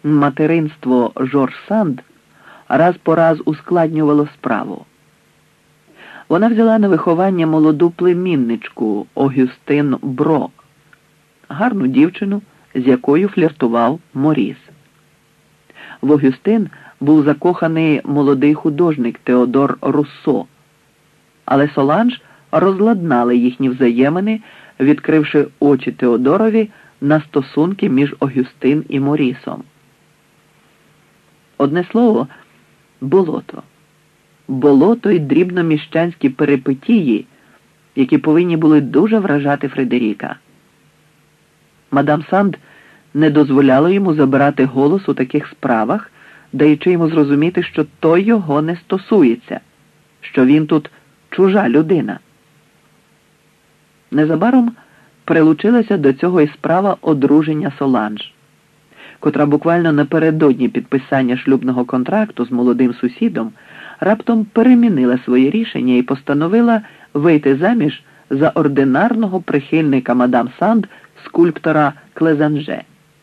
материнство Жорж Санд раз по раз ускладнювало справу. Вона взяла на виховання молоду племінничку Огюстин Бро, гарну дівчину, з якою фліртував Моріс. В Огюстин був закоханий молодий художник Теодор Руссо, але Соланж розладнала їхні взаємини, відкривши очі Теодорові на стосунки між Огюстин і Морісом. Одне слово – болото. Болото й дрібноміщанські перипетії, які повинні були дуже вражати Фредеріка. Мадам Санд не дозволяла йому забирати голос у таких справах, даючи йому зрозуміти, що то його не стосується, що він тут чужа людина. Незабаром прилучилася до цього і справа одруження Соланж, котра буквально напередодні підписання шлюбного контракту з молодим сусідом раптом перемінила своє рішення і постановила вийти заміж за ординарного прихильника мадам Санд, скульптора Клезанже.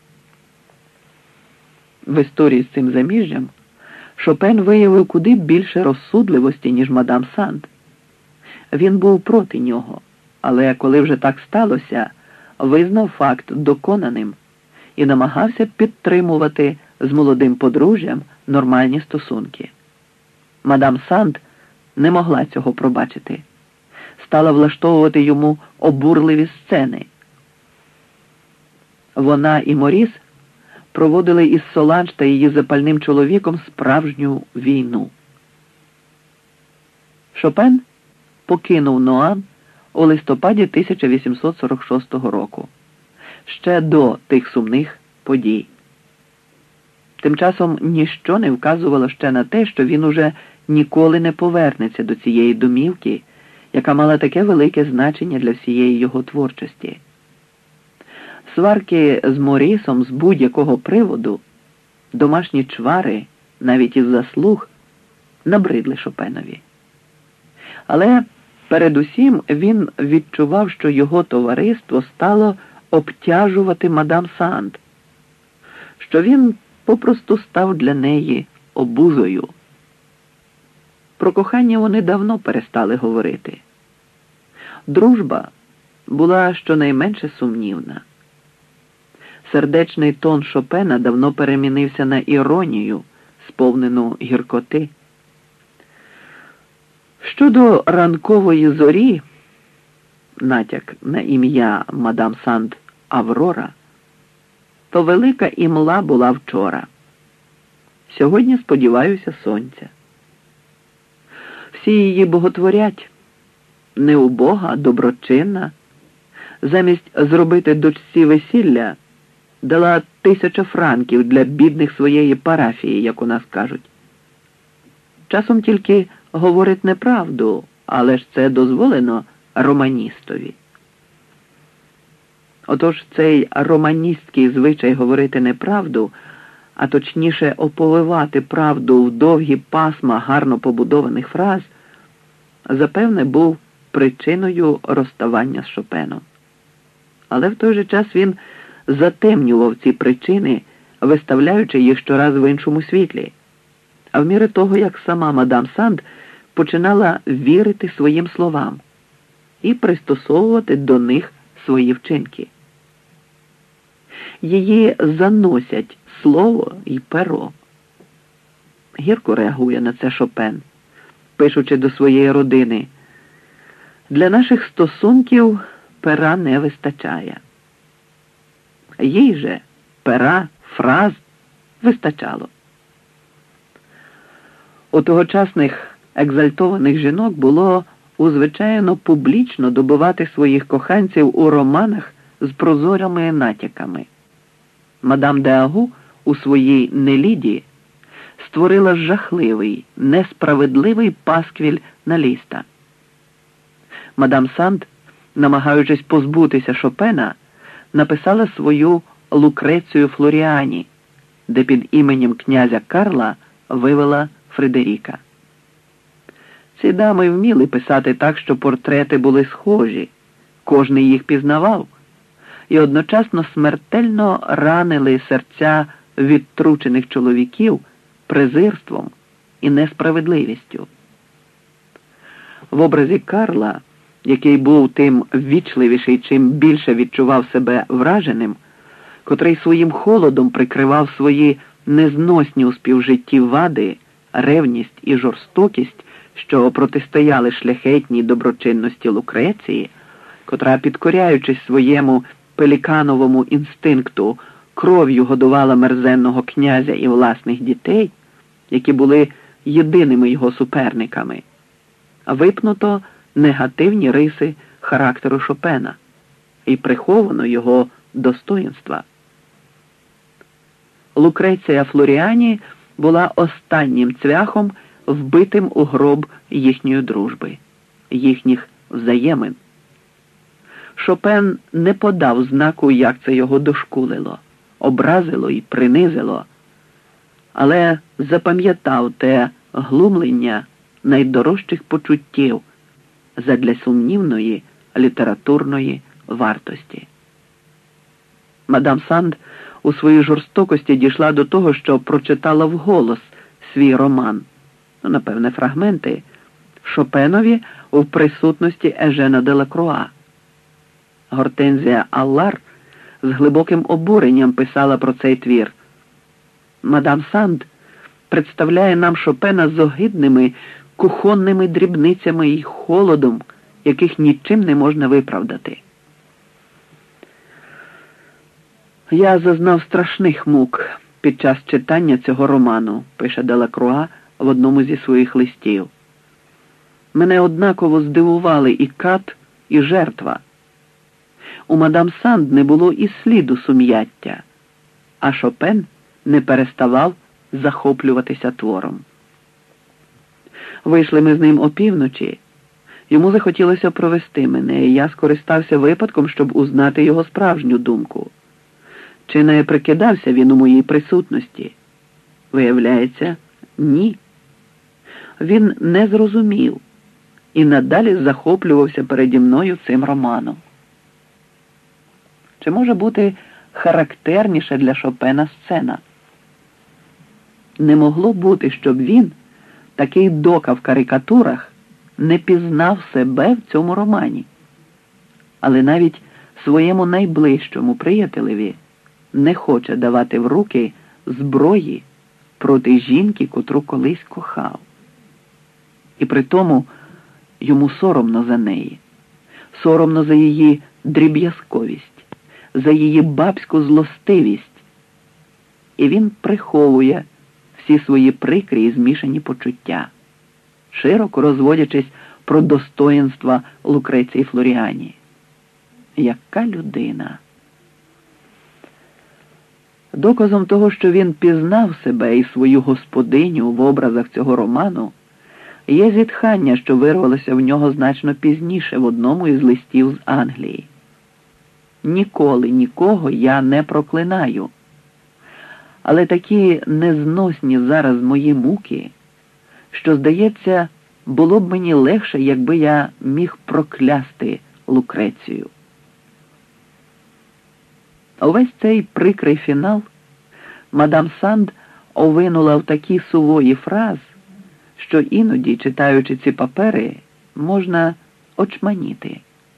В історії з цим заміжжям Шопен виявив куди більше розсудливості, ніж мадам Санд. Він був проти нього, але коли вже так сталося, визнав факт доконаним і намагався підтримувати з молодим подружжям нормальні стосунки. Мадам Санд не могла цього пробачити. Стала влаштовувати йому обурливі сцени. Вона і Моріс проводили із Соланж та її запальним чоловіком справжню війну. Шопен покинув Ноан у листопаді 1846 року, ще до тих сумних подій. Тим часом ніщо не вказувало ще на те, що він уже ніколи не повернеться до цієї домівки, яка мала таке велике значення для всієї його творчості. Сварки з Морісом з будь-якого приводу, домашні чвари, навіть із заслуг, набридли Шопенові. Але передусім він відчував, що його товариство стало обтяжувати мадам Санд, що він попросту став для неї обузою. Про кохання вони давно перестали говорити. Дружба була щонайменше сумнівна. Сердечний тон Шопена давно перемінився на іронію, сповнену гіркоти. Щодо ранкової зорі, натяк на ім'я мадам Санд Аврора, то велика імла була вчора. Сьогодні сподіваюся сонця. Всі її боготворять, не убога, доброчинна. Замість зробити дочці весілля дала 1000 франків для бідних своєї парафії, як у нас кажуть. Часом тільки говорить неправду, але ж це дозволено романістові. Отож цей романістський звичай говорити неправду, а точніше оповивати правду в довгі пасма гарно побудованих фраз, запевне був причиною розставання з Шопеном. Але в той же час він затемнював ці причини, виставляючи їх щораз в іншому світлі, а в міру того, як сама мадам Санд починала вірити своїм словам і пристосовувати до них свої вчинки. Її заносять слово і перо. Гірко реагує на це Шопен, пишучи до своєї родини: «Для наших стосунків пера не вистачає». Їй же пера, фраз вистачало. У тогочасних екзальтованих жінок було узвичайно публічно добивати своїх коханців у романах з прозорими натяками. Мадам де Агу у своїй «Неліді» створила жахливий, несправедливий пасквіль на Ліста. Мадам Санд, намагаючись позбутися Шопена, написала свою «Лукрецію Флоріані», де під іменем князя Карла вивела Фредеріка. Ці дами вміли писати так, що портрети були схожі, кожний їх пізнавав, і одночасно смертельно ранили серця відтручених чоловіків презирством і несправедливістю. В образі Карла, який був тим ввічливіший, чим більше відчував себе враженим, котрий своїм холодом прикривав свої незносні у співжитті вади, ревність і жорстокість, що протистояли шляхетній доброчинності Лукреції, котра, підкоряючись своєму пелікановому інстинкту, кров'ю годувала мерзенного князя і власних дітей, які були єдиними його суперниками, випнуто негативні риси характеру Шопена і приховано його достоїнства. Лукреція Флоріані була останнім цвяхом, вбитим у гроб їхньої дружби, їхніх взаємин. Шопен не подав знаку, як це його дошкулило, образило і принизило, але запам'ятав те глумлення найдорожчих почуттів задля сумнівної літературної вартості. Мадам Санд у своїй жорстокості дійшла до того, що прочитала вголос свій роман, напевне, фрагменти, Шопенові в присутності Ежена Делакруа. Гортензія Аллар з глибоким обуренням писала про цей твір. Мадам Санд представляє нам Шопена з огидними кухонними дрібницями і холодом, яких нічим не можна виправдати. Я зазнав страшних мук під час читання цього роману, пише Делакруа в одному зі своїх листів. Мене однаково здивували і кат, і жертва. У мадам Санд не було і сліду сум'яття, а Шопен не переставав захоплюватися твором. Вийшли ми з ним опівночі. Йому захотілося провести мене, і я скористався випадком, щоб узнати його справжню думку. Чи не прикидався він у моїй присутності? Виявляється, ні. Він не зрозумів і надалі захоплювався переді мною цим романом. Чи може бути характерніша для Шопена сцена? Не могло бути, щоб він, такий дока в карикатурах, не пізнав себе в цьому романі. Але навіть своєму найближчому приятелеві не хоче давати в руки зброї проти жінки, котру колись кохав. І при тому йому соромно за неї, соромно за її дріб'язковість, за її бабську злостивість. І він приховує всі свої прикрі і змішані почуття, широко розводячись про достоїнства Лукреції Флоріані. Яка людина! Доказом того, що він пізнав себе і свою господиню в образах цього роману, є зітхання, що вирвалося в нього значно пізніше в одному із листів з Англії. Ніколи нікого я не проклинаю. Але такі незносні зараз мої муки, що, здається, було б мені легше, якби я міг проклясти Лукрецію. Увесь цей прикрий фінал мадам Санд овинула в такі сувої фраз, що іноді, читаючи ці папери, можна очманіти.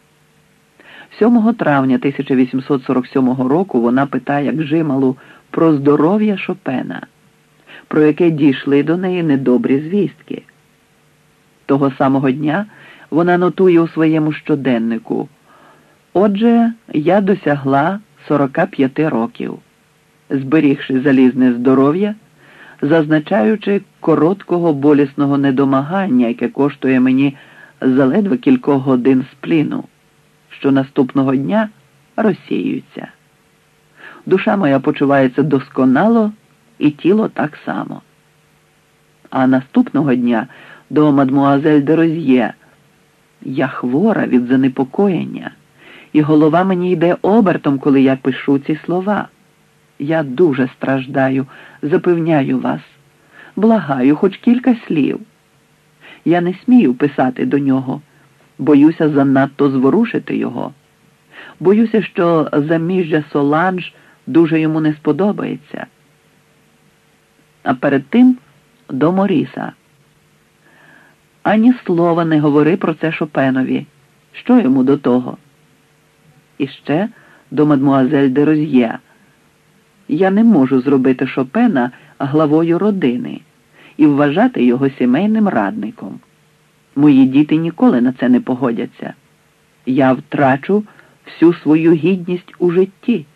7 травня 1847 року вона питає Гжималу про здоров'я Шопена, про яке дійшли до неї недобрі звістки. Того самого дня вона нотує у своєму щоденнику: «Отже, я досягла 45 років, зберігши залізне здоров'я, зазначаючи короткого болісного недомагання, яке коштує мені заледве кількох годин спліну, що наступного дня розсіюються. Душа моя почувається досконало і тіло так само. А наступного дня до мадмуазель де Розьє: я хвора від занепокоєння, і голова мені йде обертом, коли я пишу ці слова. Я дуже страждаю, запевняю вас. Благаю, хоч кілька слів. Я не смію писати до нього, боюся занадто зворушити його. Боюся, що заміжжя Соланж дуже йому не сподобається. а перед тим до Моріса. Ані слова не говори про це Шопенові. Що йому до того? І ще до мадмуазель де Розьє. Я не можу зробити Шопена главою родини і вважати його сімейним радником. Мої діти ніколи на це не погодяться. Я втрачу всю свою гідність у житті.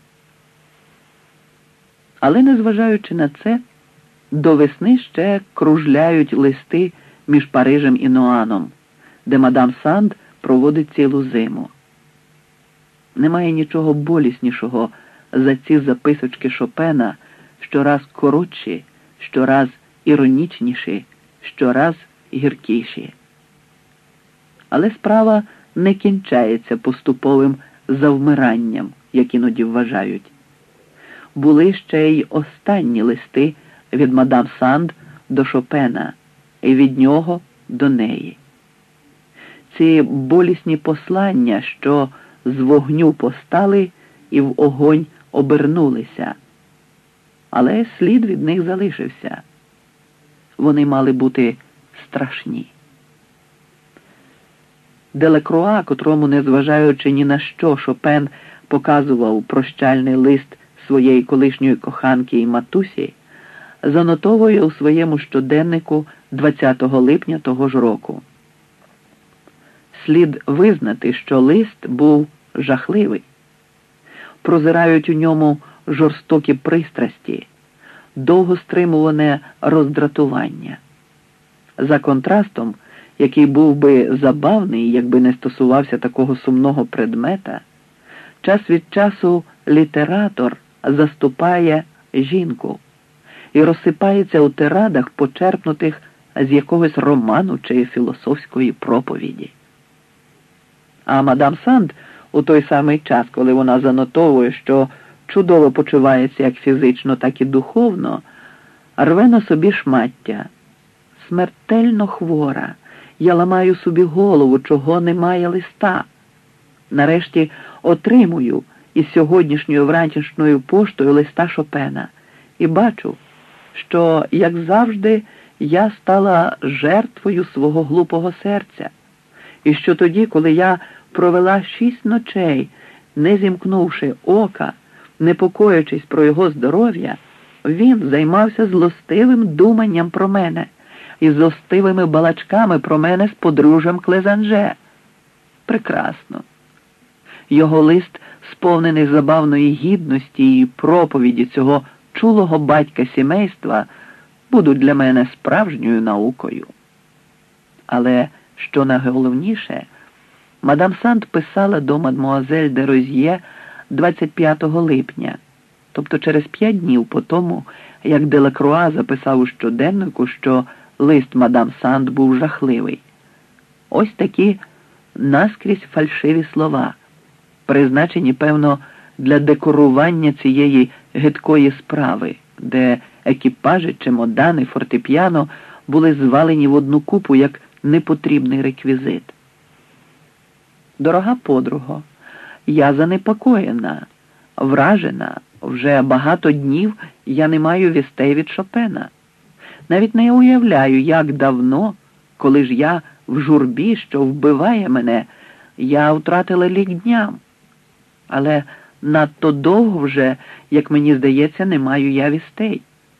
Але, незважаючи на це, до весни ще кружляють листи між Парижем і Нуаном, де мадам Санд проводить цілу зиму. Немає нічого боліснішого за ці записочки Шопена, щораз коротші, щораз іронічніші, щораз гіркіші. Але справа не кінчається поступовим завмиранням, як іноді вважають. Були ще й останні листи від мадам Санд до Шопена і від нього до неї. Ці болісні послання, що з вогню постали і в огонь обернулися. Але слід від них залишився. Вони мали бути страшні. Делекруа, котрому, незважаючи ні на що, Шопен показував прощальний лист своєї колишньої коханки і матусі, занотовує у своєму щоденнику 20 липня того ж року. Слід визнати, що лист був жахливий. Прозирають у ньому жорстокі пристрасті, довго стримуване роздратування. За контрастом, який був би забавний, якби не стосувався такого сумного предмета, час від часу літератор заступає жінку і розсипається у тирадах, почерпнутих з якогось роману чи філософської проповіді. А мадам Санд у той самий час, коли вона занотовує, що чудово почувається як фізично, так і духовно, рве на собі шмаття. Смертельно хвора. Я ламаю собі голову, чого немає листа. Нарешті отримую із сьогоднішньою вранішньою поштою листа Шопена. І бачу, що, як завжди, я стала жертвою свого глупого серця. І що тоді, коли я провела 6 ночей, не зімкнувши ока, непокоячись про його здоров'я, він займався злостивим думанням про мене і злостивими балачками про мене з подружжям Клезанже. Прекрасно. Його лист, сповнений забавної гідності і проповіді цього чулого батька сімейства, будуть для мене справжньою наукою. Але, що найголовніше, мадам Санд писала до мадмуазель де Розьє 25 липня, тобто через 5 днів по тому, як Делакруа записав у щоденнику, що лист мадам Санд був жахливий. Ось такі наскрізь фальшиві слова, призначені, певно, для декорування цієї гидкої справи, де екіпажі, чемодани, фортепіано були звалені в одну купу як непотрібний реквізит. Дорога подруго, я занепокоєна, вражена, вже багато днів я не маю вістей від Шопена. Навіть не уявляю, як давно, коли ж я в журбі, що вбиває мене, я втратила лік дням. Але надто довго вже, як мені здається, не маю я вістей.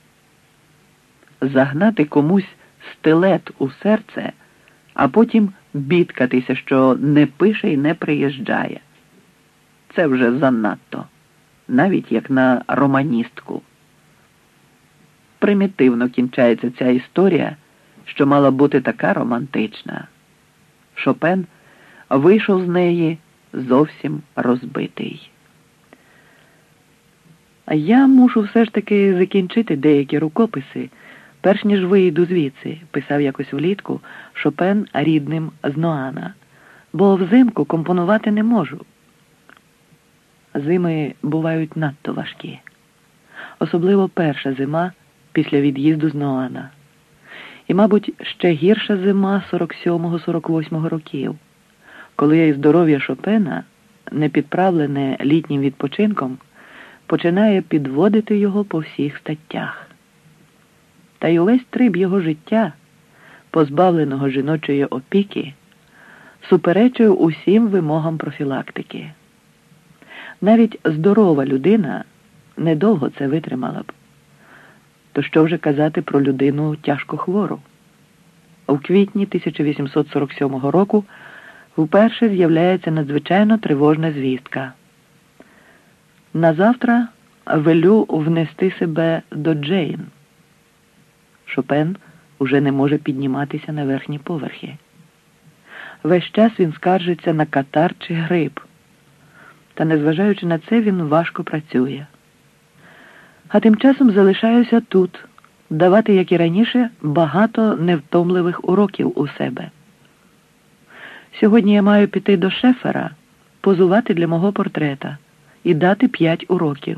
Загнати комусь стилет у серце, а потім бідкатися, що не пише і не приїжджає. Це вже занадто, навіть як на романістку. Примітивно кінчається ця історія, що мала бути така романтична. Шопен вийшов з неї зовсім розбитий. А я мушу все ж таки закінчити деякі рукописи, перш ніж вийду звідси, писав якось влітку Шопен рідним з Нуана, бо взимку компонувати не можу. Зими бувають надто важкі. Особливо перша зима після від'їзду з Нуана. І, мабуть, ще гірша зима 47-48 років, коли здоров'я Шопена, не підправлене літнім відпочинком, починає підводити його по всіх статтях. та й увесь триб його життя, позбавленого жіночої опіки, суперечив усім вимогам профілактики. Навіть здорова людина недовго це витримала б. То що вже казати про людину тяжко хвору? У квітні 1847 року вперше з'являється надзвичайно тривожна звістка. Назавтра велю внести себе до Джейн. Шопен уже не може підніматися на верхні поверхи. Весь час він скаржиться на катар чи грип. Та, незважаючи на це, він важко працює. А тим часом залишаюся тут, давати, як і раніше, багато невтомливих уроків у себе. Сьогодні я маю піти до Шефера, позувати для мого портрета і дати 5 уроків.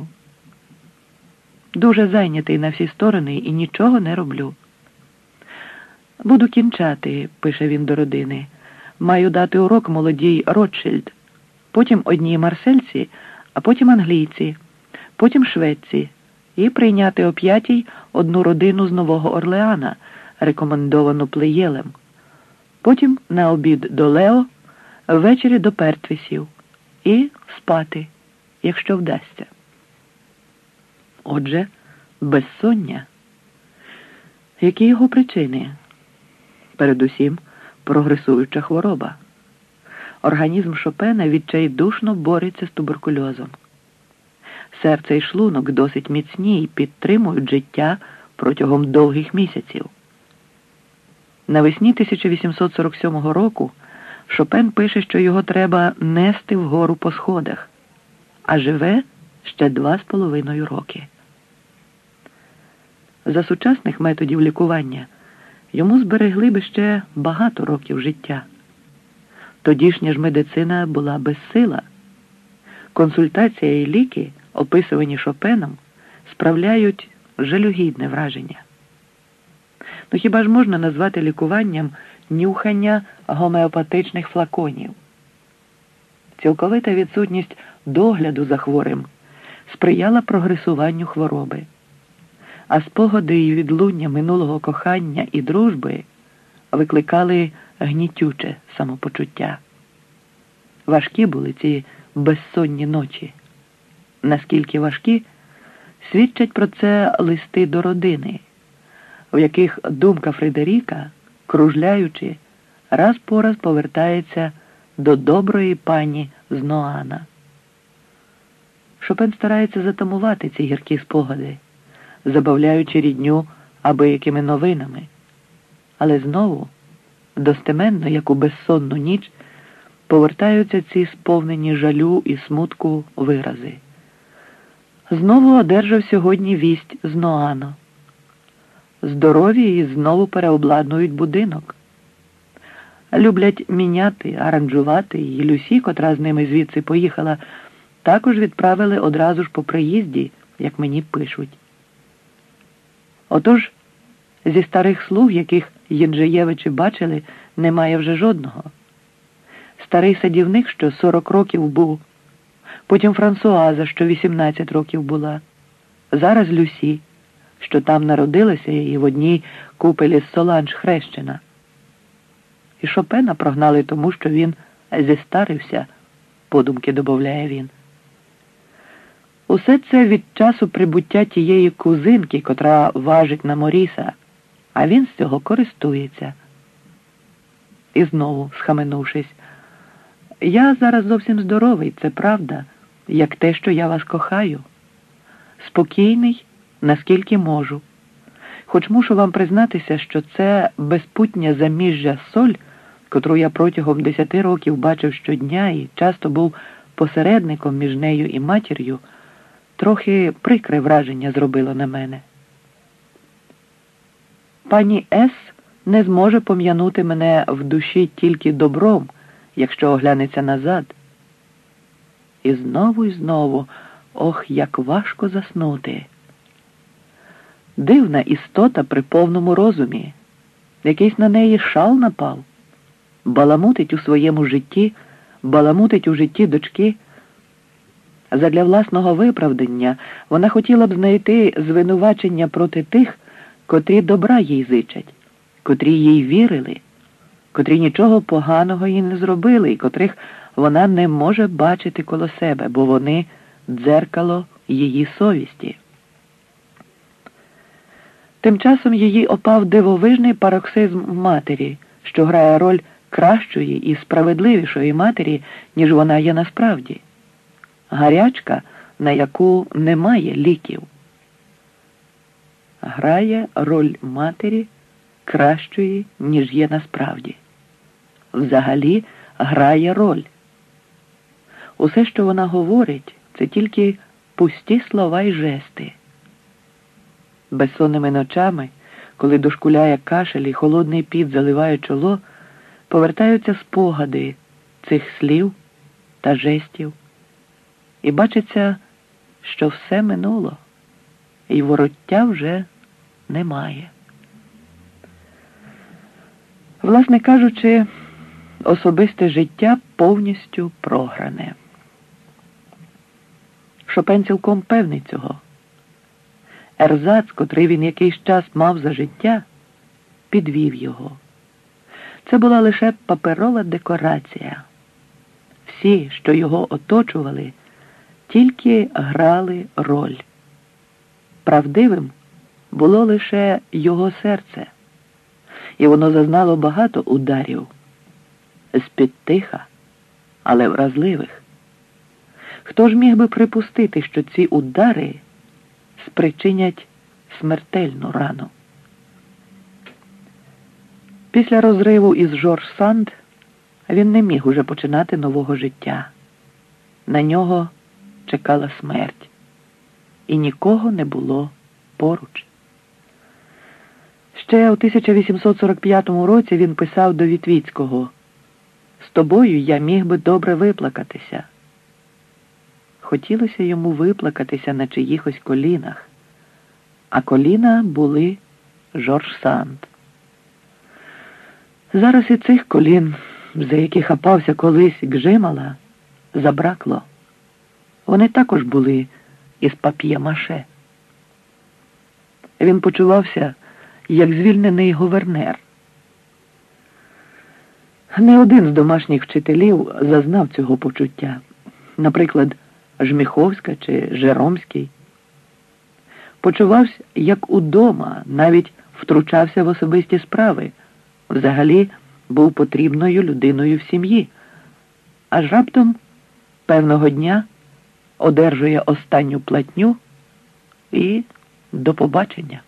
Дуже зайнятий на всі сторони і нічого не роблю. Буду кінчати, пише він до родини. Маю дати урок молодій Ротшильд, потім одній марсельці, а потім англійці, потім шведці, і прийняти о 5-й одну родину з Нового Орлеана, рекомендовану Плеєлем, потім на обід до Лео, ввечері до Пертвісів і спати, якщо вдасться. Отже, безсоння. Які його причини? Передусім, прогресуюча хвороба. Організм Шопена відчайдушно бореться з туберкульозом. Серце і шлунок досить міцні і підтримують життя протягом довгих місяців. Навесні 1847 року Шопен пише, що його треба нести вгору по сходах, а живе ще 2,5 роки. За сучасних методів лікування йому зберегли би ще багато років життя. Тодішня ж медицина була безсила. Консультація і ліки, описувані Шопеном, справляють жалюгідне враження. Ну хіба ж можна назвати лікуванням нюхання гомеопатичних флаконів? Цілковита відсутність догляду за хворим сприяла прогресуванню хвороби, а спогади і відлуння минулого кохання і дружби викликали гнітюче самопочуття. Важкі були ці безсонні ночі. Наскільки важкі, свідчать про це листи до родини, в яких думка Фредеріка, кружляючи, раз по раз повертається до доброї пані з Ноана. Шопен старається затамувати ці гіркі спогади, забавляючи рідню абиякими новинами. Але знову, достеменно, як у безсонну ніч, повертаються ці сповнені жалю і смутку вирази. Знову одержав сьогодні вість з Ноано. Здорові і знову переобладнують будинок. Люблять міняти, аранжувати, і Люсі, котра з ними звідси поїхала, також відправили одразу ж по приїзді, як мені пишуть. Отож, зі старих слуг, яких Єнджеєвичі бачили, немає вже жодного. Старий садівник, що 40 років був, потім Франсуаза, що 18 років була, зараз Люсі, що там народилася і в одній купелі з Соланж хрещена. І Шопена прогнали тому, що він зістарився, подумки добавляє він. Усе це від часу прибуття тієї кузинки, котра важить на Моріса, а він з цього користується. І знову, схаменувшись, я зараз зовсім здоровий, це правда, як те, що я вас кохаю. Спокійний, наскільки можу. Хоч мушу вам признатися, що це безпутня заміжжя Соль, котру я протягом 10 років бачив щодня і часто був посередником між нею і матір'ю, трохи прикре враження зробило на мене. Пані С. не зможе пом'янути мене в душі тільки добром, якщо оглянеться назад. І знову, ох, як важко заснути. Дивна істота при повному розумі. Якийсь на неї шал напав. Баламутить у своєму житті, баламутить у житті дочки. Задля власного виправдання вона хотіла б знайти звинувачення проти тих, котрі добра їй зичать, котрі їй вірили, котрі нічого поганого їй не зробили і котрих вона не може бачити коло себе, бо вони дзеркало її совісті. Тим часом їй опав дивовижний пароксизм матері, що грає роль кращої і справедливішої матері, ніж вона є насправді. Гарячка, на яку немає ліків. Грає роль матері кращої, ніж є насправді. Взагалі грає роль. Усе, що вона говорить, це тільки пусті слова й жести. Безсонними ночами, коли дошкуляє кашель і холодний піт заливає чоло, повертаються спогади цих слів та жестів. І бачиться, що все минуло, і вороття вже немає. Власне кажучи, особисте життя повністю програне. Шопен цілком певний цього. Ерзац, котрий він якийсь час мав за життя, підвів його. Це була лише паперова декорація. Всі, що його оточували, тільки грали роль. Правдивим було лише його серце, і воно зазнало багато ударів, з-під тиха, але вразливих. Хто ж міг би припустити, що ці удари спричинять смертельну рану? Після розриву із Жорж Санд він не міг уже починати нового життя. На нього чекала смерть, і нікого не було поруч. Ще у 1845 році він писав до Вітвіцького: «З тобою я міг би добре виплакатися». Хотілося йому виплакатися на чиїхось колінах, а коліна були Жорж Санд. Зараз і цих колін, за які хапався колись Гжимала, забракло. Вони також були із пап'є-маше. Він почувався, як звільнений гувернер. Не один з домашніх вчителів зазнав цього почуття. Наприклад, Жміховська чи Жеромський. Почувався, як удома, навіть втручався в особисті справи. Взагалі був потрібною людиною в сім'ї. Аж раптом певного дня одержує останню платню і до побачення.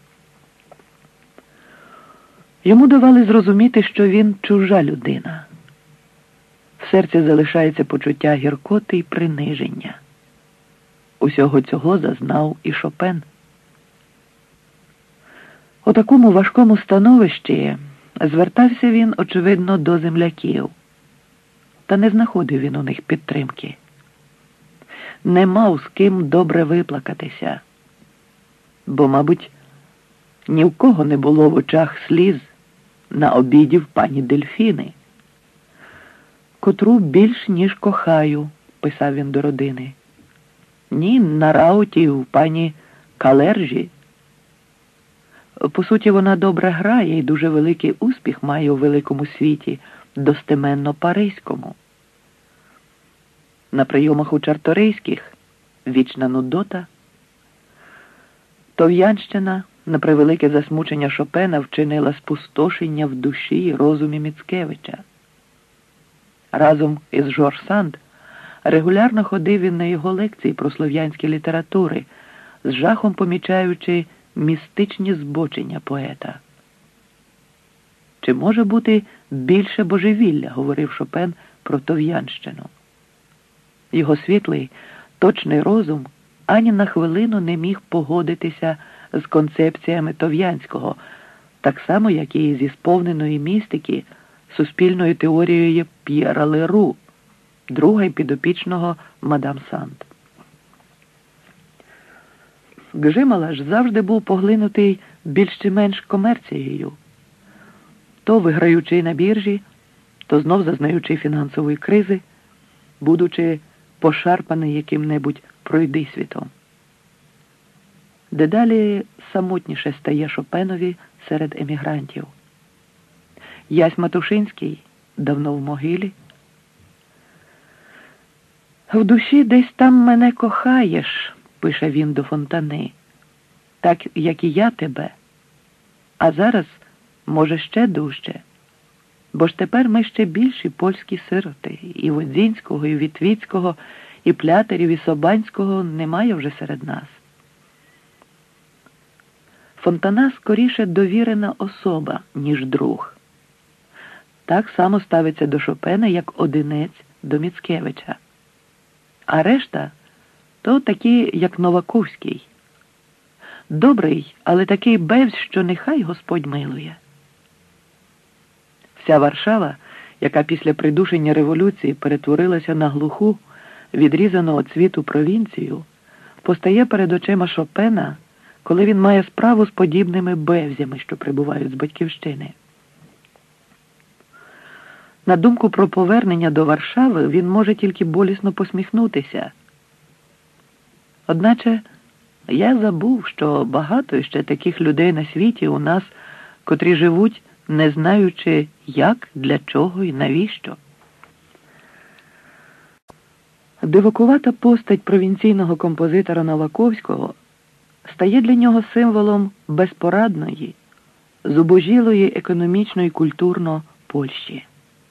Йому давали зрозуміти, що він чужа людина. В серці залишається почуття гіркоти і приниження. Усього цього зазнав і Шопен. У такому важкому становищі звертався він, очевидно, до земляків. Та не знаходив він у них підтримки. Не мав з ким добре виплакатися. Бо, мабуть, ні в кого не було в очах сліз на обіді в пані Дельфіни, котру більш ніж кохаю, писав він до родини. Ні на рауті в пані Калержі. По суті, вона добре грає і дуже великий успіх має у великому світі, достеменно паризькому. На прийомах у Чарторийських вічна нудота. Тов'янщина, на превелике засмучення Шопена, вчинила спустошення в душі і розумі Міцкевича. Разом із Жорж Санд регулярно ходив він на його лекції про слов'янські літератури, з жахом помічаючи містичні збочення поета. Чи може бути більше божевілля, говорив Шопен про Тов'янщину. Його світлий, точний розум ані на хвилину не міг погодитися з концепціями Тов'янського, так само, як і зі сповненої містики суспільною теорією П'єра Леру, друга й підопічного мадам Санд. Гжимала ж завжди був поглинутий більш чи менш комерцією. То виграючи на біржі, то знов зазнаючи фінансової кризи, будучи пошарпаний яким-небудь пройдисвітом. Дедалі самотніше стає Шопенові серед емігрантів. Ясь Матушинський давно в могилі. «В душі десь там мене кохаєш», – пише він до Фонтани, «так, як і я тебе. А зараз, може, ще дужче. Бо ж тепер ми ще більші польські сироти. І Водзінського, і Вітвіцького, і Плятерів, і Собанського немає вже серед нас». Фонтана скоріше довірена особа, ніж друг. Так само ставиться до Шопена, як Одинець до Міцкевича. А решта – то такі, як Новаковський. Добрий, але такий бевсь, що нехай Господь милує. Вся Варшава, яка після придушення революції перетворилася на глуху, відрізану від світу провінцію, постає перед очима Шопена, коли він має справу з подібними бевзями, що прибувають з батьківщини. На думку про повернення до Варшави він може тільки болісно посміхнутися. Одначе я забув, що багато ще таких людей на світі у нас, котрі живуть, не знаючи як, для чого і навіщо. Дивакувата постать провінційного композитора Новаковського стає для нього символом безпорадної, зубожілої економічно і культурно Польщі.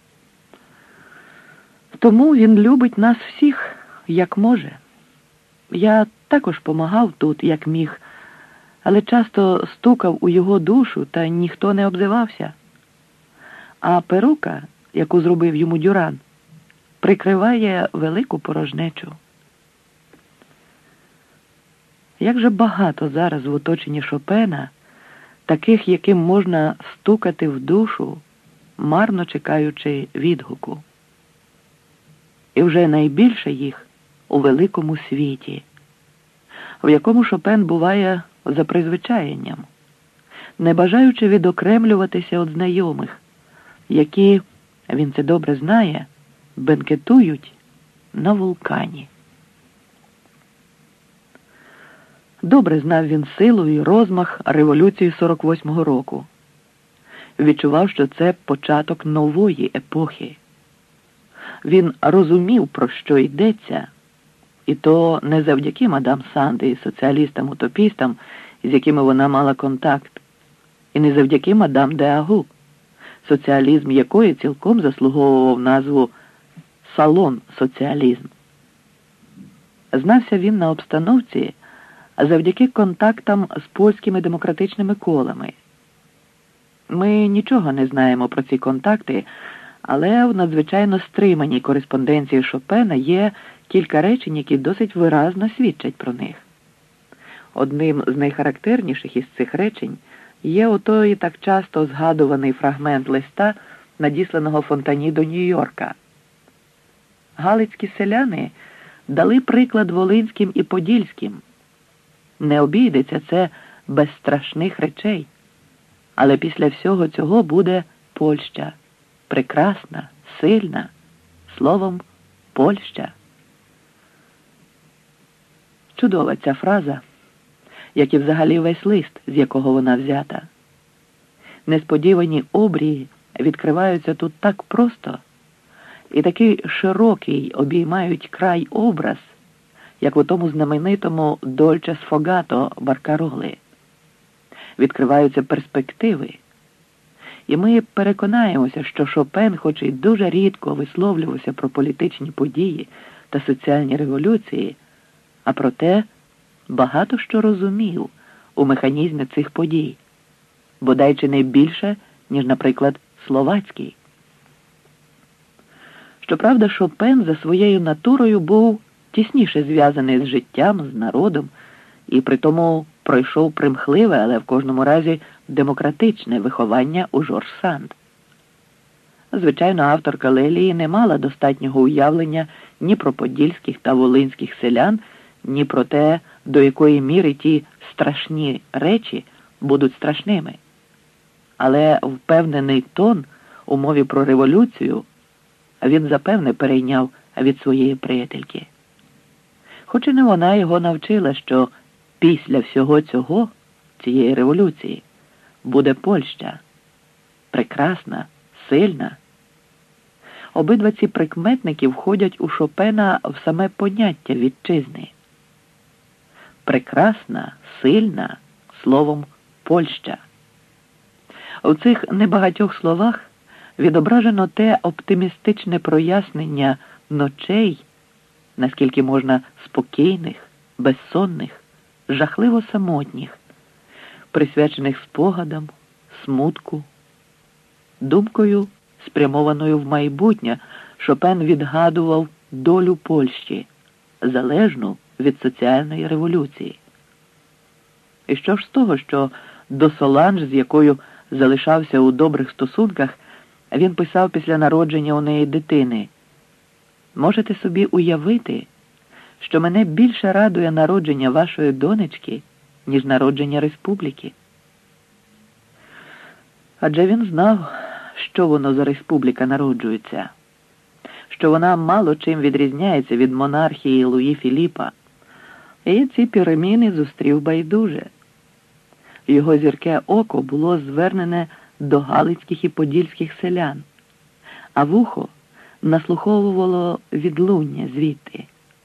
Тому він любить нас всіх, як може. Я також помагав тут, як міг, але часто стукав у його душу, та ніхто не обзивався. А перука, яку зробив йому Дюран, прикриває велику порожнечу. Як же багато зараз в оточенні Шопена, таких, яким можна стукати в душу, марно чекаючи відгуку. І вже найбільше їх у великому світі, в якому Шопен буває за призвичаєнням, не бажаючи відокремлюватися від знайомих, які, він це добре знає, бенкетують на вулкані. Добре знав він силу і розмах революції 48-го року. Відчував, що це початок нової епохи. Він розумів, про що йдеться, і то не завдяки мадам Санди і соціалістам-утопістам, з якими вона мала контакт, і не завдяки мадам де Агу, соціалізм якої цілком заслуговував назву «салон-соціалізм». Знався він на обстановці завдяки контактам з польськими демократичними колами. Ми нічого не знаємо про ці контакти, але в надзвичайно стриманій кореспонденції Шопена є кілька речень, які досить виразно свідчать про них. Одним з найхарактерніших із цих речень є отой так часто згадуваний фрагмент листа, надісланого Фонтані до Нью-Йорка. Галицькі селяни дали приклад волинським і подільським. Не обійдеться це без страшних речей, але після всього цього буде Польща. Прекрасна, сильна, словом, Польща. Чудова ця фраза, як і взагалі весь лист, з якого вона взята. Несподівані обрії відкриваються тут так просто, і такий широкий обіймають край образ, як у тому знаменитому «Дольче сфогато» Баркароли. Відкриваються перспективи. І ми переконаємося, що Шопен, хоч і дуже рідко висловлювався про політичні події та соціальні революції, а проте багато що розумів у механізмі цих подій, бодай чи не більше, ніж, наприклад, Словацький. Щоправда, Шопен за своєю натурою був тісніше зв'язаний з життям, з народом, і притому пройшов примхливе, але в кожному разі демократичне виховання у Жорж Санд. Звичайно, авторка Лелії не мала достатнього уявлення ні про подільських та волинських селян, ні про те, до якої міри ті страшні речі будуть страшними. Але впевнений тон у мові про революцію він запевне перейняв від своєї приятельки. Хоч і не вона його навчила, що після всього цього, цієї революції, буде Польща. Прекрасна, сильна. Обидва ці прикметники входять у Шопена в саме поняття вітчизни. Прекрасна, сильна, словом Польща. У цих небагатьох словах відображено те оптимістичне прояснення ночей, наскільки можна спокійних, безсонних, жахливо самотніх, присвячених спогадам, смутку. Думкою, спрямованою в майбутнє, Шопен відгадував долю Польщі, залежну від соціальної революції. І що ж з того, що до Соланж, з якою залишався у добрих стосунках, він писав після народження у неї дитини: «Можете собі уявити, що мене більше радує народження вашої донечки, ніж народження республіки». Адже він знав, що воно за республіка народжується, що вона мало чим відрізняється від монархії Луї Філіпа, і ці переміни зустрів байдуже. Його зірке око було звернене до галицьких і подільських селян, а вухо наслуховувало відлуння звідти.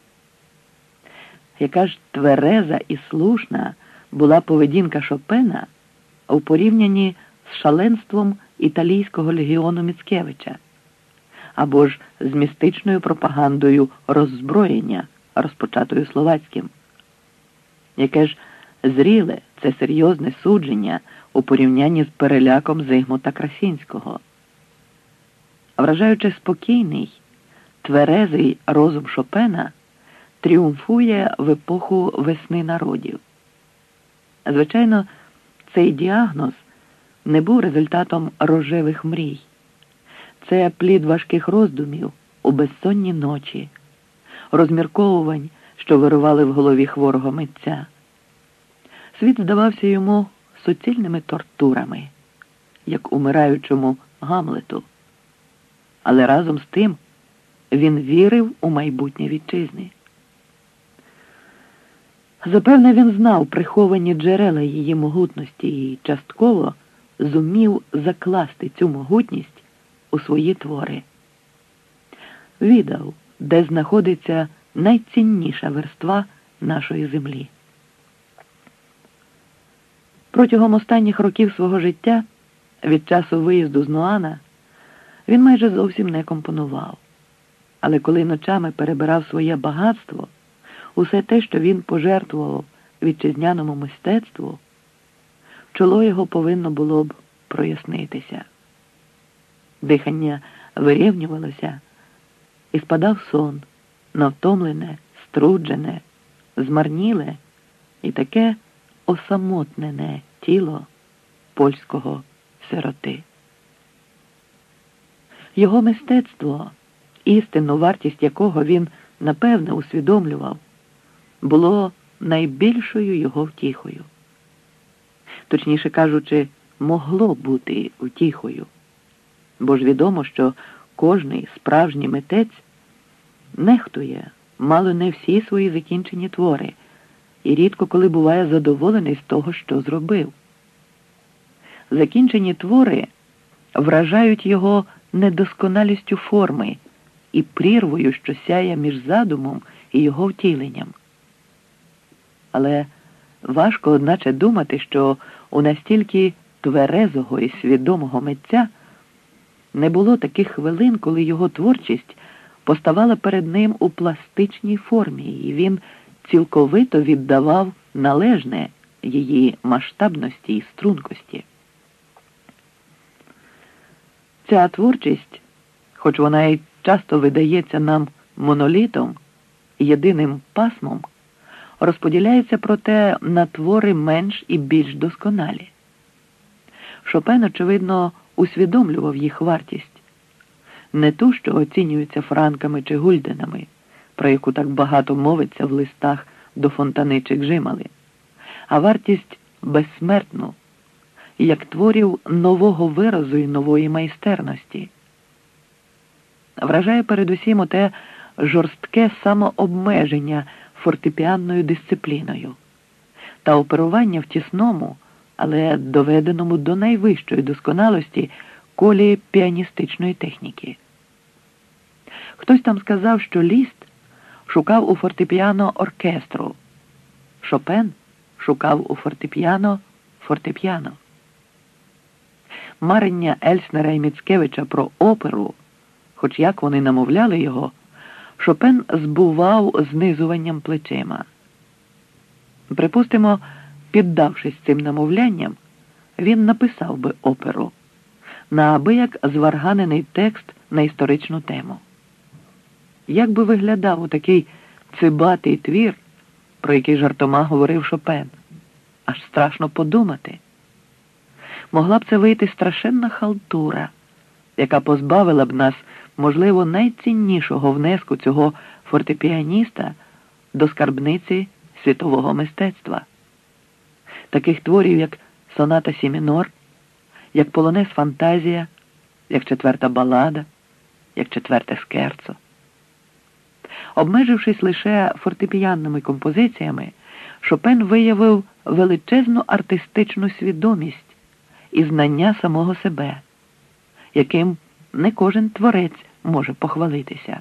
Яка ж твереза і слушна була поведінка Шопена у порівнянні з шаленством італійського легіону Міцкевича, або ж з містичною пропагандою роззброєння, розпочатою Словацьким. Яке ж зріле це серйозне судження у порівнянні з переляком Зигмунта Красінського. Вражаючи спокійний, тверезий розум Шопена тріумфує в епоху весни народів. Звичайно, цей діагноз не був результатом рожевих мрій. Це плід важких роздумів у безсонні ночі, розмірковувань, що вирували в голові хворого митця. Світ здавався йому суцільними тортурами, як умираючому Гамлету. Але разом з тим він вірив у майбутнє вітчизни. Запевне, він знав приховані джерела її могутності і частково зумів закласти цю могутність у свої твори. Відав, де знаходиться найцінніша верства нашої землі. Протягом останніх років свого життя, від часу виїзду з Нуана, він майже зовсім не компонував. Але коли ночами перебирав своє багатство, усе те, що він пожертвував вітчизняному мистецтву, чоло його повинно було б прояснитися. Дихання вирівнювалося, і спадав сон, навтомлене, струджене, змарніле і таке осамотнене тіло польського сироти. Його мистецтво, істинну вартість якого він, напевне, усвідомлював, було найбільшою його втіхою. Точніше кажучи, могло бути втіхою. Бо ж відомо, що кожний справжній митець нехтує мало не всі свої закінчені твори і рідко коли буває задоволений з того, що зробив. Закінчені твори вражають його недосконалістю форми і прірвою, що сяє між задумом і його втіленням. Але важко, одначе, думати, що у настільки тверезого і свідомого митця не було таких хвилин, коли його творчість поставала перед ним у пластичній формі, і він цілковито віддавав належне її масштабності і стрункості. Ця творчість, хоч вона й часто видається нам монолітом, єдиним пасмом, розподіляється проте на твори менш і більш досконалі. Шопен, очевидно, усвідомлював їх вартість. Не ту, що оцінюється франками чи гульденами, про яку так багато мовиться в листах до Фонтани чи Гжимали, а вартість безсмертну, як творів нового виразу і нової майстерності. Вражає передусім оте жорстке самообмеження фортепіанною дисципліною, та оперування в тісному, але доведеному до найвищої досконалості колі піаністичної техніки. Хтось там сказав, що Ліст шукав у фортепіано оркестру, Шопен шукав у фортепіано фортепіано. Марення Ельснера і Міцкевича про оперу, хоч як вони намовляли його, Шопен збував знизуванням плечима. Припустимо, піддавшись цим намовлянням, він написав би оперу, наабияк зварганений текст на історичну тему. Як би виглядав у такий цибатий твір, про який жартома говорив Шопен? Аж страшно подумати. Могла б це вийти страшенна халтура, яка позбавила б нас, можливо, найціннішого внеску цього фортепіаніста до скарбниці світового мистецтва. Таких творів, як соната Сі мінор, як полонез фантазія, як четверта балада, як четверте скерцо. Обмежившись лише фортепіанними композиціями, Шопен виявив величезну артистичну свідомість і знання самого себе, яким не кожен творець може похвалитися.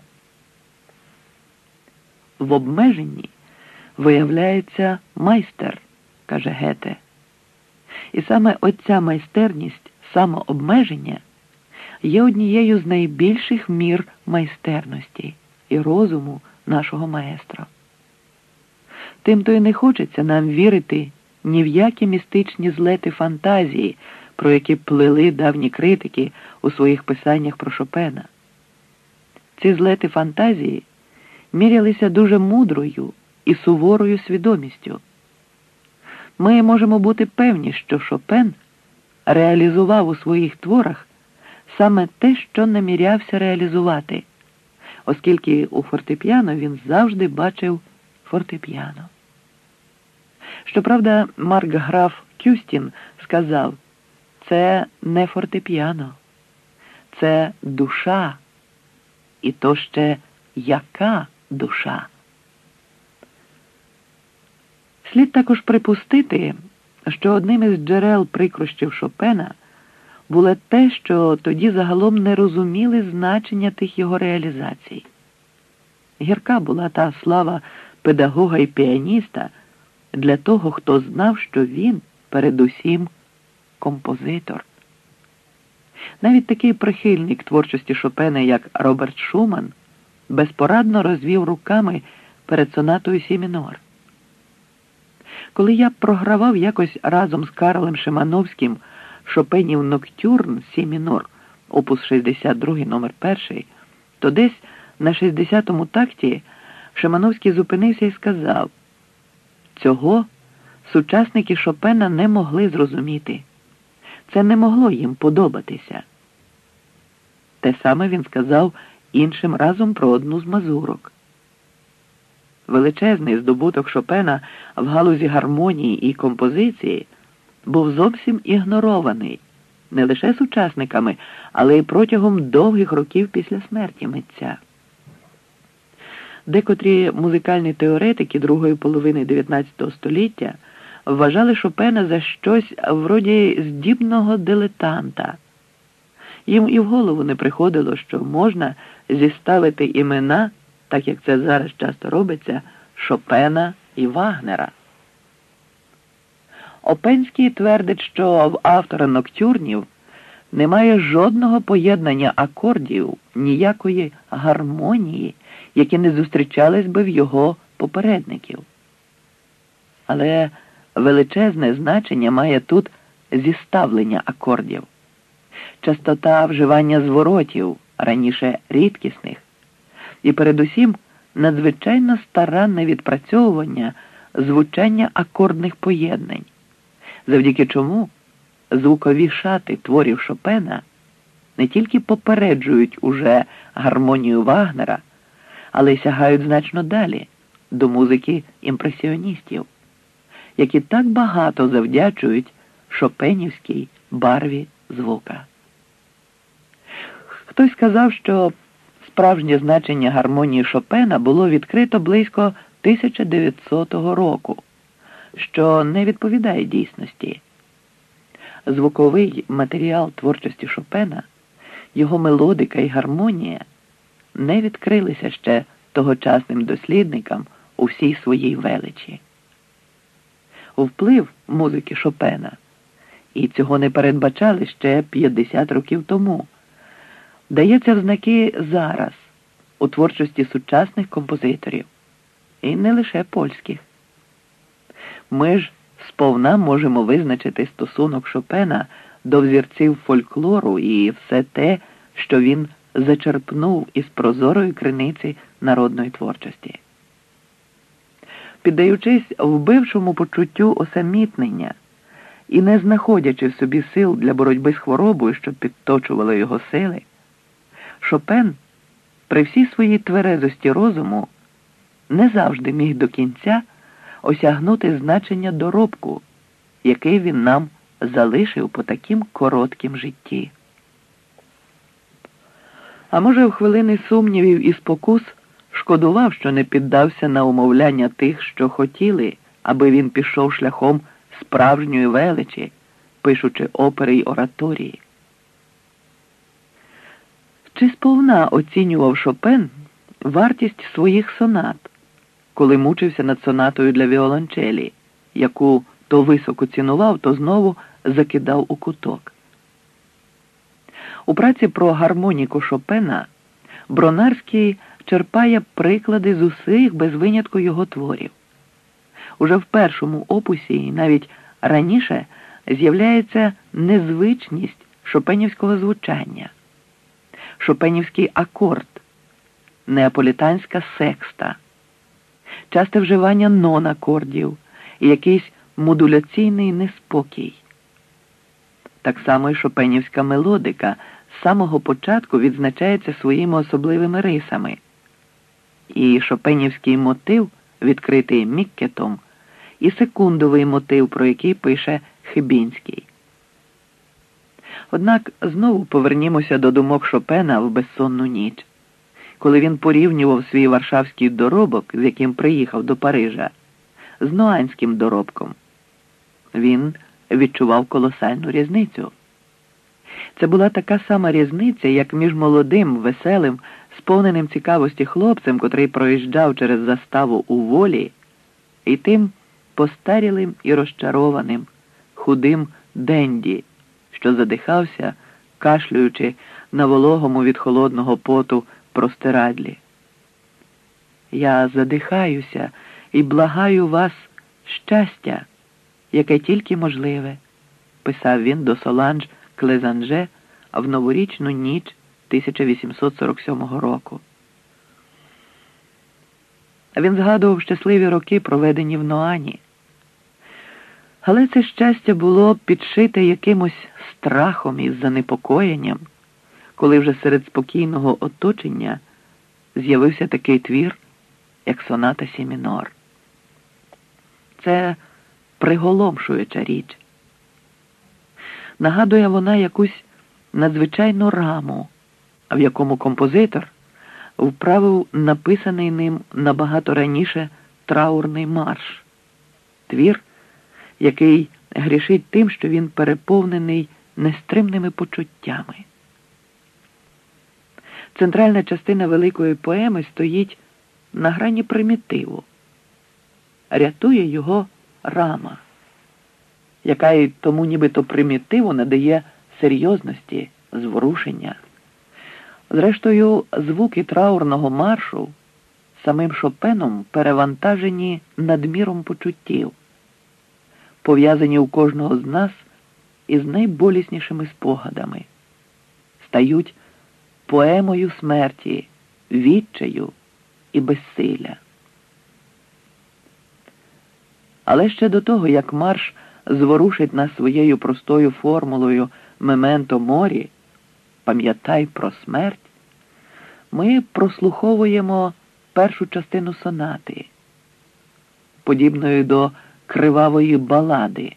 В обмеженні виявляється майстер, каже Гете. І саме оця майстерність самообмеження є однією з найбільших мір майстерності і розуму нашого маестро. Тим-то й не хочеться нам вірити ні в які містичні злети фантазії, про які плели давні критики у своїх писаннях про Шопена. Ці злети фантазії мірялися дуже мудрою і суворою свідомістю. Ми можемо бути певні, що Шопен реалізував у своїх творах саме те, що намірявся реалізувати, оскільки у фортепіано він завжди бачив фортепіано. Щоправда, маркграф Кюстін сказав, це не фортепіано, це душа, і то ще яка душа. Слід також припустити, що одним із джерел прикрощів Шопена було те, що тоді загалом не розуміли значення тих його реалізацій. Гірка була та слава педагога і піаніста для того, хто знав, що він, передусім, композитор. Навіть такий прихильник творчості Шопена, як Роберт Шуман, безпорадно розвів руками перед сонатою Сі мінор. Коли я програвав якось разом з Карлем Шимановським Шопенів Ноктюрн Сі мінор, опус 62, номер 1, то десь на 60-му такті Шимановський зупинився і сказав: «Цього сучасники Шопена не могли зрозуміти. Це не могло їм подобатися». Те саме він сказав іншим разом про одну з мазурок. Величезний здобуток Шопена в галузі гармонії і композиції був зовсім ігнорований не лише сучасниками, але й протягом довгих років після смерті митця. Декотрі музикальні теоретики другої половини XIX століття вважали Шопена за щось вроді здібного дилетанта. Їм і в голову не приходило, що можна зіставити імена, так як це зараз часто робиться, Шопена і Вагнера. Опенський твердить, що в автора ноктюрнів немає жодного поєднання акордів, ніякої гармонії, які не зустрічались би в його попередників. Але величезне значення має тут зіставлення акордів, частота вживання зворотів, раніше рідкісних, і передусім надзвичайно старанне відпрацьовування звучання акордних поєднань, завдяки чому звукові шати творів Шопена не тільки попереджують уже гармонію Вагнера, але й сягають значно далі, до музики імпресіоністів, які так багато завдячують шопенівській барві звука. Хтось сказав, що справжнє значення гармонії Шопена було відкрито близько 1900 року, що не відповідає дійсності. Звуковий матеріал творчості Шопена, його мелодика і гармонія не відкрилися ще тогочасним дослідникам у всій своїй величі. Вплив музики Шопена, і цього не передбачали ще 50 років тому, дається в знаки зараз у творчості сучасних композиторів, і не лише польських. Ми ж сповна можемо визначити стосунок Шопена до взірців фольклору і все те, що він зачерпнув із прозорої криниці народної творчості. Піддаючись вбивчому почуттю осамітнення і не знаходячи в собі сил для боротьби з хворобою, що підточувала його сили, Шопен при всій своїй тверезості розуму не завжди міг до кінця осягнути значення доробку, який він нам залишив по таким коротким житті. А може, в хвилини сумнівів і спокус шкодував, що не піддався на умовляння тих, що хотіли, аби він пішов шляхом справжньої величі, пишучи опери й ораторії. Чи сповна оцінював Шопен вартість своїх сонат, коли мучився над сонатою для віолончелі, яку то високо цінував, то знову закидав у куток? У праці про гармоніку Шопена Бронарський черпає приклади з усіх без винятку його творів. Уже в першому опусі і навіть раніше з'являється незвичність шопенівського звучання, шопенівський акорд, неаполітанська секста, часте вживання нон-акордів і якийсь модуляційний неспокій. Так само і шопенівська мелодика з самого початку відзначається своїми особливими рисами. І шопенівський мотив, відкритий Міккетом, і секундовий мотив, про який пише Хибінський. Однак знову повернімося до думок Шопена в безсонну ніч, коли він порівнював свій варшавський доробок, з яким приїхав до Парижа, з ноанським доробком. Він відчував колосальну різницю. Це була така сама різниця, як між молодим, веселим, сповненим цікавості хлопцем, котрий проїжджав через заставу у Волі, і тим постарілим і розчарованим, худим денді, що задихався, кашлюючи на вологому від холодного поту простирадлі. «Я задихаюся і благаю вас щастя, яке тільки можливе», писав він до Соланж Клезанже в новорічну ніч 1847 року. Він згадував щасливі роки, проведені в Ноані. Але це щастя було підшите якимось страхом і занепокоєнням, коли вже серед спокійного оточення з'явився такий твір, як соната Сі мінор. Це приголомшуюча річ. Нагадує вона якусь надзвичайну раму, в якому композитор вправив написаний ним набагато раніше траурний марш. Твір, який грішить тим, що він переповнений нестримними почуттями. Центральна частина великої поеми стоїть на грані примітиву. Рятує його рама, яка й тому нібито примітиву надає серйозності, зворушення. Зрештою, звуки траурного маршу самим Шопеном перевантажені надміром почуттів, пов'язані у кожного з нас із найболіснішими спогадами, стають поемою смерті, відчаю і безсилля. Але ще до того, як марш зворушить нас своєю простою формулою «Мементо морі», «Пам'ятай про смерть», ми прослуховуємо першу частину сонати, подібної до кривавої балади,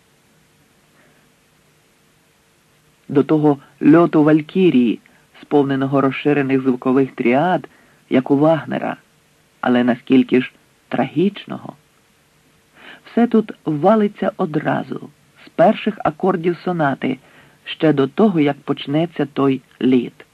до того льоту Валькірії, сповненого розширених звукових тріад, як у Вагнера, але наскільки ж трагічного. все тут валиться одразу, з перших акордів сонати, ще до того, як почнеться той лід.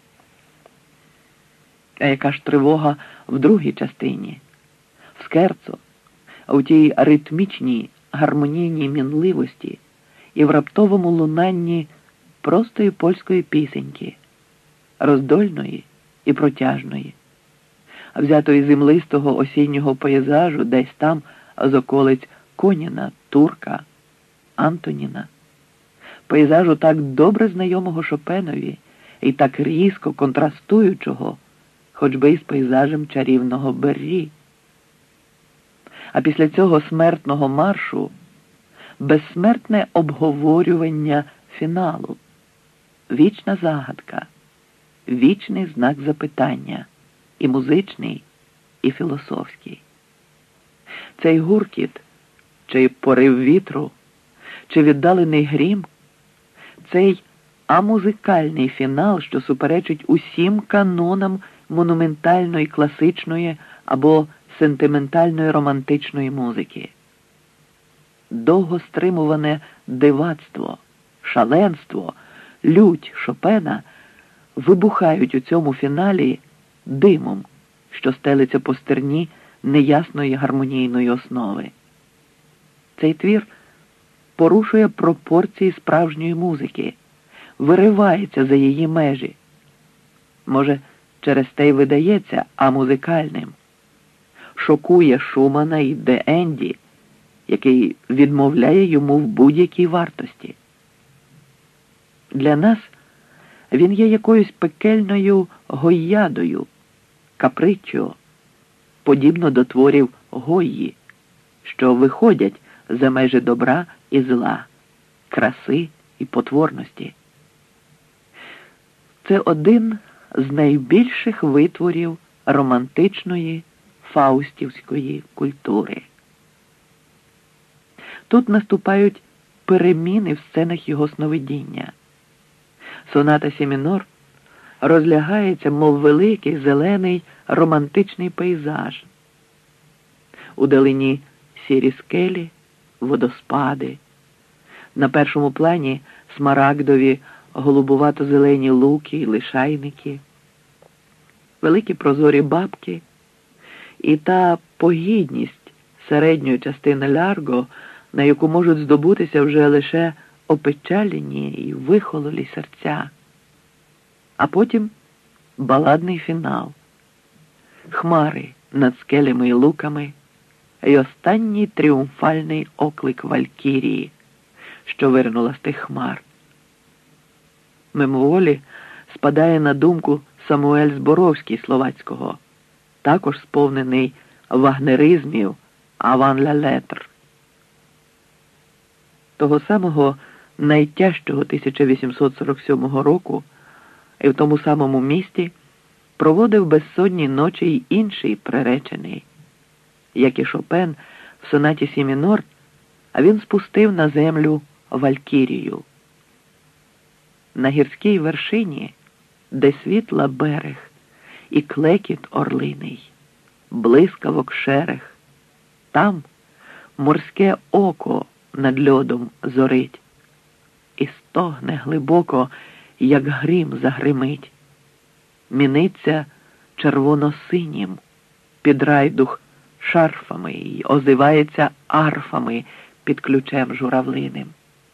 А яка ж тривога в другій частині, в скерцо, у тій ритмічній, гармонійній мінливості і в раптовому лунанні простої польської пісеньки, роздольної і протяжної, взятої землистого осіннього пейзажу десь там з околиць Коніна, Турка, Антоніна, пейзажу так добре знайомого Шопенові і так різко контрастуючого, хоч би із пейзажем чарівного Беррі. А після цього смертного маршу безсмертне обговорювання фіналу, вічна загадка, вічний знак запитання, і музичний, і філософський. Цей гуркіт, чи порив вітру, чи віддалений грім, цей амузикальний фінал, що суперечить усім канонам монументальної, класичної або сентиментальної романтичної музики. Довго стримуване дивацтво, шаленство, лють Шопена вибухають у цьому фіналі димом, що стелиться по стерні неясної гармонійної основи. Цей твір порушує пропорції справжньої музики, виривається за її межі. Може, через те й видається амузикальним. Шокує Шумана і Де Енді, який відмовляє йому в будь-якій вартості. Для нас він є якоюсь пекельною гойядою, каприччю, подібно до творів Гойї, що виходять за межі добра і зла, краси і потворності. Це один з найбільших витворів романтичної фаустівської культури. Тут наступають переміни в сценах його сновидіння. Соната Сі мінор розлягається, мов великий зелений романтичний пейзаж. Удалині сірі скелі, водоспади. На першому плані смарагдові голубувато-зелені луки і лишайники, великі прозорі бабки і та погідність середньої частини Лярго, на яку можуть здобутися вже лише опечалені і вихололі серця. А потім баладний фінал. Хмари над скелями і луками і останній тріумфальний оклик Валькірії, що виринула з тих хмар. Мимоволі спадає на думку Самуель Зборовський словацького, також сповнений вагнеризмів «Avant la lettre». Того самого найтяжчого 1847 року і в тому самому місті проводив безсонні ночі й інший приречений. Як і Шопен в сонаті Сі мінор, а він спустив на землю Валькірію. На гірській вершині, де світла берег і клекіт орлиний, блискавок шерех, там морське око над льодом зорить і стогне глибоко, як грім загримить. Міниться червоно-синім під райдух шарфами й озивається арфами під ключем журавлиним.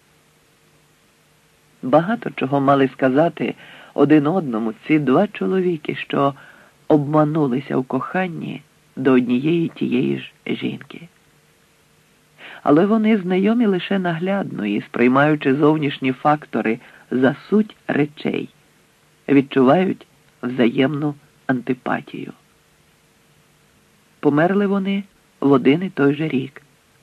Багато чого мали сказати один одному ці два чоловіки, що обманулися в коханні до однієї тієї ж жінки. Але вони знайомі лише наглядно і, сприймаючи зовнішні фактори за суть речей, відчувають взаємну антипатію. Померли вони в один і той же рік.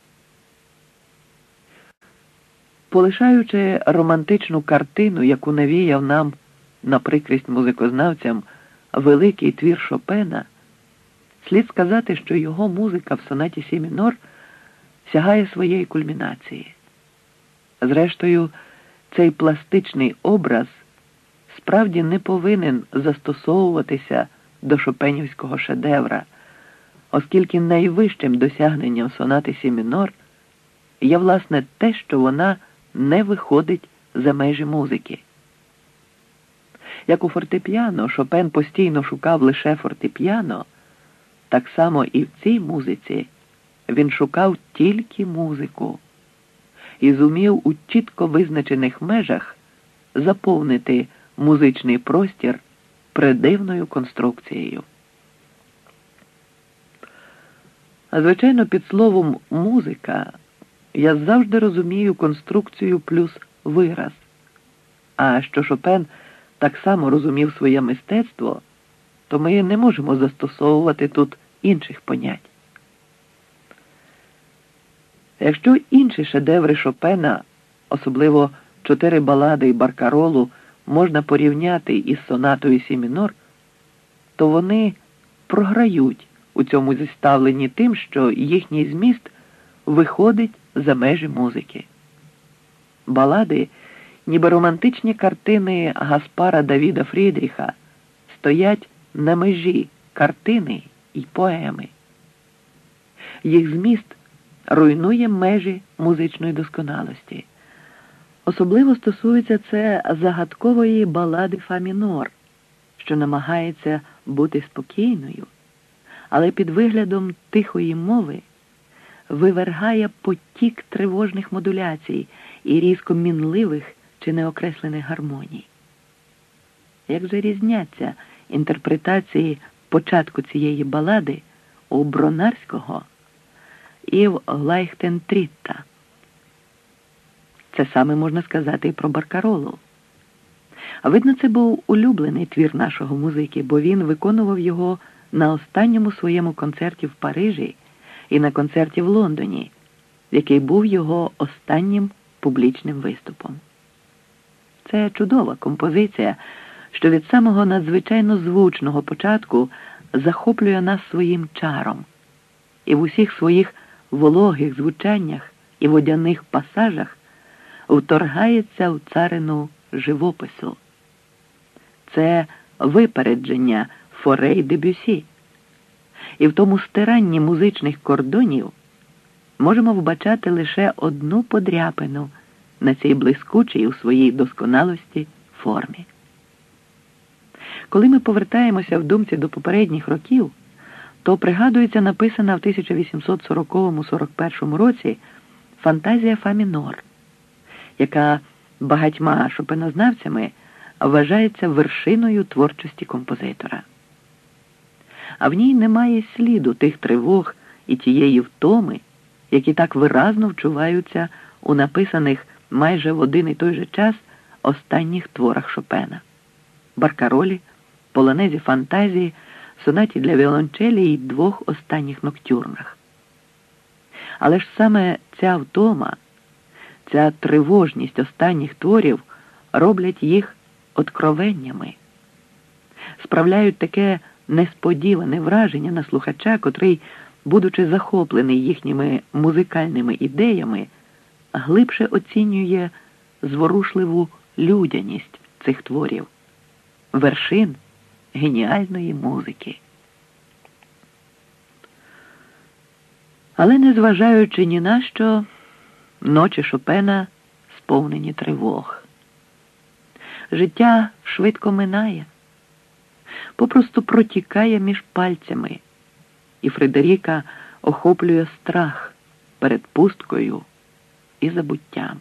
Полишаючи романтичну картину, яку навіяв нам на прикрість музикознавцям великий твір Шопена, слід сказати, що його музика в сонаті Сі мінор сягає своєї кульмінації. Зрештою, цей пластичний образ справді не повинен застосовуватися до шопенівського шедевра, оскільки найвищим досягненням сонати Сі мінор є, власне, те, що вона не виходить за межі музики. Як у фортепіано Шопен постійно шукав лише фортепіано, так само і в цій музиці він шукав тільки музику і зумів у чітко визначених межах заповнити музичний простір придивною конструкцією. А звичайно, під словом «музика» я завжди розумію конструкцію плюс вираз. А що Шопен так само розумів своє мистецтво, то ми не можемо застосовувати тут інших понять. Якщо інші шедеври Шопена, особливо 4 балади і баркаролу, можна порівняти із сонатою Сі мінор, то вони програють у цьому зіставленні тим, що їхній зміст виходить за межі музики. Балади, ніби романтичні картини Гаспара Давіда Фрідріха, стоять на межі картини і поеми. Їх зміст руйнує межі музичної досконалості. Особливо стосується це загадкової балади Фа мінор, що намагається бути спокійною, але під виглядом тихої мови вивергає потік тривожних модуляцій і різко мінливих чи неокреслених гармоній. Як же різняться інтерпретації початку цієї балади у Бронарського і в Лайхтентрітта? Це саме можна сказати і про баркаролу. Видно, це був улюблений твір нашого музики, бо він виконував його на останньому своєму концерті в Парижі і на концерті в Лондоні, який був його останнім публічним виступом. Це чудова композиція, що від самого надзвичайно звучного початку захоплює нас своїм чаром і в усіх своїх вологих звучаннях і водяних пасажах вторгається в царину живопису. Це випередження Форе й Дебюсі. І в тому стиранні музичних кордонів можемо вбачати лише одну подряпину на цій блискучій у своїй досконалості формі. Коли ми повертаємося в думці до попередніх років, то пригадується написана в 1840-41 році фантазія Фа мінор, яка багатьма шопенознавцями вважається вершиною творчості композитора. А в ній немає сліду тих тривог і тієї втоми, які так виразно вчуваються у написаних майже в один і той же час останніх творах Шопена – баркаролі, полонезі фантазії, сонаті для віолончелі і 2 останніх ноктюрнах. Але ж саме ця втома, ця тривожність останніх творів роблять їх откровеннями, справляють таке несподіване враження на слухача, котрий, будучи захоплений їхніми музикальними ідеями, глибше оцінює зворушливу людяність цих творів, вершин геніальної музики. Але незважаючи ні на що, ночі Шопена сповнені тривог. Життя швидко минає, попросту протікає між пальцями, і Фредеріка охоплює страх перед пусткою і забуттям.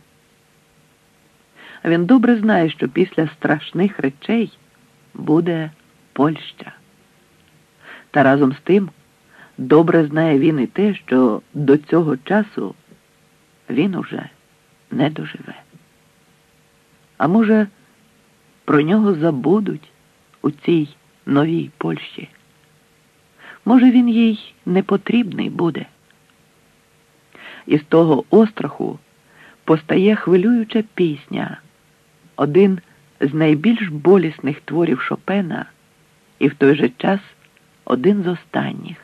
Він добре знає, що після страшних речей буде Польща. Та разом з тим добре знає він і те, що до цього часу він уже не доживе. А може, про нього забудуть у цій новій Польщі? Може, він їй не потрібний буде? Із того остраху постає хвилююча пісня, один з найбільш болісних творів Шопена і в той же час один з останніх.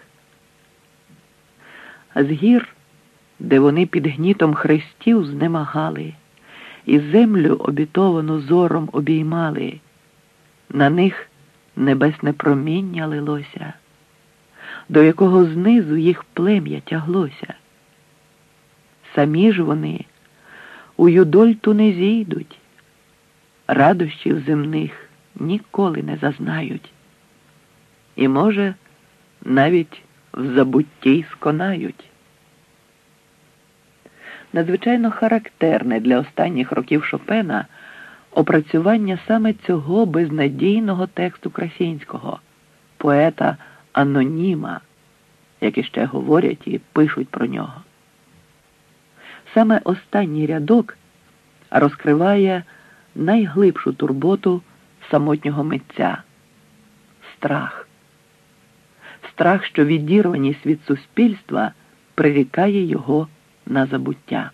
З гір, де вони під гнітом хрестів знемагали і землю обітовану зором обіймали, на них небесне проміння лилося, до якого знизу їх плем'я тяглося. самі ж вони у юдольту не зійдуть, радощів земних ніколи не зазнають. І, може, навіть в забутті сконають. Надзвичайно характерне для останніх років Шопена опрацювання саме цього безнадійного тексту Красінського, поета-аноніма, як іще говорять і пишуть про нього. Саме останній рядок розкриває найглибшу турботу самотнього митця – страх. Страх, що відірваність від суспільства прирікає його на забуття.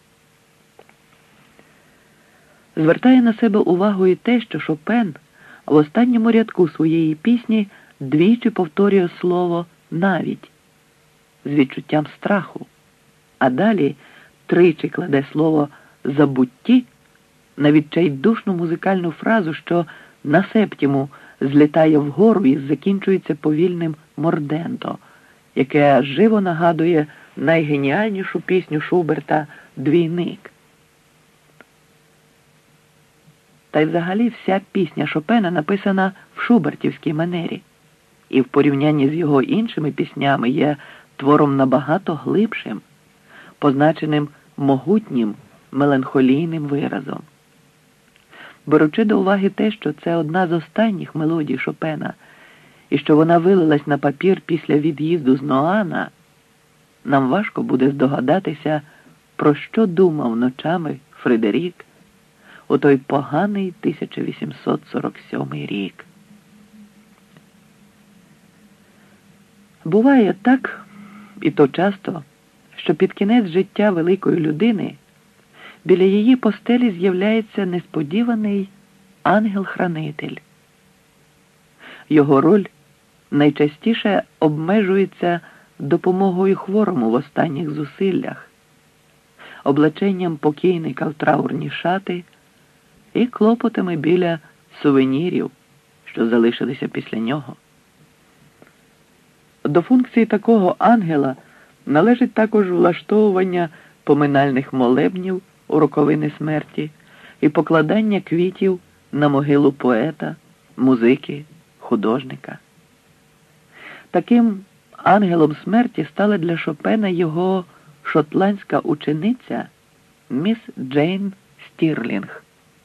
Звертає на себе увагу і те, що Шопен в останньому рядку своєї пісні двічі повторює слово «навіть» з відчуттям страху, а далі тричі кладе слово «забутті» на відчайдушну музикальну фразу, що на септіму злітає вгору і закінчується повільним морденто, яке живо нагадує найгеніальнішу пісню Шуберта «Двійник». Та й взагалі вся пісня Шопена написана в шубертівській манері і в порівнянні з його іншими піснями є твором набагато глибшим, позначеним могутнім меланхолійним виразом. Беручи до уваги те, що це одна з останніх мелодій Шопена, і що вона вилилась на папір після від'їзду з Ноана, нам важко буде здогадатися, про що думав ночами Фредерік у той поганий 1847 рік. Буває так, і то часто, що під кінець життя великої людини біля її постелі з'являється несподіваний ангел-хранитель. Його роль найчастіше обмежується допомогою хворому в останніх зусиллях, облаченням покійника в траурні шати і клопотами біля сувенірів, що залишилися після нього. До функції такого ангела належить також влаштовування поминальних молебнів у роковини смерті і покладання квітів на могилу поета, музики, художника. Таким ангелом смерті стала для Шопена його шотландська учениця міс Джейн Стірлінг.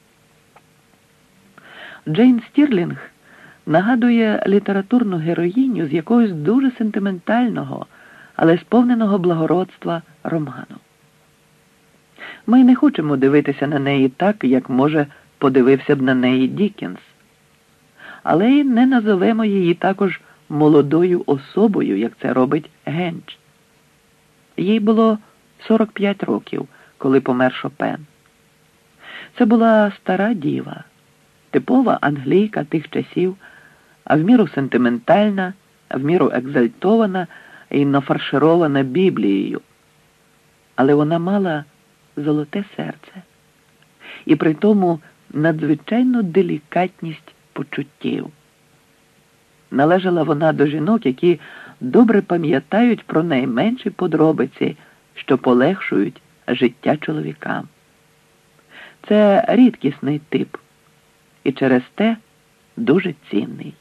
Джейн Стірлінг нагадує літературну героїню з якогось дуже сентиментального, але сповненого благородства роману. Ми не хочемо дивитися на неї так, як, може, подивився б на неї Діккенс. Але й не назовемо її також молодою особою, як це робить Генч. Їй було 45 років, коли помер Шопен. Це була стара діва, типова англійка тих часів, а в міру сентиментальна, а в міру екзальтована і нафарширована Біблією. Але вона мала золоте серце і при тому надзвичайну делікатність почуттів. Належала вона до жінок, які добре пам'ятають про найменші подробиці, що полегшують життя чоловікам. Це рідкісний тип і через те дуже цінний.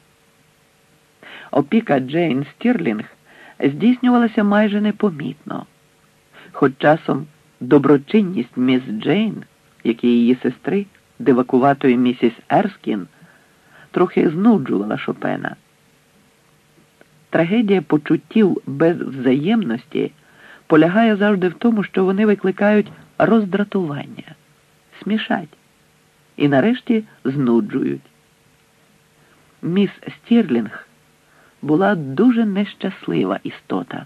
Опіка Джейн Стірлінг здійснювалася майже непомітно, хоч часом доброчинність міс Джейн, як і її сестри, дивакуватої місіс Ерскін, трохи знуджувала Шопена. Трагедія почуттів без взаємності полягає завжди в тому, що вони викликають роздратування, смішать і нарешті знуджують. Міс Стірлінг була дуже нещаслива істота.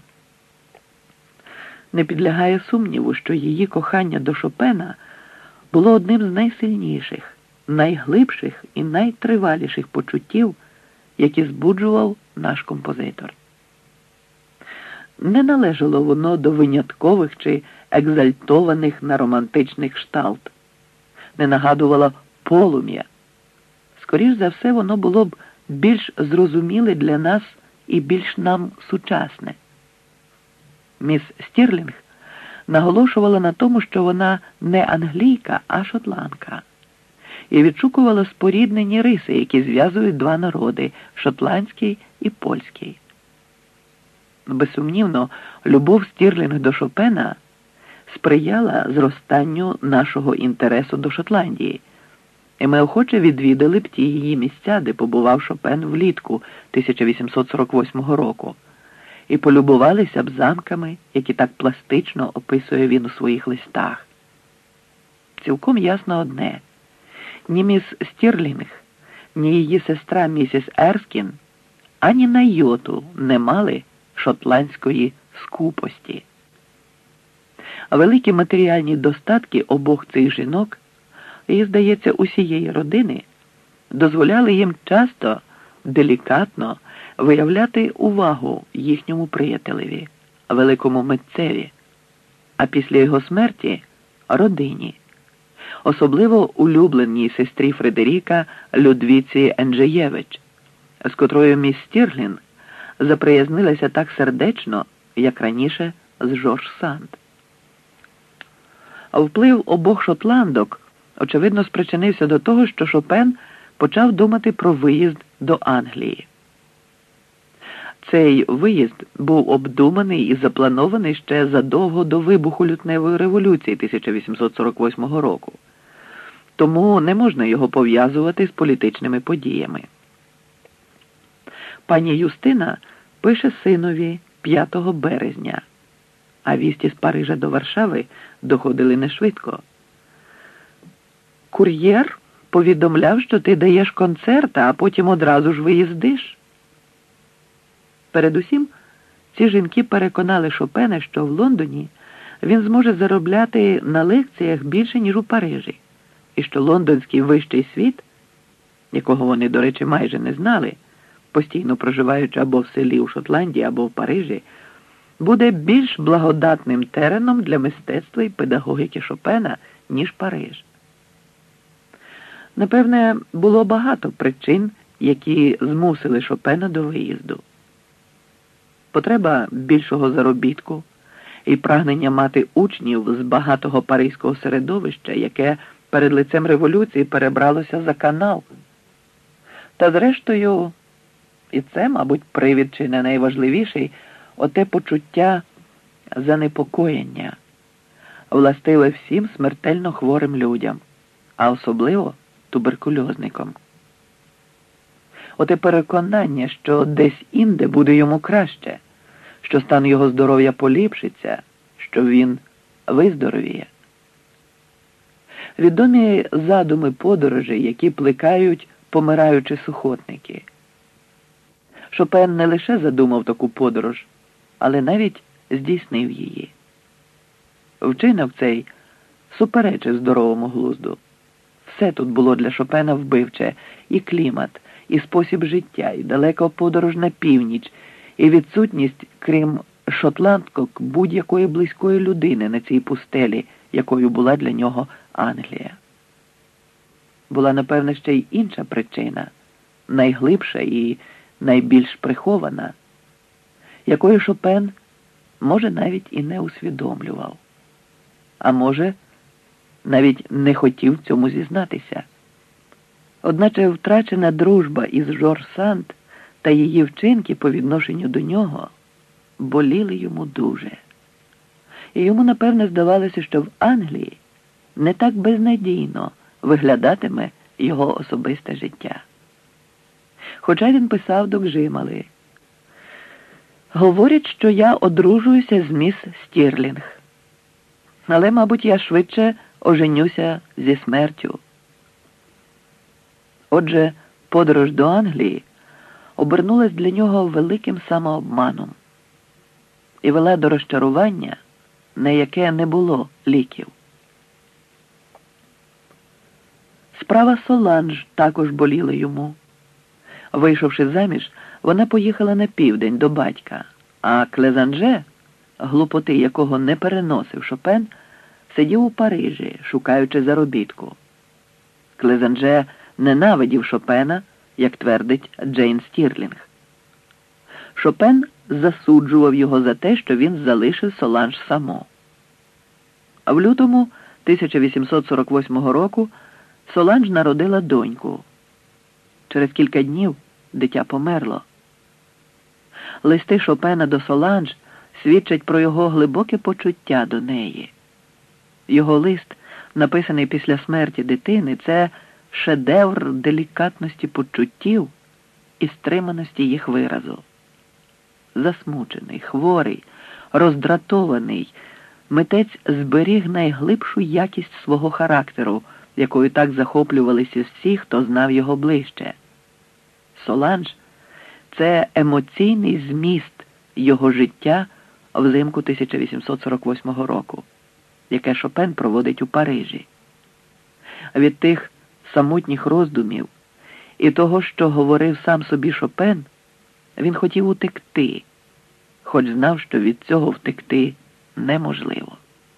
Не підлягає сумніву, що її кохання до Шопена було одним з найсильніших, найглибших і найтриваліших почуттів, які збуджував наш композитор. Не належало воно до виняткових чи екзальтованих на романтичних кшталт, не нагадувало полум'я. Скоріш за все, воно було б більш зрозуміле для нас і більш нам сучасне. Міс Стірлінг наголошувала на тому, що вона не англійка, а шотландка, і відшукувала споріднені риси, які зв'язують два народи – шотландський і польський. Безсумнівно, любов Стірлінг до Шопена сприяла зростанню нашого інтересу до Шотландії, і ми охоче відвідали б ті її місця, де побував Шопен влітку 1848 року, і полюбувалися б замками, які так пластично описує він у своїх листах. Цілком ясно одне – ні міс Стірлінг, ні її сестра місіс Ерскін ані на йоту не мали шотландської скупості. А великі матеріальні достатки обох цих жінок, і, здається, усієї родини, дозволяли їм часто, делікатно виявляти увагу їхньому приятелеві, великому митцеві, а після його смерті – родині, особливо улюбленій сестрі Фредеріка Людвіці Енджеєвич, з котрою міс Стірлінг заприязнилася так сердечно, як раніше з Жорж Санд. А вплив обох шотландок, очевидно, спричинився до того, що Шопен почав думати про виїзд до Англії. Цей виїзд був обдуманий і запланований ще задовго до вибуху лютневої революції 1848 року. Тому не можна його пов'язувати з політичними подіями. Пані Юстина пише синові 5 березня, а вісті з Парижа до Варшави доходили не швидко. Кур'єр повідомляв, що ти даєш концерт, а потім одразу ж виїздиш. Передусім, ці жінки переконали Шопена, що в Лондоні він зможе заробляти на лекціях більше, ніж у Парижі, і що лондонський вищий світ, якого вони, до речі, майже не знали, постійно проживаючи або в селі у Шотландії, або в Парижі, буде більш благодатним тереном для мистецтва і педагогіки Шопена, ніж Париж. Напевне, було багато причин, які змусили Шопена до виїзду. Потреба більшого заробітку і прагнення мати учнів з багатого паризького середовища, яке перед лицем революції перебралося за канал. Та зрештою, і це, мабуть, привід чи не найважливіший, оте почуття занепокоєння, властиве всім смертельно хворим людям, а особливо туберкульозникам. Оте переконання, що десь інде буде йому краще, що стан його здоров'я поліпшиться, що він виздоровіє. Відомі задуми подорожей, які плекають помираючі сухотники. Шопен не лише задумав таку подорож, але навіть здійснив її. Вчинок цей суперечив здоровому глузду. Все тут було для Шопена вбивче – і клімат, і спосіб життя, і далека подорож на північ, і відсутність, крім шотландок, будь-якої близької людини на цій пустелі, якою була для нього Англія. Була, напевне, ще й інша причина, найглибша і найбільш прихована, якої Шопен, може, навіть і не усвідомлював. А може, навіть не хотів цьому зізнатися. Одначе втрачена дружба із Жорж Санд та її вчинки по відношенню до нього боліли йому дуже. І йому, напевне, здавалося, що в Англії не так безнадійно виглядатиме його особисте життя. Хоча він писав до Гжимали: «Говорять, що я одружуюся з міс Стірлінг. Але, мабуть, я швидше оженюся зі смертю». Отже, подорож до Англії обернулась для нього великим самообманом і вела до розчарування, на яке не було ліків. Справа Соланж також боліла йому. Вийшовши заміж, вона поїхала на південь до батька, а Клезанже, глупоти якого не переносив Шопен, сидів у Парижі, шукаючи заробітку. Клезанже ненавидів Шопена, як твердить Джейн Стірлінг. Шопен засуджував його за те, що він залишив Соланж саму. А в лютому 1848 року Соланж народила доньку. Через кілька днів дитя померло. Листи Шопена до Соланж свідчать про його глибоке почуття до неї. Його лист, написаний після смерті дитини, це шедевр делікатності почуттів і стриманості їх виразу. Засмучений, хворий, роздратований, митець зберіг найглибшу якість свого характеру, якою так захоплювалися всі, хто знав його ближче. Соланж – це емоційний зміст його життя взимку 1848 року, яке Шопен проводить у Парижі. Від тих самотніх роздумів і того, що говорив сам собі Шопен, він хотів утекти, хоч знав, що від цього втекти неможливо.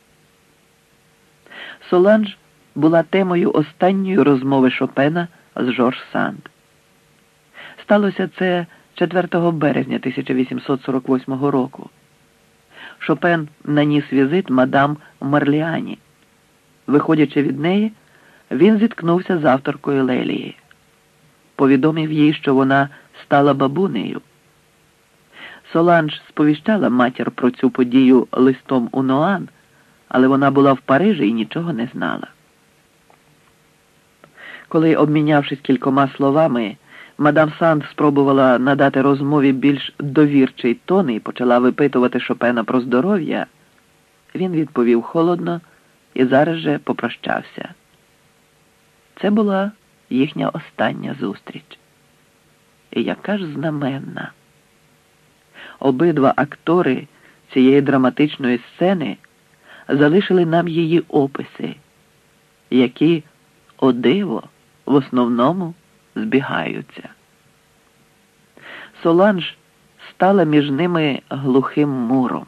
Соланж була темою останньої розмови Шопена з Жорж Санд. Сталося це 4 березня 1848 року. Шопен наніс візит мадам Марліані. Виходячи від неї, він зіткнувся з авторкою Лелії. Повідомив їй, що вона стала бабунею. Соланж сповіщала матір про цю подію листом у Ноан, але вона була в Парижі і нічого не знала. Коли, обмінявшись кількома словами, мадам Санд спробувала надати розмові більш довірчий тон і почала випитувати Шопена про здоров'я, він відповів холодно і зараз же попрощався. Це була їхня остання зустріч. І яка ж знаменна. Обидва актори цієї драматичної сцени залишили нам її описи, які, о диво, в основному збігаються. Соланж стала між ними глухим муром.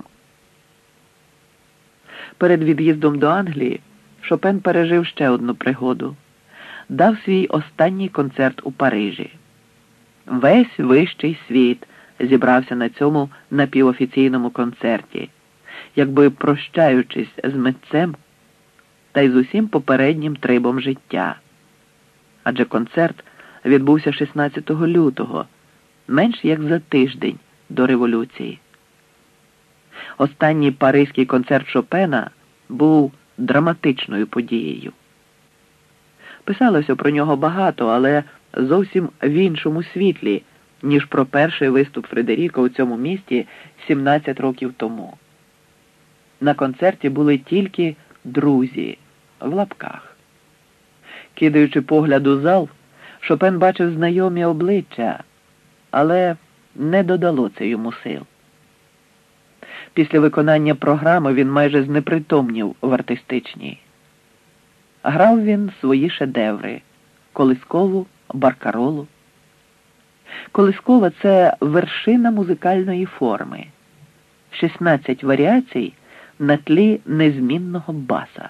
Перед від'їздом до Англії Шопен пережив ще одну пригоду. Дав свій останній концерт у Парижі. Весь вищий світ зібрався на цьому напівофіційному концерті, якби прощаючись з митцем та й з усім попереднім трибом життя. Адже концерт відбувся 16 лютого, менш як за тиждень до революції. Останній паризький концерт Шопена був драматичною подією. Писалося про нього багато, але зовсім в іншому світлі, ніж про перший виступ Фредеріка у цьому місті 17 років тому. На концерті були тільки друзі, в лапках. Кидаючи погляд у зал, Шопен бачив знайомі обличчя, але не додало це йому сил. Після виконання програми він майже знепритомнів в артистичній. Грав він свої шедеври – колискову, баркаролу. Колискова – це вершина музикальної форми. 16 варіацій на тлі незмінного баса.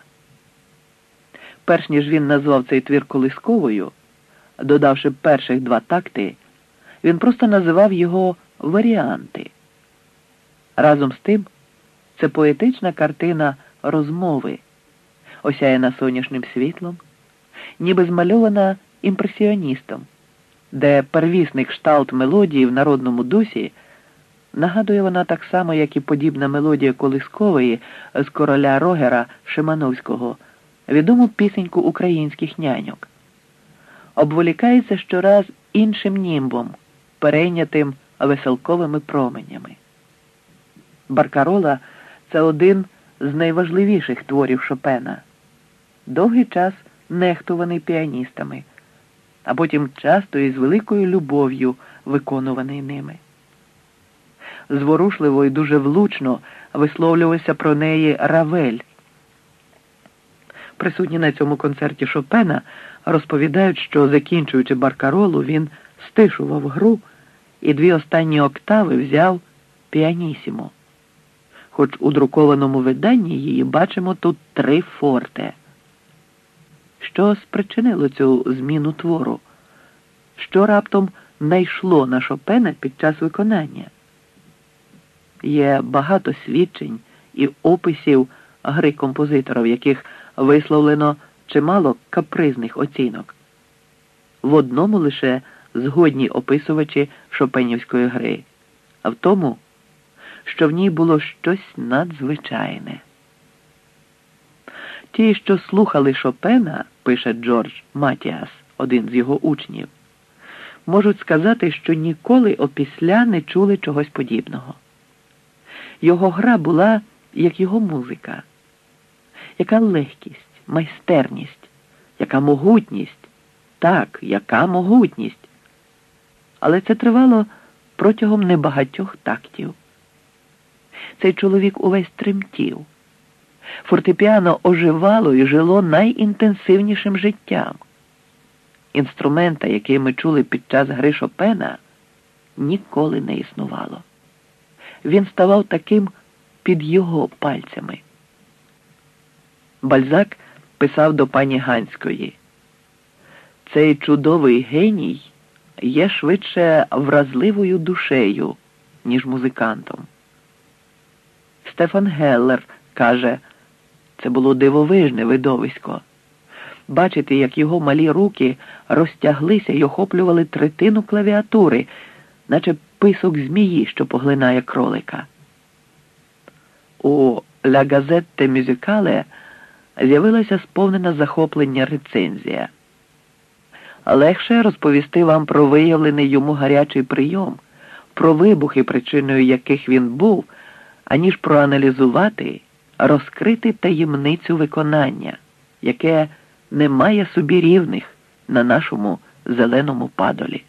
Перш ніж він назвав цей твір колисковою, додавши перших 2 такти, він просто називав його варіанти. Разом з тим, це поетична картина розмови, осяяна сонячним світлом, ніби змальована імпресіоністом, де первісний кшталт мелодії в народному дусі нагадує вона так само, як і подібна мелодія колискової з короля Рогера Шимановського, відому пісеньку українських няньок. Обволікається щораз іншим німбом, перейнятим веселковими променями. Баркарола – це один з найважливіших творів Шопена. Довгий час нехтуваний піаністами, а потім часто і з великою любов'ю виконуваний ними. Зворушливо і дуже влучно висловлювався про неї Равель. Присутні на цьому концерті Шопена розповідають, що, закінчуючи баркаролу, він стишував гру і 2 останні октави взяв піанісімо. Хоч у друкованому виданні її бачимо тут 3 форте. Що спричинило цю зміну твору? Що раптом найшло на Шопена під час виконання? Є багато свідчень і описів гри композитора, в яких висловлено чимало капризних оцінок. В одному лише згодні описувачі шопенівської гри, а в тому, що в ній було щось надзвичайне. Ті, що слухали Шопена, пише Джордж Матіас, один з його учнів, можуть сказати, що ніколи опісля не чули чогось подібного. Його гра була, як його музика. Яка легкість, майстерність, яка могутність. Так, яка могутність. Але це тривало протягом небагатьох тактів. Цей чоловік увесь тремтів. Фортепіано оживало і жило найінтенсивнішим життям. Інструмента, який ми чули під час гри Шопена, ніколи не існувало. Він ставав таким під його пальцями. Бальзак писав до пані Ганської: «Цей чудовий геній є швидше вразливою душею, ніж музикантом». Стефан Геллер каже: «Це було дивовижне видовисько. Бачити, як його малі руки розтяглися й охоплювали третину клавіатури, наче писок змії, що поглинає кролика». У «La Gazzetta Musicale» з'явилася сповнена захоплення рецензія. Легше розповісти вам про виявлений йому гарячий прийом, про вибухи, причиною яких він був, аніж проаналізувати, розкрити таємницю виконання, яке не має собі рівних на нашому зеленому падолі.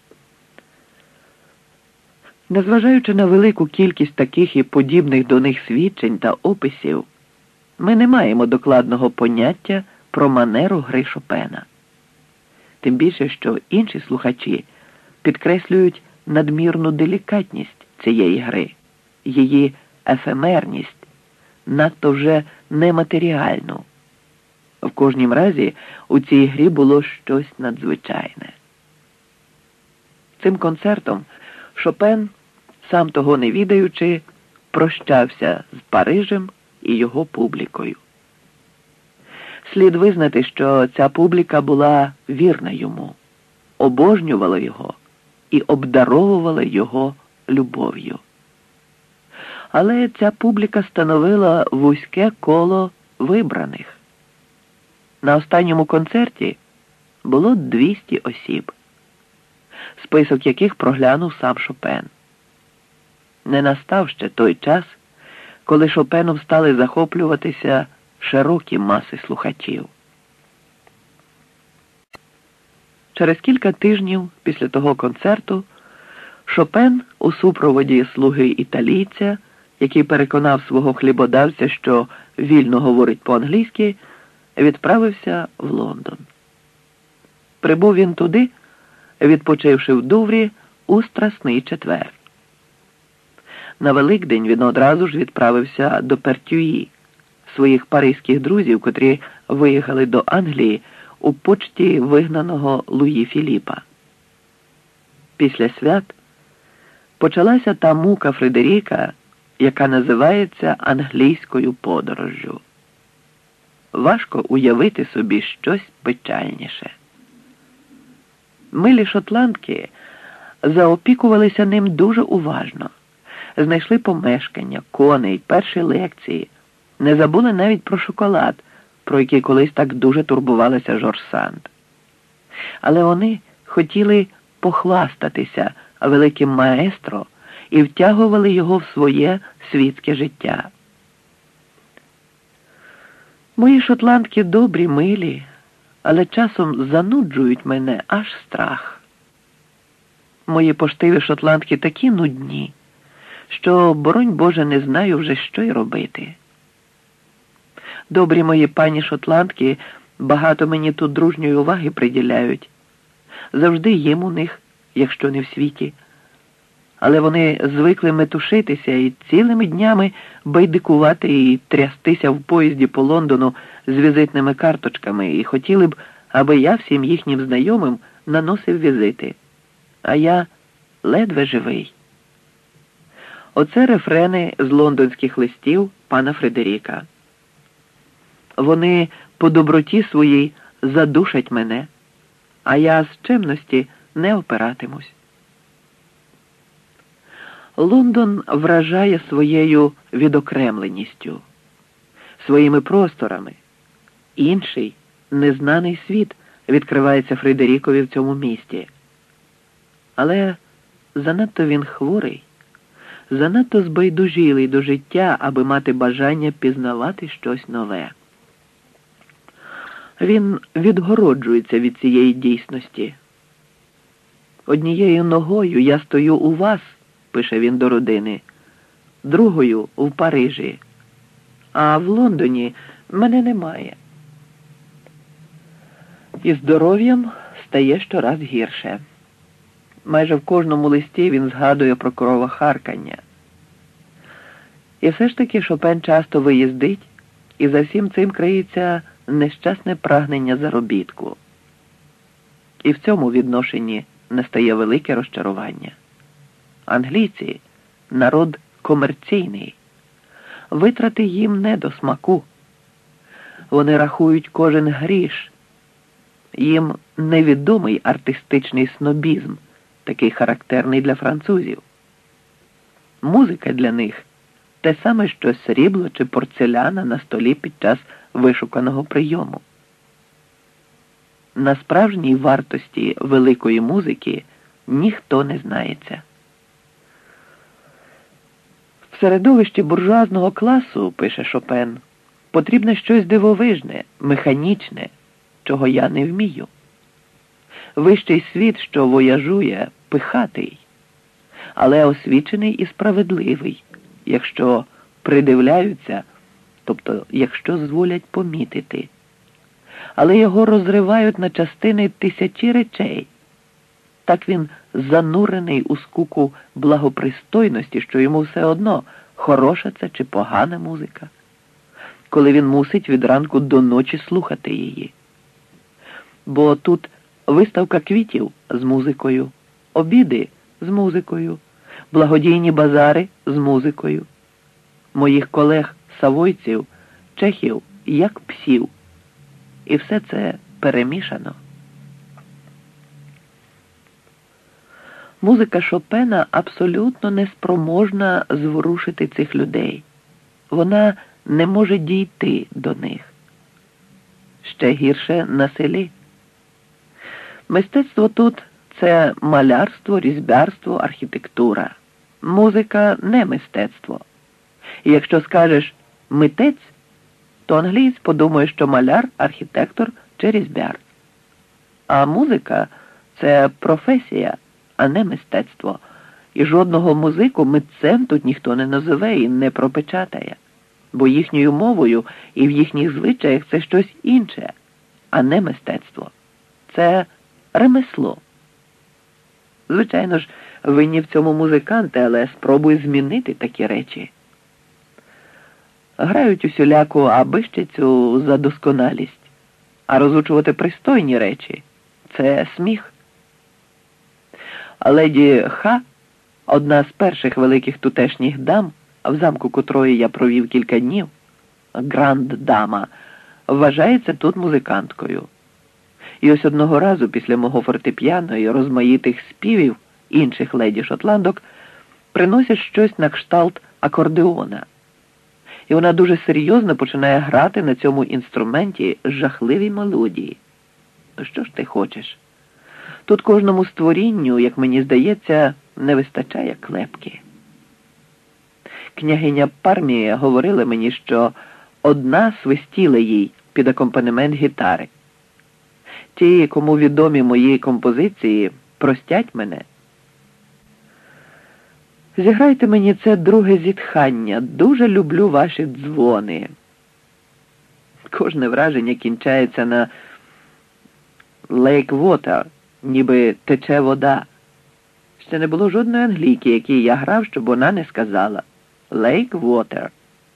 Незважаючи на велику кількість таких і подібних до них свідчень та описів, ми не маємо докладного поняття про манеру гри Шопена. Тим більше, що інші слухачі підкреслюють надмірну делікатність цієї гри, її ефемерність, надто вже нематеріальну. В кожнім разі у цій грі було щось надзвичайне. Цим концертом Шопен, сам того не відаючи, прощався з Парижем і його публікою. Слід визнати, що ця публіка була вірна йому, обожнювала його і обдаровувала його любов'ю. Але ця публіка становила вузьке коло вибраних. На останньому концерті було 200 осіб, список яких проглянув сам Шопен. Не настав ще той час, коли Шопеном стали захоплюватися широкі маси слухачів. Через кілька тижнів після того концерту Шопен у супроводі слуги-італійця, який переконав свого хлібодавця, що вільно говорить по-англійськи, відправився в Лондон. Прибув він туди, відпочивши в Дуврі у Страсний четвер. На Великдень він одразу ж відправився до Пертюї, своїх паризьких друзів, котрі виїхали до Англії у почті вигнаного Луї Філіпа. Після свят почалася та мука Фредеріка, яка називається англійською подорожжю. Важко уявити собі щось печальніше. Милі шотландки заопікувалися ним дуже уважно. Знайшли помешкання, коней, перші лекції. Не забули навіть про шоколад, про який колись так дуже турбувалася Жорж Санд. Але вони хотіли похвастатися великим маестро і втягували його в своє світське життя. Мої шотландки добрі, милі, але часом зануджують мене аж страх. Мої поштиві шотландки такі нудні, що, боронь Боже, не знаю вже, що й робити. Добрі мої пані шотландки багато мені тут дружньої уваги приділяють. Завжди їм у них, якщо не в світі. Але вони звикли метушитися і цілими днями байдикувати і трястися в поїзді по Лондону з візитними карточками і хотіли б, аби я всім їхнім знайомим наносив візити. А я ледве живий. Оце рефрени з лондонських листів пана Фредеріка. Вони по доброті своїй задушать мене, а я з чемності не опиратимусь. Лондон вражає своєю відокремленістю, своїми просторами. Інший, незнаний світ відкривається Фредерікові в цьому місті. Але занадто він хворий, занадто збайдужілий до життя, аби мати бажання пізнавати щось нове. Він відгороджується від цієї дійсності. «Однією ногою я стою у вас», – пише він до родини, «другою – в Парижі, а в Лондоні мене немає». І здоров'ям стає щораз гірше. Майже в кожному листі він згадує про кровохаркання. І все ж таки Шопен часто виїздить, і за всім цим криється нещасне прагнення заробітку. І в цьому відношенні настає велике розчарування. Англійці – народ комерційний. Витрати їм не до смаку. Вони рахують кожен гріш. Їм невідомий артистичний снобізм, такий характерний для французів. Музика для них – те саме, що срібло чи порцеляна на столі під час вишуканого прийому. На справжній вартості великої музики ніхто не знається. В середовищі буржуазного класу, пише Шопен, потрібне щось дивовижне, механічне, чого я не вмію. Вищий світ, що вояжує, пихатий, але освічений і справедливий, якщо придивляються, тобто якщо зволять помітити. Але його розривають на частини тисячі речей. Так він занурений у скуку благопристойності, що йому все одно, хороша це чи погана музика, коли він мусить від ранку до ночі слухати її. Бо тут виставка квітів з музикою, обіди з музикою, благодійні базари з музикою. Моїх колег-савойців, чехів, як псів. І все це перемішано. Музика Шопена абсолютно неспроможна зворушити цих людей. Вона не може дійти до них. Ще гірше на селі. Мистецтво тут – це малярство, різьбярство, архітектура. Музика – не мистецтво. І якщо скажеш «митець», то англієць подумає, що маляр, архітектор чи різьбяр. А музика – це професія, а не мистецтво. І жодного музику митцем тут ніхто не називе і не пропечатає. Бо їхньою мовою і в їхніх звичаях це щось інше, а не мистецтво. Це ремесло. Звичайно ж, винні в цьому музиканти, але спробуй змінити такі речі. Грають усіляку абищицю за досконалість, а розучувати пристойні речі – це сміх. Леді Ха, одна з перших великих тутешніх дам, в замку котрої я провів кілька днів, гранд-дама, вважається тут музиканткою. І ось одного разу після мого фортепіано і розмаїтих співів інших леді-шотландок приносять щось на кшталт акордеона. І вона дуже серйозно починає грати на цьому інструменті жахливі мелодії. Що ж ти хочеш? Тут кожному створінню, як мені здається, не вистачає клепки. Княгиня Пармія говорила мені, що одна свистіла їй під акомпанемент гітари. Ті, кому відомі мої композиції, простять мене. Зіграйте мені це друге зітхання. Дуже люблю ваші дзвони. Кожне враження кінчається на «lake water», ніби тече вода. Ще не було жодної англійки, якій я грав, щоб вона не сказала «lake water».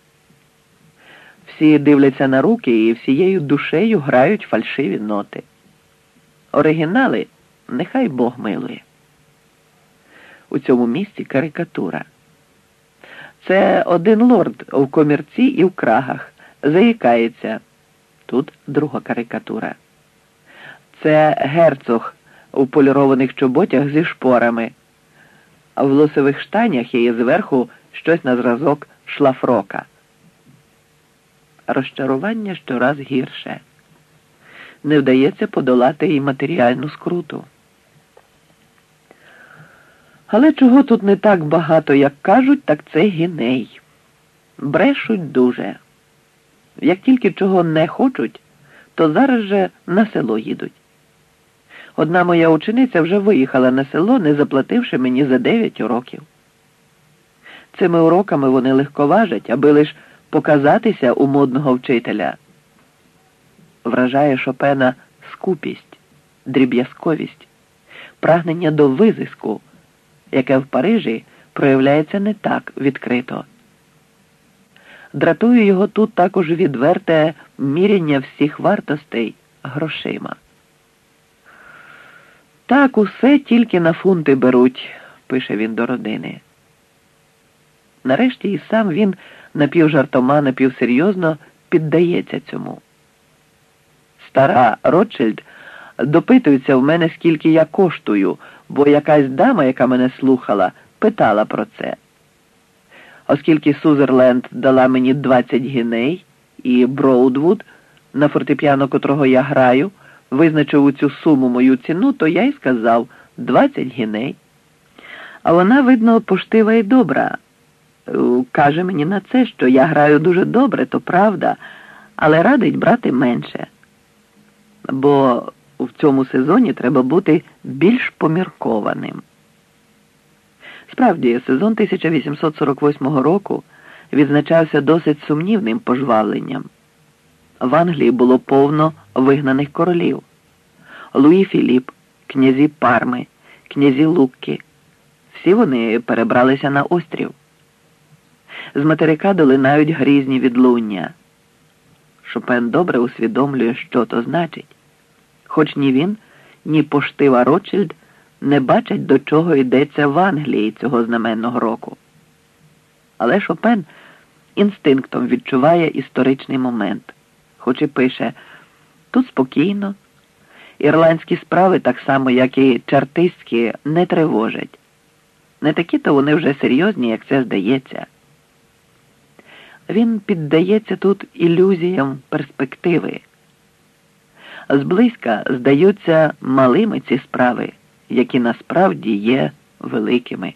Всі дивляться на руки і всією душею грають фальшиві ноти. Оригінали нехай Бог милує. У цьому місці карикатура. Це один лорд в комірці і в крагах заїкається. Тут друга карикатура. Це герцог у полірованих чоботях зі шпорами, а в лосових штанях є зверху щось на зразок шлафрока. Розчарування щораз гірше. Не вдається подолати і матеріальну скруту. Але чого тут не так багато, як кажуть, так це гіней. Брешуть дуже. Як тільки чого не хочуть, то зараз же на село їдуть. Одна моя учениця вже виїхала на село, не заплативши мені за 9 уроків. Цими уроками вони легковажать, аби лиш показатися у модного вчителя. Вражає Шопена скупість, дріб'язковість, прагнення до визиску, яке в Парижі проявляється не так відкрито. Дратує його тут також відверте міряння всіх вартостей грошима. Так усе тільки на фунти беруть, пише він до родини. Нарешті і сам він напівжартома, напівсерйозно піддається цьому. Стара Ротшильд допитується в мене, скільки я коштую, бо якась дама, яка мене слухала, питала про це. Оскільки Сузерленд дала мені 20 гіней, і Броудвуд, на фортепіано котрого я граю, визначив у цю суму мою ціну, то я й сказав 20 гіней. А вона, видно, поштива і добра. Каже мені на це, що я граю дуже добре, то правда, але радить брати менше. Бо в цьому сезоні треба бути більш поміркованим. Справді, сезон 1848 року відзначався досить сумнівним пожвавленням. В Англії було повно вигнаних королів. Луї Філіп, князі Парми, князі Лукки. Всі вони перебралися на острів. З материка долинають грізні відлуння. Шопен добре усвідомлює, що то значить. Хоч ні він, ні поштива Ротшильд не бачать, до чого йдеться в Англії цього знаменного року. Але Шопен інстинктом відчуває історичний момент. Хоч і пише, тут спокійно, ірландські справи, так само, як і чартистські, не тривожать. Не такі-то вони вже серйозні, як це здається. Він піддається тут ілюзіям перспективи. Зблизька здаються малими ці справи, які насправді є великими.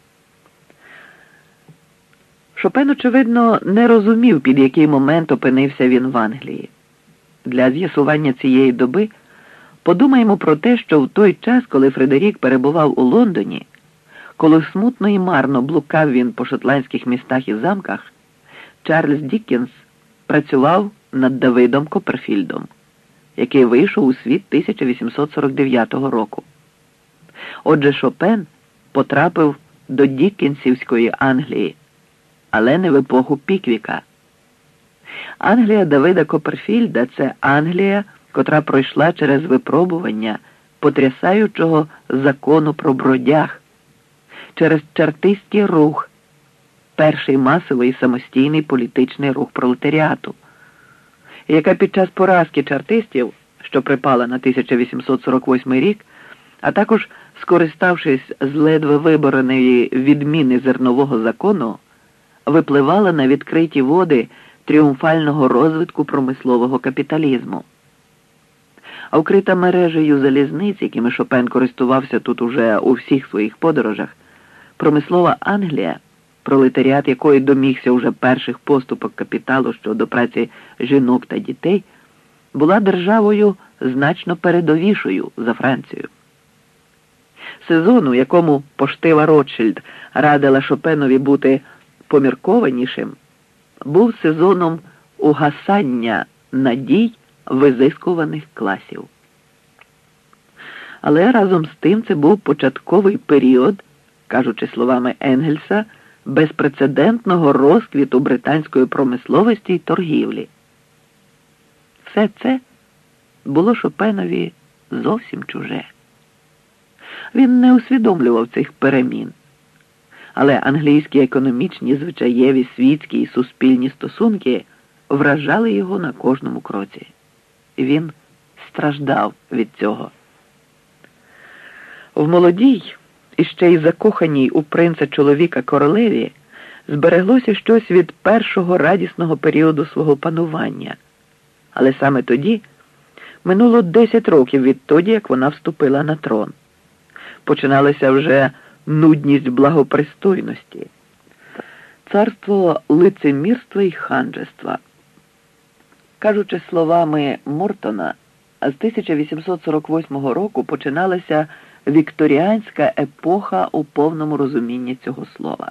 Шопен, очевидно, не розумів, під який момент опинився він в Англії. Для з'ясування цієї доби подумаємо про те, що в той час, коли Фредерік перебував у Лондоні, коли смутно і марно блукав він по шотландських містах і замках, Чарльз Діккенс працював над Давидом Копперфільдом, який вийшов у світ 1849 року. Отже, Шопен потрапив до Діккенсівської Англії, але не в епоху Піквіка. Англія Давида Копперфільда – це Англія, котра пройшла через випробування потрясаючого закону про бродяг, через чартистський рух, перший масовий самостійний політичний рух пролетаріату, яка під час поразки чартистів, що припала на 1848 рік, а також скориставшись з ледве вибореної відміни зернового закону, випливала на відкриті води тріумфального розвитку промислового капіталізму. А вкрита мережею залізниць, якими Шопен користувався тут уже у всіх своїх подорожах, промислова Англія, пролетаріат якої домігся уже перших поступок капіталу щодо праці жінок та дітей, була державою значно передовішою за Францію. Сезон, у якому поштива Ротшильд радила Шопенові бути поміркованішим, був сезоном угасання надій визискуваних класів. Але разом з тим це був початковий період, кажучи словами Енгельса, безпрецедентного розквіту британської промисловості й торгівлі. Все це було Шопенові зовсім чуже. Він не усвідомлював цих перемін. Але англійські економічні, звичаєві, світські і суспільні стосунки вражали його на кожному кроці. він страждав від цього. В молодій, і ще й закоханій у принца чоловіка королеві, збереглося щось від першого радісного періоду свого панування. Але саме тоді минуло 10 років відтоді, як вона вступила на трон. Починалася вже нудність благопристойності, царство лицемірства і ханжества. Кажучи словами Мортона, з 1848 року починалася вікторіанська епоха у повному розумінні цього слова.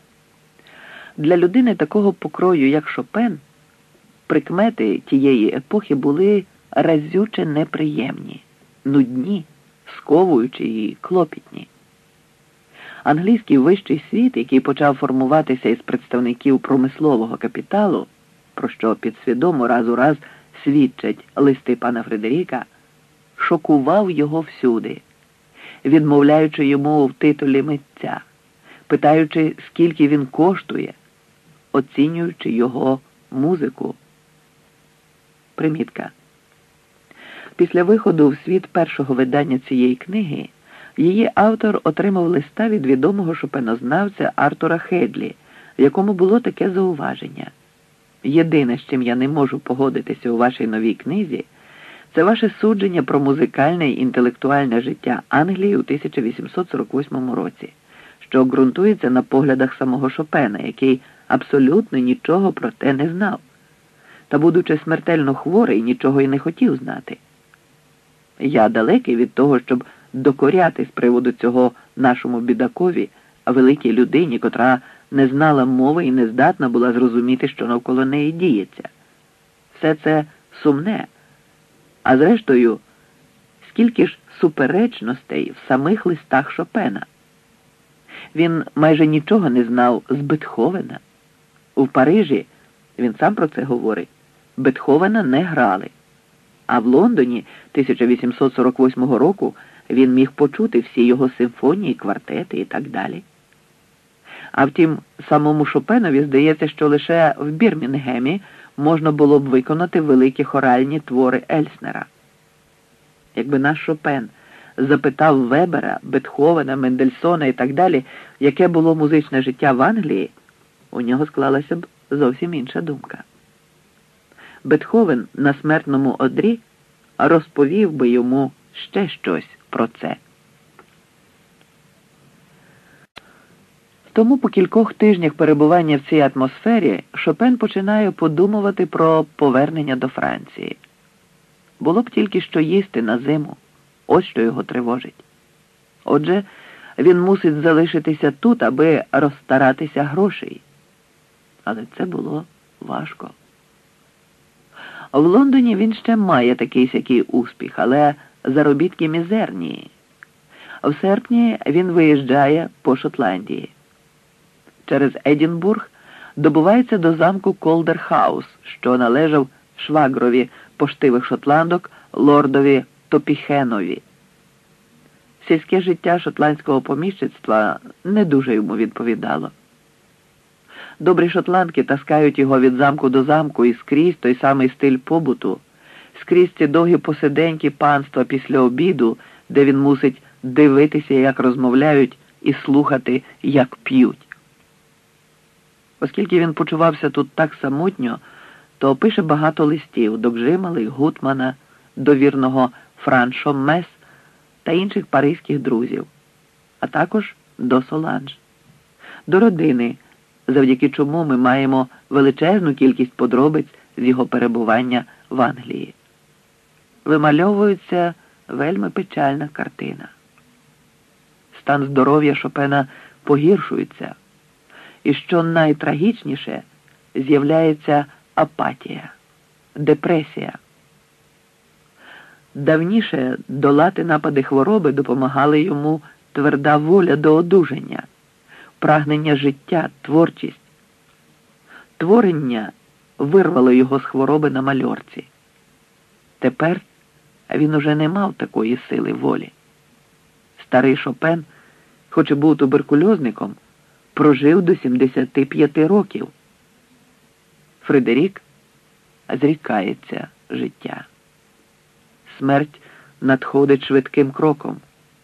Для людини такого покрою, як Шопен, прикмети тієї епохи були разюче неприємні, нудні, сковуючі і клопітні. Англійський вищий світ, який почав формуватися із представників промислового капіталу, про що підсвідомо раз у раз свідчать листи пана Фредеріка, шокував його всюди, відмовляючи йому в титулі митця, питаючи, скільки він коштує, оцінюючи його музику. Примітка. Після виходу в світ першого видання цієї книги її автор отримав листа від відомого шопенознавця Артура Хедлі, в якому було таке зауваження. Єдине, з чим я не можу погодитися у вашій новій книзі, це ваше судження про музикальне і інтелектуальне життя Англії у 1848 році, що ґрунтується на поглядах самого Шопена, який абсолютно нічого про те не знав, та, будучи смертельно хворий, нічого й не хотів знати. Я далекий від того, щоб докоряти з приводу цього нашому бідакові, великій людині, котра не знала мови і не здатна була зрозуміти, що навколо неї діється. Все це сумне. А зрештою, скільки ж суперечностей в самих листах Шопена. Він майже нічого не знав з Бетховена. У Парижі, він сам про це говорить, Бетховена не грали. А в Лондоні 1848 року він міг почути всі його симфонії, квартети і так далі. А втім, самому Шопенові здається, що лише в Бірмінгемі можна було б виконати великі хоральні твори Ельснера. Якби наш Шопен запитав Вебера, Бетховена, Мендельсона і так далі, яке було музичне життя в Англії, у нього склалася б зовсім інша думка. Бетховен на смертному одрі розповів би йому ще щось про це. Тому по кількох тижнях перебування в цій атмосфері Шопен починає подумувати про повернення до Франції. Було б тільки що їсти на зиму. Ось що його тривожить. Отже, він мусить залишитися тут, аби розстаратися грошей. Але це було важко. В Лондоні він ще має такий-сякий успіх, але заробітки мізерні. В серпні він виїжджає по Шотландії. Через Едінбург добувається до замку Колдерхаус, що належав швагрові поштивих шотландок лордові Топіхенові. Сільське життя шотландського поміщицтва не дуже йому відповідало. Добрі шотландки таскають його від замку до замку і скрізь той самий стиль побуту, скрізь ці довгі посиденьки панства після обіду, де він мусить дивитися, як розмовляють, і слухати, як п'ють. Оскільки він почувався тут так самотньо, то пише багато листів до Гжимала і Гутмана, до вірного Франшо Мес та інших паризьких друзів, а також до Соланж, до родини, завдяки чому ми маємо величезну кількість подробиць з його перебування в Англії. Вимальовується вельми печальна картина. Стан здоров'я Шопена погіршується, і що найтрагічніше, з'являється апатія, депресія. Давніше долати напади хвороби допомагали йому тверда воля до одужання, прагнення життя, творчість. Творення вирвало його з хвороби на мальорці. Тепер він уже не мав такої сили волі. Старий Шопен, хоч і був туберкульозником, прожив до 75 років. Фредерік зрікається життя. смерть надходить швидким кроком.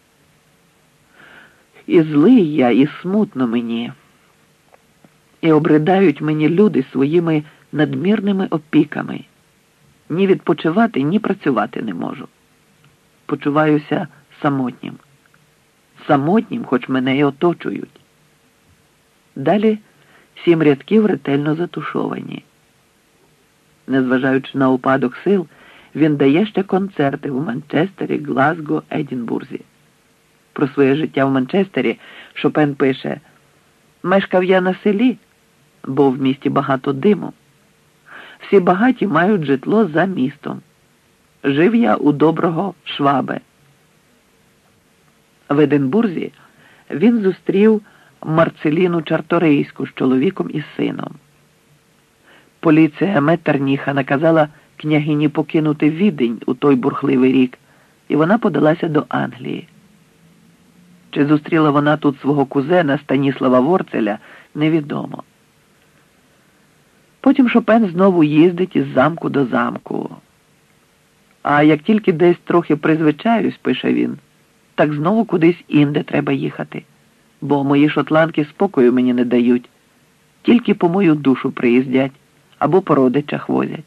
І злий я, і смутно мені, і обридають мені люди своїми надмірними опіками. Ні відпочивати, ні працювати не можу. Почуваюся самотнім. Самотнім, хоч мене й оточують. Далі 7 рядків ретельно затушовані. Незважаючи на упадок сил, він дає ще концерти в Манчестері, Глазго, Едінбурзі. Про своє життя в Манчестері Шопен пише: «Мешкав я на селі, бо в місті багато диму. Всі багаті мають житло за містом. Жив я у доброго Швабе». В Единбурзі він зустрів Марцеліну Чарторийську з чоловіком і сином. Поліція Меттерніха наказала княгині покинути Відень у той бурхливий рік, і вона подалася до Англії. Чи зустріла вона тут свого кузена Станіслава Ворцеля, невідомо. Потім Шопен знову їздить із замку до замку. А як тільки десь трохи призвичаюсь, пише він, так знову кудись інде треба їхати, бо мої шотландки спокою мені не дають, тільки по мою душу приїздять або по родичах возять.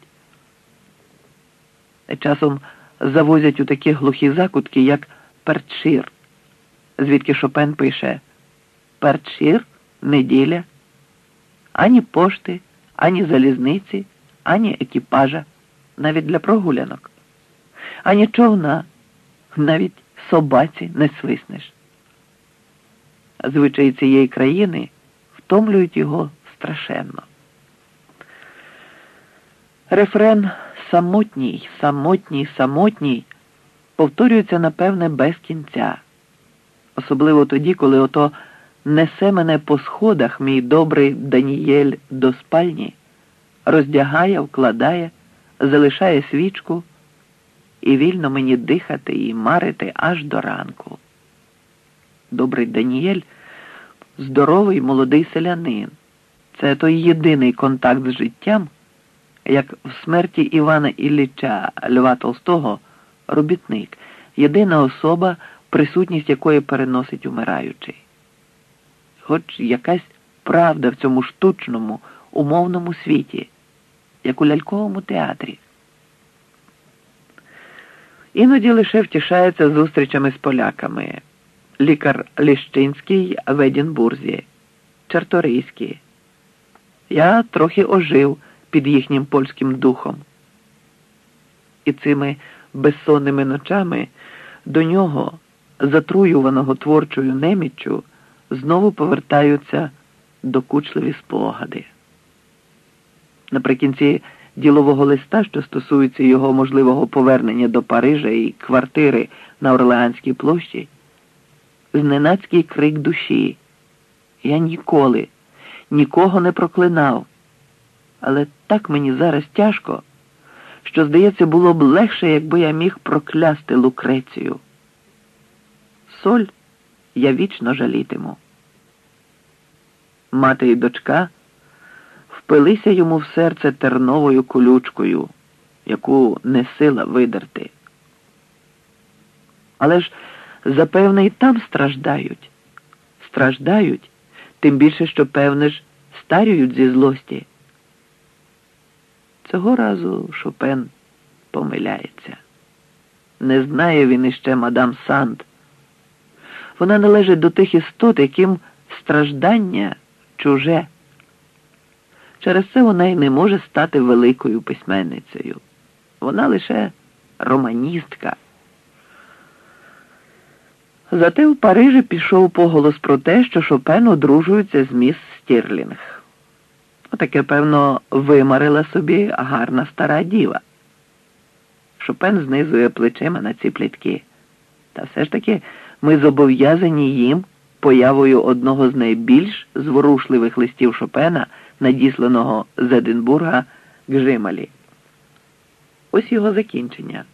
Часом завозять у такі глухі закутки, як Перчир, звідки Шопен пише: «Перчир, неділя, ані пошти, ані залізниці, ані екіпажа, навіть для прогулянок, ані човна, навіть собаці не свиснеш». Звичаї цієї країни втомлюють його страшенно. Рефрен «самотній, самотній, самотній» повторюється, напевне, без кінця. Особливо тоді, коли ото несе мене по сходах мій добрий Даніель до спальні, роздягає, вкладає, залишає свічку, і вільно мені дихати і марити аж до ранку. Добрий Даніель – здоровий молодий селянин. Це той єдиний контакт з життям, як в смерті Івана Ілліча Льва Толстого, робітник, єдина особа, присутність якої переносить умираючий. Хоч якась правда в цьому штучному, умовному світі, як у ляльковому театрі. Іноді лише втішається зустрічами з поляками. Лікар Ліщинський в Едінбурзі, Чарторийський. Я трохи ожив під їхнім польським духом. І цими безсонними ночами до нього, затруюваного творчою неміччю, знову повертаються докучливі спогади. Наприкінці ділового листа, що стосується його можливого повернення до Парижа і квартири на Орлеанській площі, зненацький крик душі: «Я ніколи, нікого не проклинав, але так мені зараз тяжко, що, здається, було б легше, якби я міг проклясти Лукрецію. Соль я вічно жалітиму». Мати і дочка впилися йому в серце терновою колючкою, яку не сила видерти. Але ж, запевне, і там страждають. Страждають, тим більше, що, певне ж, старіють зі злості. Цього разу Шопен помиляється. Не знає він іще мадам Санд. Вона належить до тих істот, яким страждання чуже. Через це вона й не може стати великою письменницею. Вона лише романістка. Зате в Парижі пішов поголос про те, що Шопен одружується з міс Стірлінг. Отаке, певно, вимарила собі гарна стара діва. Шопен знизує плечима на ці плітки. Та все ж таки ми зобов'язані їм появою одного з найбільш зворушливих листів Шопена, надісланого з Единбурга Гжималі. Ось його закінчення.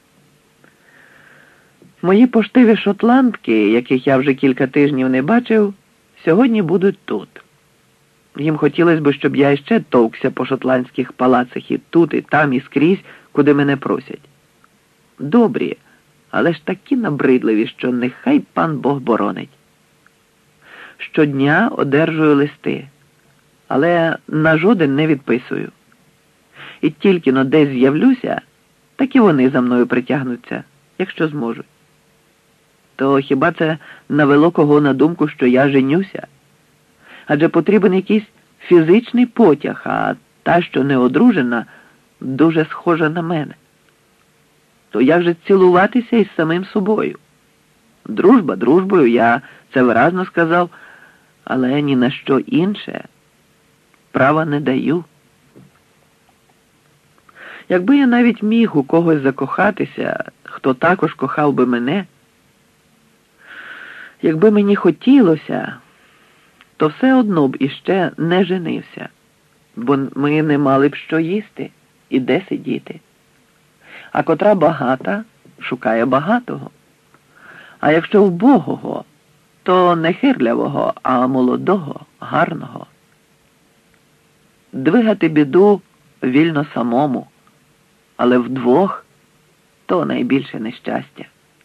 «Мої поштиві шотландки, яких я вже кілька тижнів не бачив, сьогодні будуть тут. Їм хотілося б, щоб я іще товкся по шотландських палацах і тут, і там, і скрізь, куди мене просять. добрі, але ж такі набридливі, що нехай пан Бог боронить. Щодня одержую листи, але на жоден не відписую. І тільки-но десь з'явлюся, так і вони за мною притягнуться, якщо зможуть. То хіба це навело кого на думку, що я женюся? Адже потрібен якийсь фізичний потяг, а та, що не одружена, дуже схожа на мене. То як же цілуватися із самим собою? Дружба дружбою, я це виразно сказав, але ні на що інше права не даю. Якби я навіть міг у когось закохатися, хто також кохав би мене, якби мені хотілося, то все одно б іще не женився, бо ми не мали б що їсти і де сидіти. А котра багата, шукає багатого. А якщо вбогого, то не хирлявого, а молодого, гарного. Двигати біду вільно самому, але вдвох то найбільше нещастя.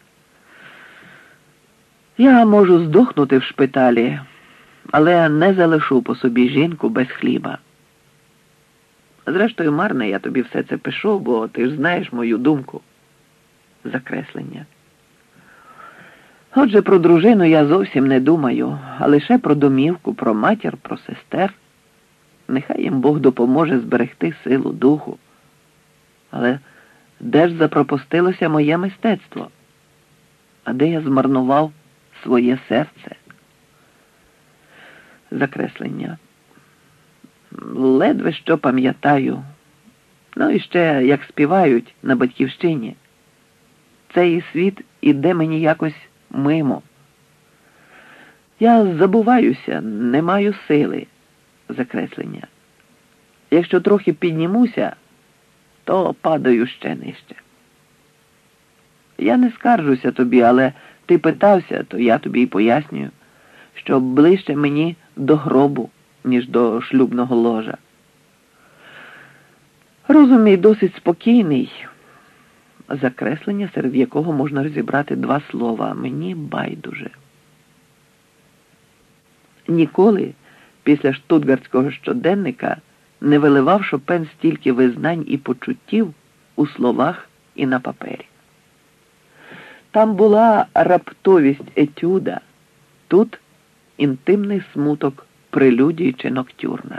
Я можу здохнути в шпиталі, але не залишу по собі жінку без хліба. Зрештою, марно я тобі все це пишу, бо ти ж знаєш мою думку. Закреслення. Отже, про дружину я зовсім не думаю, а лише про домівку, про матір, про сестер. Нехай їм Бог допоможе зберегти силу духу. Але де ж запропустилося моє мистецтво? А де я змарнував своє серце? Закреслення. Ледве що пам'ятаю. Ну і ще, як співають на Батьківщині. Цей світ іде мені якось мимо. Я забуваюся, не маю сили. Закреслення. Якщо трохи піднімуся, то падаю ще нижче. Я не скаржуся тобі, але ти питався, то я тобі й пояснюю, що ближче мені до гробу, ніж до шлюбного ложа. Розум мій досить спокійний. Закреслення, серед якого можна розібрати два слова. Мені байдуже. Ніколи після штутгартського щоденника не виливав Шопен стільки визнань і почуттів у словах і на папері. Там була раптовість етюда, тут інтимний смуток прелюдії чи ноктюрна.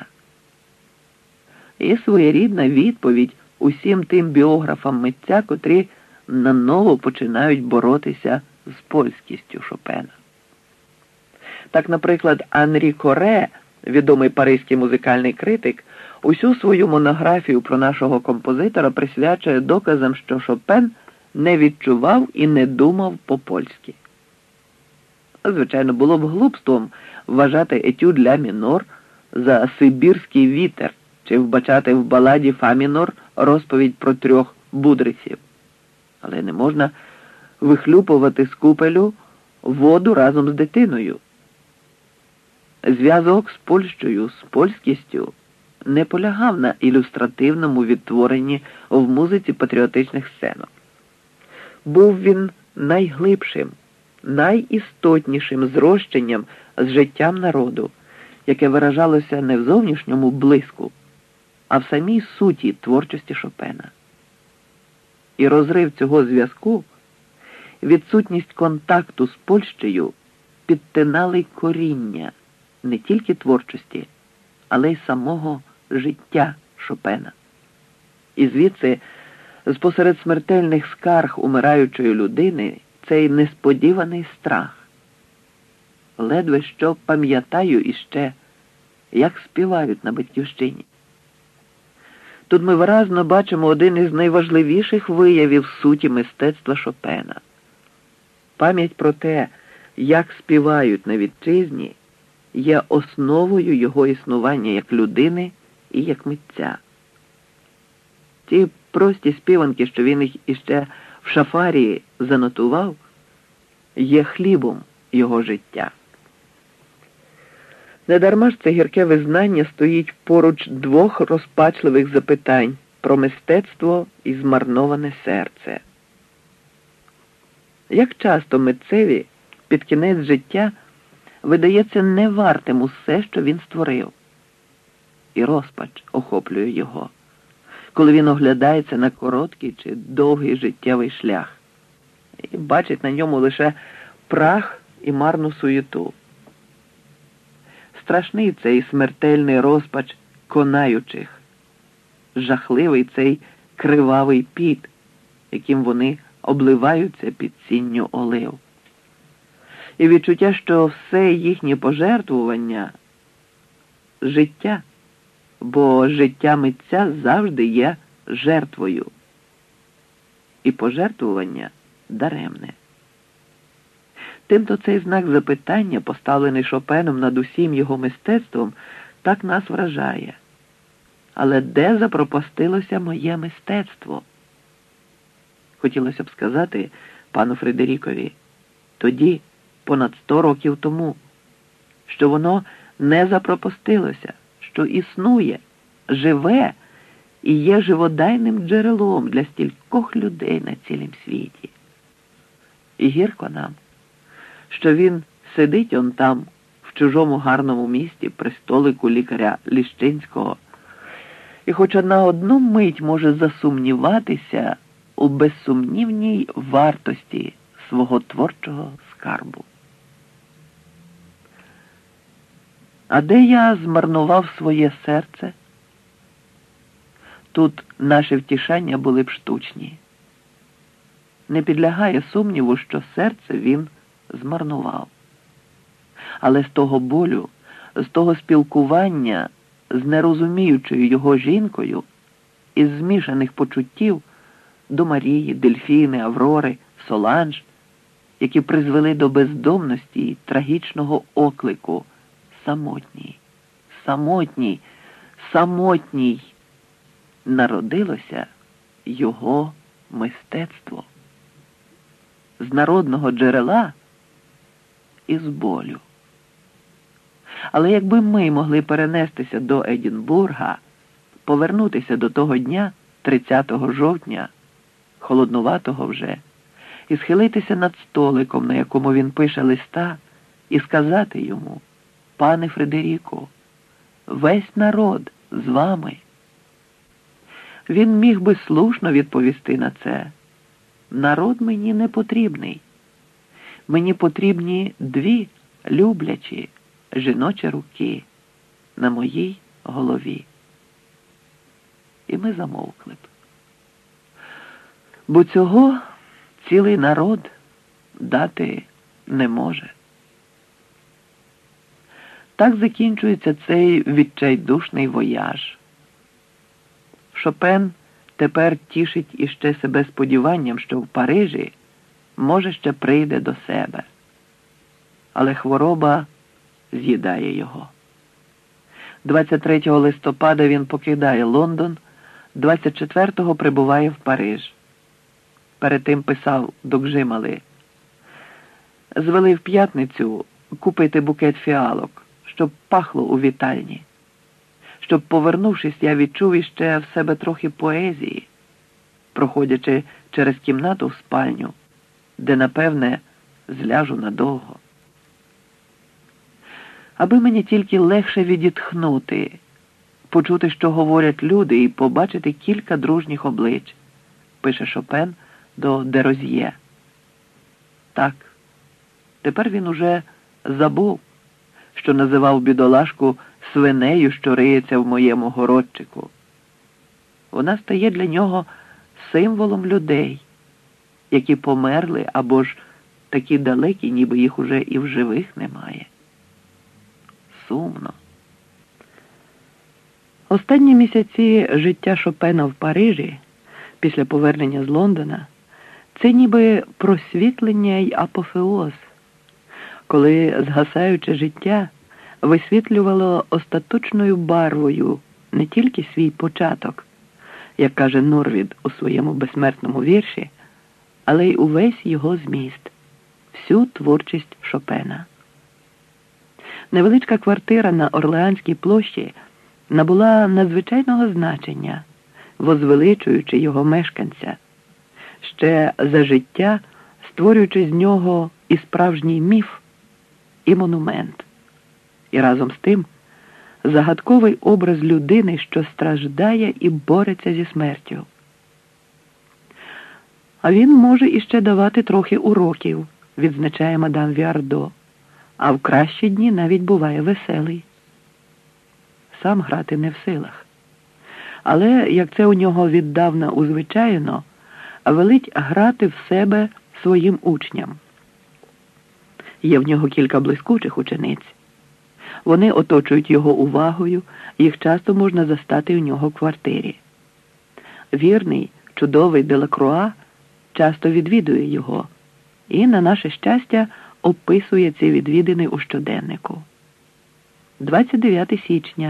І своєрідна відповідь усім тим біографам митця, котрі наново починають боротися з польськістю Шопена. Так, наприклад, Анрі Коре, відомий паризький музикальний критик, усю свою монографію про нашого композитора присвячує доказам, що Шопен не відчував і не думав по-польськи. Звичайно, було б глупством вважати етюд ля мінор за сибірський вітер чи вбачати в баладі фа мінор розповідь про трьох будриців. Але не можна вихлюпувати з купелю воду разом з дитиною. Зв'язок з Польщею, з польськістю не полягав на ілюстративному відтворенні в музиці патріотичних сценок. Був він найглибшим, найістотнішим зрощенням з життям народу, яке виражалося не в зовнішньому блиску, а в самій суті творчості Шопена. І розрив цього зв'язку, відсутність контакту з Польщею підтинали коріння не тільки творчості, але й самого життя Шопена. І звідси, з-посеред смертельних скарг умираючої людини, цей несподіваний страх. Ледве що пам'ятаю іще, як співають на Батьківщині. Тут ми виразно бачимо один із найважливіших виявів суті мистецтва Шопена. Пам'ять про те, як співають на вітчизні, є основою його існування як людини і як митця. Ті прості співанки, що він їх іще в шафарії занотував, є хлібом його життя. Недарма ж це гірке визнання стоїть поруч двох розпачливих запитань про мистецтво і змарноване серце. Як часто митцеві під кінець життя видається невартим усе, що він створив. І розпач охоплює його, коли він оглядається на короткий чи довгий життєвий шлях і бачить на ньому лише прах і марну суєту. Страшний цей смертельний розпач конаючих, жахливий цей кривавий піт, яким вони обливаються під сінню олив. І відчуття, що все їхнє пожертвування – життя, бо життя митця завжди є жертвою. І пожертвування даремне. Тимто цей знак запитання, поставлений Шопеном над усім його мистецтвом, так нас вражає. Але де запропастилося моє мистецтво? Хотілося б сказати пану Фредерікові тоді, понад 100 років тому, що воно не запропастилося, що існує, живе і є живодайним джерелом для стількох людей на цілім світі. І гірко нам, що він сидить он там, в чужому гарному місті, при столику лікаря Ліщинського, і хоч на одну мить може засумніватися у безсумнівній вартості свого творчого скарбу. А де я змарнував своє серце? Тут наші втішання були б штучні. Не підлягає сумніву, що серце він змарнував. Але з того болю, з того спілкування з нерозуміючою його жінкою, із змішаних почуттів до Марії, Дельфіни, Аврори, Соланж, які призвели до бездомності і трагічного оклику «Самотній, самотній, самотній», народилося його мистецтво. З народного джерела і з болю. Але якби ми могли перенестися до Едінбурга, повернутися до того дня, 30 жовтня, холоднуватого вже, і схилитися над столиком, на якому він пише листа, і сказати йому: «Пане Фредеріку, весь народ з вами». Він міг би слушно відповісти на це: «Народ мені не потрібний. Мені потрібні 2 люблячі жіночі руки на моїй голові». І ми замовкли б. Бо цього цілий народ дати не може. Так закінчується цей відчайдушний вояж. Шопен тепер тішить іще себе сподіванням, що в Парижі може ще прийде до себе. Але хвороба з'їдає його. 23 листопада він покидає Лондон, 24-го прибуває в Париж. Перед тим писав до Гжимали: «Звели в п'ятницю купити букет фіалок, щоб пахло у вітальні. Щоб, повернувшись, я відчув іще в себе трохи поезії, проходячи через кімнату в спальню, де, напевне, зляжу надовго. Аби мені тільки легше відітхнути, почути, що говорять люди, і побачити кілька дружніх облич», пише Шопен до Дерозьє. Так, тепер він уже забув, що називав бідолашку свинею, що риється в моєму городчику. Вона стає для нього символом людей, які померли або ж такі далекі, ніби їх уже і в живих немає. Сумно. Останні місяці життя Шопена в Парижі, після повернення з Лондона, це ніби просвітлення й апофеоз, коли згасаюче життя висвітлювало остаточною барвою не тільки свій початок, як каже Норвід у своєму безсмертному вірші, але й увесь його зміст, всю творчість Шопена. Невеличка квартира на Орлеанській площі набула надзвичайного значення, возвеличуючи його мешканця. Ще за життя створюючи з нього і справжній міф, і монумент. І разом з тим загадковий образ людини, що страждає і бореться зі смертю. А він може іще давати трохи уроків, відзначає мадам Віардо, а в кращі дні навіть буває веселий. Сам грати не в силах. Але, як це у нього віддавна узвичайно, велить грати в себе своїм учням. Є в нього кілька блискучих учениць. Вони оточують його увагою, їх часто можна застати у нього в квартирі. Вірний, чудовий Делакруа часто відвідує його і, на наше щастя, описує ці відвідини у щоденнику. 29 січня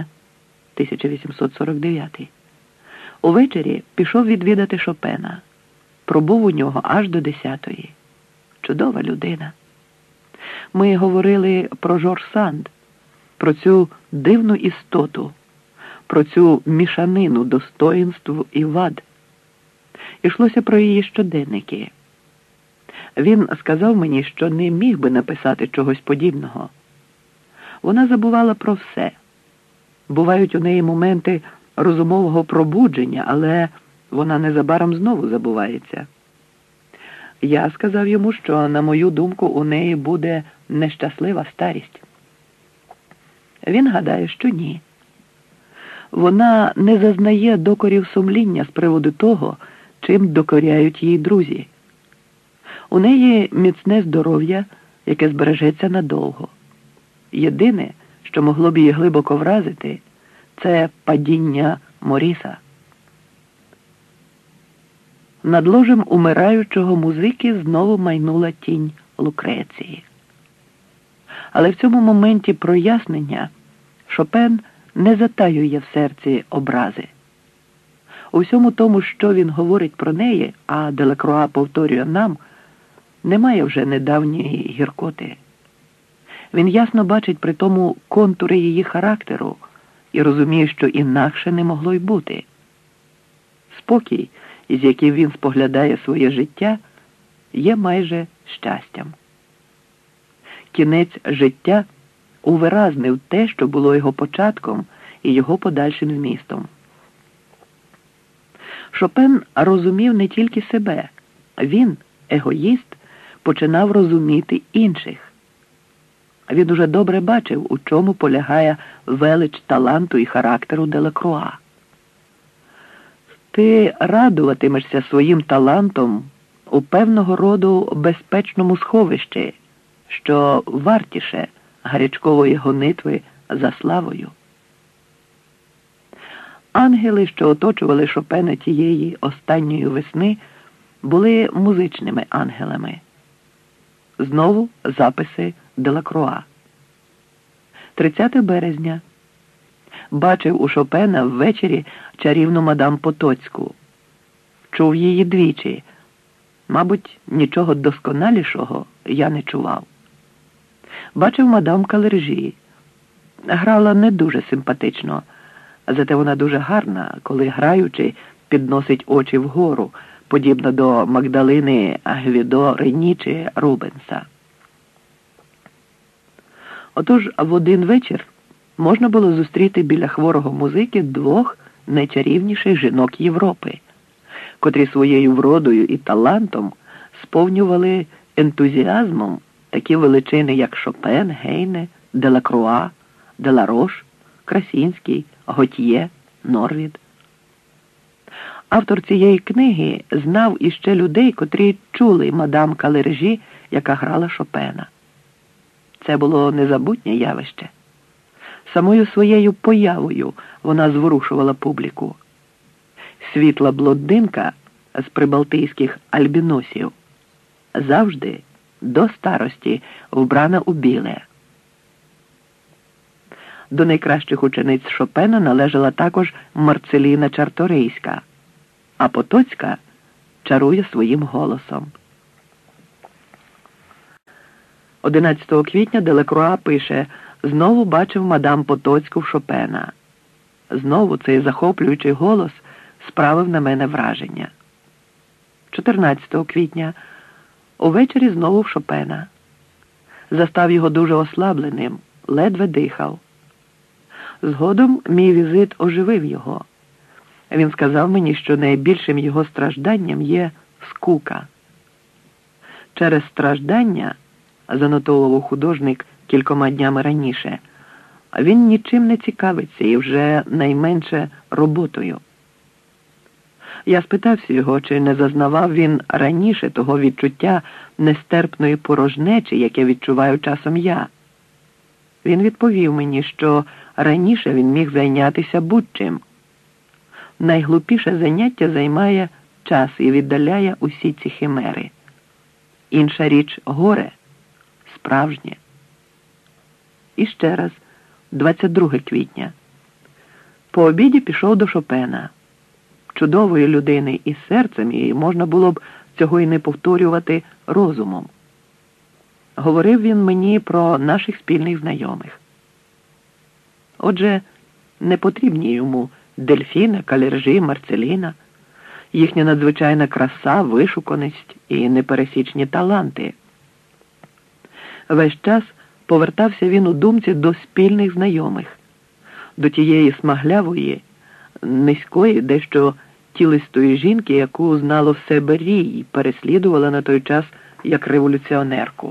1849. Увечері пішов відвідати Шопена. Пробув у нього аж до 10-ї. Чудова людина. Ми говорили про Жорж Санд, про цю дивну істоту, про цю мішанину достоїнств і вад. Ішлося про її щоденники. Він сказав мені, що не міг би написати чогось подібного. Вона забувала про все. Бувають у неї моменти розумового пробудження, але вона незабаром знову забувається. Я сказав йому, що, на мою думку, у неї буде нещаслива старість. Він гадає, що ні. Вона не зазнає докорів сумління з приводу того, чим докоряють її друзі. У неї міцне здоров'я, яке збережеться надовго. Єдине, що могло б її глибоко вразити, це падіння Моріса. Над ложем умираючого музики знову майнула тінь Лукреції. Але в цьому моменті прояснення Шопен не затаює в серці образи. У всьому тому, що він говорить про неї, а Делакруа повторює нам, немає вже недавньої гіркоти. Він ясно бачить при тому контури її характеру і розуміє, що інакше не могло й бути. Спокій, із яким він споглядає своє життя, є майже щастям. Кінець життя увиразнив те, що було його початком і його подальшим змістом. Шопен розумів не тільки себе. Він, егоїст, починав розуміти інших. Він уже добре бачив, у чому полягає велич таланту і характеру Делакруа. Ти радуватимешся своїм талантом у певного роду безпечному сховищі, що вартіше гарячкової гонитви за славою. Ангели, що оточували Шопена тієї останньої весни, були музичними ангелами. Знову записи Делакруа. 30 березня. Бачив у Шопена ввечері чарівну мадам Потоцьку. Чув її двічі. Мабуть, нічого досконалішого я не чував. Бачив мадам Калержі. Грала не дуже симпатично, зате вона дуже гарна, коли граючи підносить очі вгору, подібно до Магдалини Гвідо Рені чи Рубенса. Отож, в один вечір можна було зустріти біля хворого музики двох найчарівніших жінок Європи, котрі своєю вродою і талантом сповнювали ентузіазмом такі величини, як Шопен, Гейне, Делакруа, Деларош, Красінський, Готьє, Норвід. Автор цієї книги знав іще людей, котрі чули мадам Калержі, яка грала Шопена. Це було незабутнє явище. Самою своєю появою вона зворушувала публіку. Світла блондинка з прибалтійських альбіносів, завжди до старості вбрана у біле. До найкращих учениць Шопена належала також Марцеліна Чарторийська, а Потоцька чарує своїм голосом. 11 квітня Делакруа пише: «Знову бачив мадам Потоцьку в Шопена. Знову цей захоплюючий голос справив на мене враження». 14 квітня Увечері знову в Шопена. Застав його дуже ослабленим, ледве дихав. Згодом мій візит оживив його. Він сказав мені, що найбільшим його стражданням є скука. Через страждання, занотовував художник кількома днями раніше, він нічим не цікавиться і вже найменше роботою. Я спитався його, чи не зазнавав він раніше того відчуття нестерпної порожнечі, яке відчуваю часом я. Він відповів мені, що раніше він міг зайнятися будь-чим. Найглупіше заняття займає час і віддаляє усі ці химери. Інша річ – горе, справжнє. І ще раз, 22 квітня. По обіді пішов до Шопена. Чудової людини із серцем, і можна було б цього і не повторювати розумом. Говорив він мені про наших спільних знайомих. Отже, не потрібні йому Дельфіна, Калержі, Марцеліна, їхня надзвичайна краса, вишуканість і непересічні таланти. Весь час повертався він у думці до спільних знайомих, до тієї смаглявої, низької, дещо тілистої жінки, яку знало все Беррі і переслідувала на той час як революціонерку.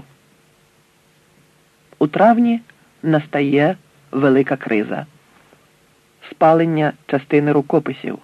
У травні настає велика криза. Спалення частини рукописів.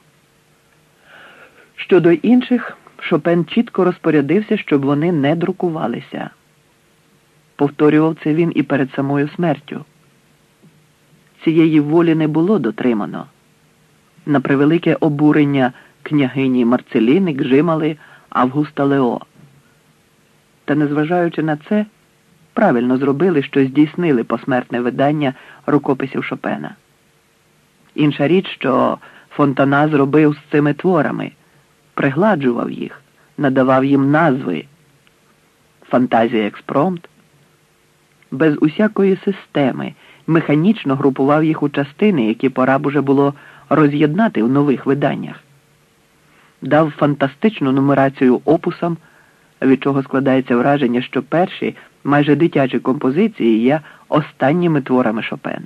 Щодо інших, Шопен чітко розпорядився, щоб вони не друкувалися. Повторював це він і перед самою смертю. Цієї волі не було дотримано. На превелике обурення княгині Марцеліни гжимали Августа Лео. Та, незважаючи на це, правильно зробили, що здійснили посмертне видання рукописів Шопена. Інша річ, що Фонтана зробив з цими творами, пригладжував їх, надавав їм назви. Фантазія експромт. Без усякої системи механічно групував їх у частини, які пора б уже було роз'єднати в нових виданнях. Дав фантастичну нумерацію опусам, від чого складається враження, що перші, майже дитячі композиції є останніми творами Шопена.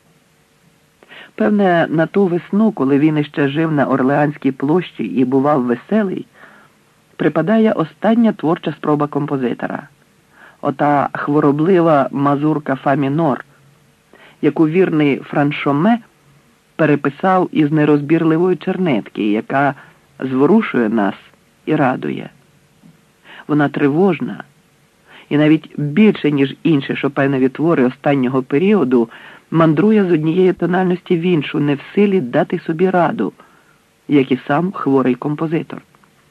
Певне, на ту весну, коли він іще жив на Орлеанській площі і бував веселий, припадає остання творча спроба композитора. Ота хвороблива мазурка фа мінор, яку вірний Франшоме переписав із нерозбірливої чернетки, яка зворушує нас і радує. Вона тривожна, і навіть більше, ніж інші Шопенові твори останнього періоду, мандрує з однієї тональності в іншу, не в силі дати собі раду, як і сам хворий композитор.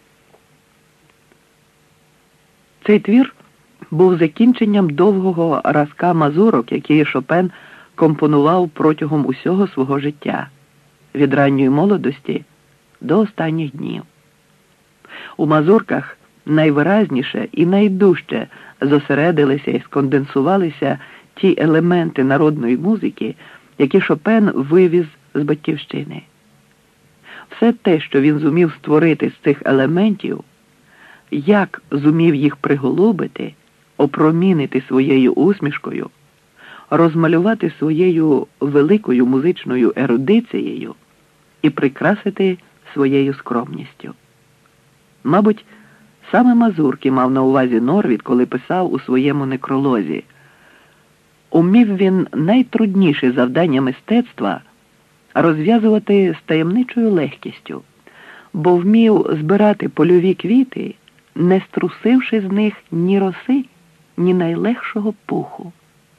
Цей твір був закінченням довгого разка мазурок, які Шопен компонував протягом усього свого життя, від ранньої молодості до останніх днів. У мазурках найвиразніше і найдужче зосередилися і сконденсувалися ті елементи народної музики, які Шопен вивіз з батьківщини. Все те, що він зумів створити з цих елементів, як зумів їх приголубити, опромінити своєю усмішкою, розмалювати своєю великою музичною ерудицією і прикрасити своєю скромністю. Мабуть, саме мазурки мав на увазі Норвід, коли писав у своєму некролозі: умів він найтрудніші завдання мистецтва розв'язувати з таємничою легкістю, бо вмів збирати польові квіти, не струсивши з них ні роси, ні найлегшого пуху.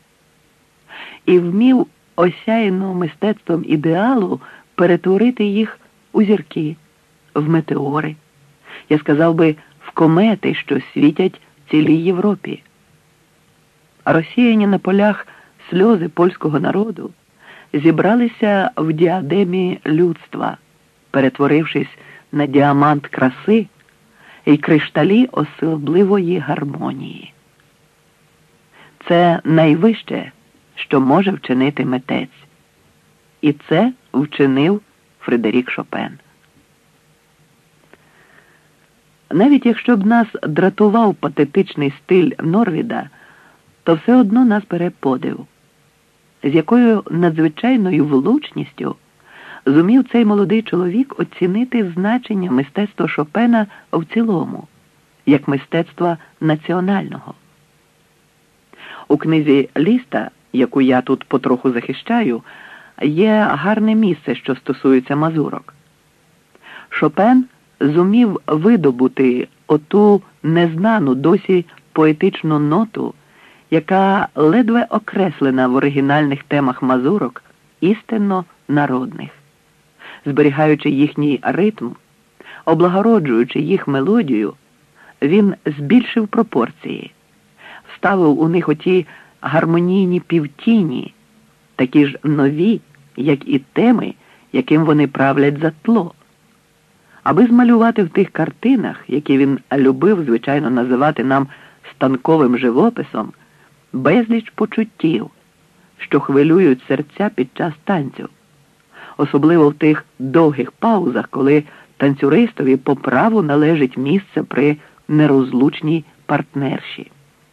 І вмів осяяно мистецтвом ідеалу перетворити їх у зірки, в метеори, я сказав би, в комети, що світять цілій Європі. Розсіяні на полях сльози польського народу зібралися в діадемі людства, перетворившись на діамант краси і кришталі особливої гармонії. Це найвище, що може вчинити митець. І це вчинив Фредерік Шопен. Навіть якщо б нас дратував патетичний стиль Норвіда, то все одно нас бере подив. З якою надзвичайною влучністю зумів цей молодий чоловік оцінити значення мистецтва Шопена в цілому, як мистецтва національного. У книзі Ліста, яку я тут потроху захищаю, є гарне місце, що стосується мазурок. Шопен зумів видобути оту незнану досі поетичну ноту, яка ледве окреслена в оригінальних темах мазурок, істинно народних. Зберігаючи їхній ритм, облагороджуючи їх мелодію, він збільшив пропорції, вставив у них оті гармонійні півтіні, такі ж нові, як і теми, яким вони правлять за тло, аби змалювати в тих картинах, які він любив, звичайно, називати нам станковим живописом, безліч почуттів, що хвилюють серця під час танцю, особливо в тих довгих паузах, коли танцюристові по праву належить місце при нерозлучній партнерші.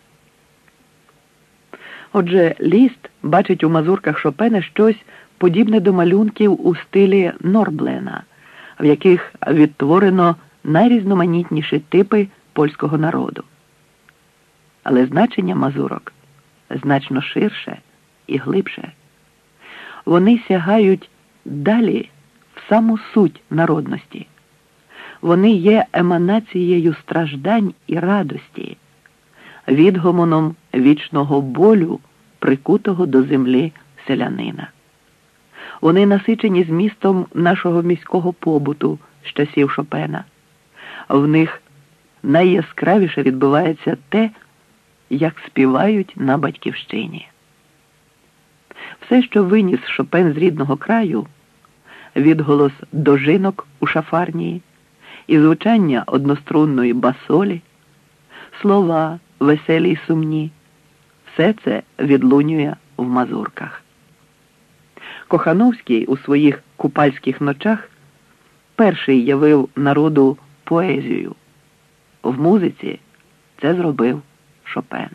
Отже, Ліст бачить у мазурках Шопена щось подібне до малюнків у стилі Норблена, в яких відтворено найрізноманітніші типи польського народу. Але значення мазурок значно ширше і глибше. Вони сягають далі в саму суть народності. Вони є еманацією страждань і радості, відгомоном вічного болю, прикутого до землі селянина. Вони насичені змістом нашого міського побуту з часів Шопена. В них найяскравіше відбувається те, як співають на батьківщині. Все, що виніс Шопен з рідного краю, відголос дожинок у шафарнії і звучання однострунної басолі, слова веселі й сумні, все це відлунює в мазурках. Кохановський у своїх купальських ночах перший явив народу поезію. В музиці це зробив Шопен.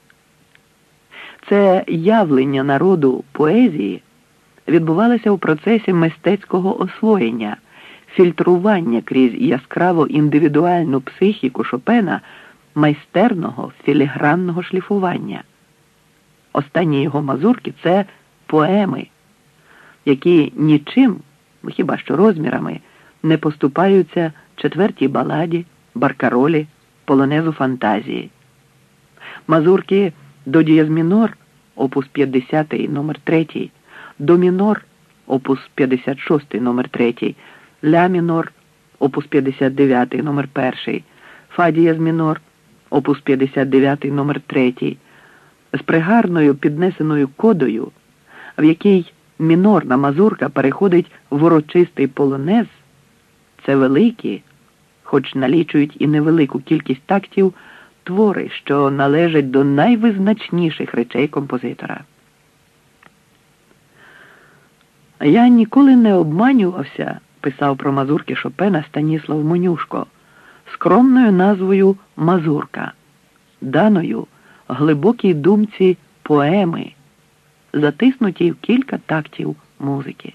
Це явлення народу поезії відбувалося у процесі мистецького освоєння, фільтрування крізь яскраво індивідуальну психіку Шопена майстерного філігранного шліфування. Останні його мазурки – це поеми, які нічим, хіба що розмірами, не поступаються четвертій баладі, баркаролі, полонезу фантазії. Мазурки до дієз мінор, опус 50, номер 3, до мінор, опус 56, номер 3, ля мінор, опус 59, номер 1, фа дієз мінор, опус 59, номер 3, з пригарною піднесеною кодою, в якій мінорна мазурка переходить в урочистий полонез, це великі, хоч налічують і невелику кількість тактів, твори, що належать до найвизначніших речей композитора. «Я ніколи не обманювався», – писав про мазурки Шопена Станіслав Монюшко, скромною назвою «Мазурка», даною глибокій думці поеми, затиснутій в кілька тактів музики.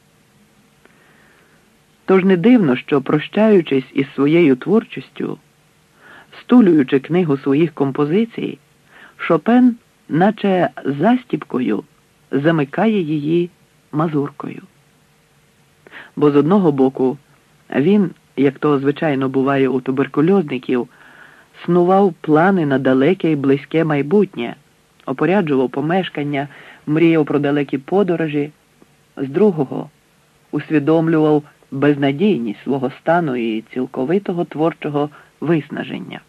Тож не дивно, що, прощаючись із своєю творчістю, стулюючи книгу своїх композицій, Шопен, наче застіпкою, замикає її мазуркою. Бо з одного боку він, як то звичайно буває у туберкульозників, снував плани на далеке і близьке майбутнє, опоряджував помешкання, мріяв про далекі подорожі, з другого усвідомлював безнадійність свого стану і цілковитого творчого виснаження.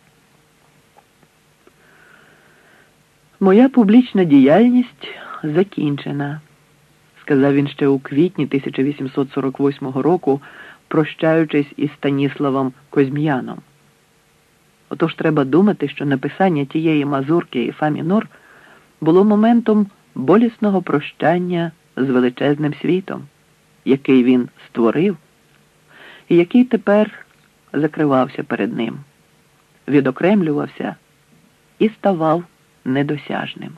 «Моя публічна діяльність закінчена», – сказав він ще у квітні 1848 року, прощаючись із Станіславом Козьм'яном. Отож треба думати, що написання тієї мазурки і фа мінор було моментом болісного прощання з величезним світом, який він створив, і який тепер закривався перед ним, відокремлювався і ставав недосяжним.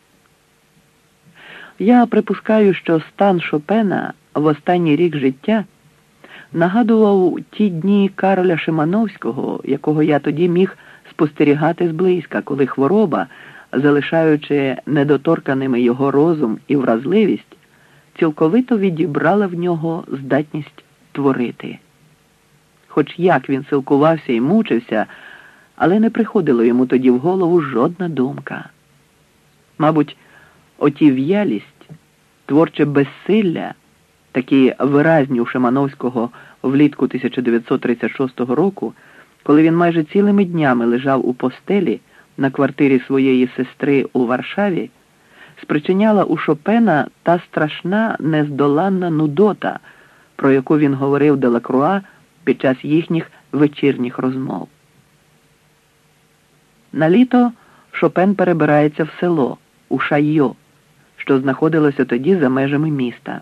Я припускаю, що стан Шопена в останній рік життя нагадував ті дні Кароля Шимановського, якого я тоді міг спостерігати зблизька, коли хвороба, залишаючи недоторканими його розум і вразливість, цілковито відібрала в нього здатність творити. Хоч як він силкувався і мучився, але не приходило йому тоді в голову жодна думка. Мабуть, оті в'ялість, творче безсилля, такі виразні у Шимановського влітку 1936 року, коли він майже цілими днями лежав у постелі на квартирі своєї сестри у Варшаві, спричиняла у Шопена та страшна нездоланна нудота, про яку він говорив Делакруа під час їхніх вечірніх розмов. На літо Шопен перебирається в село, у Шайо, що знаходилося тоді за межами міста.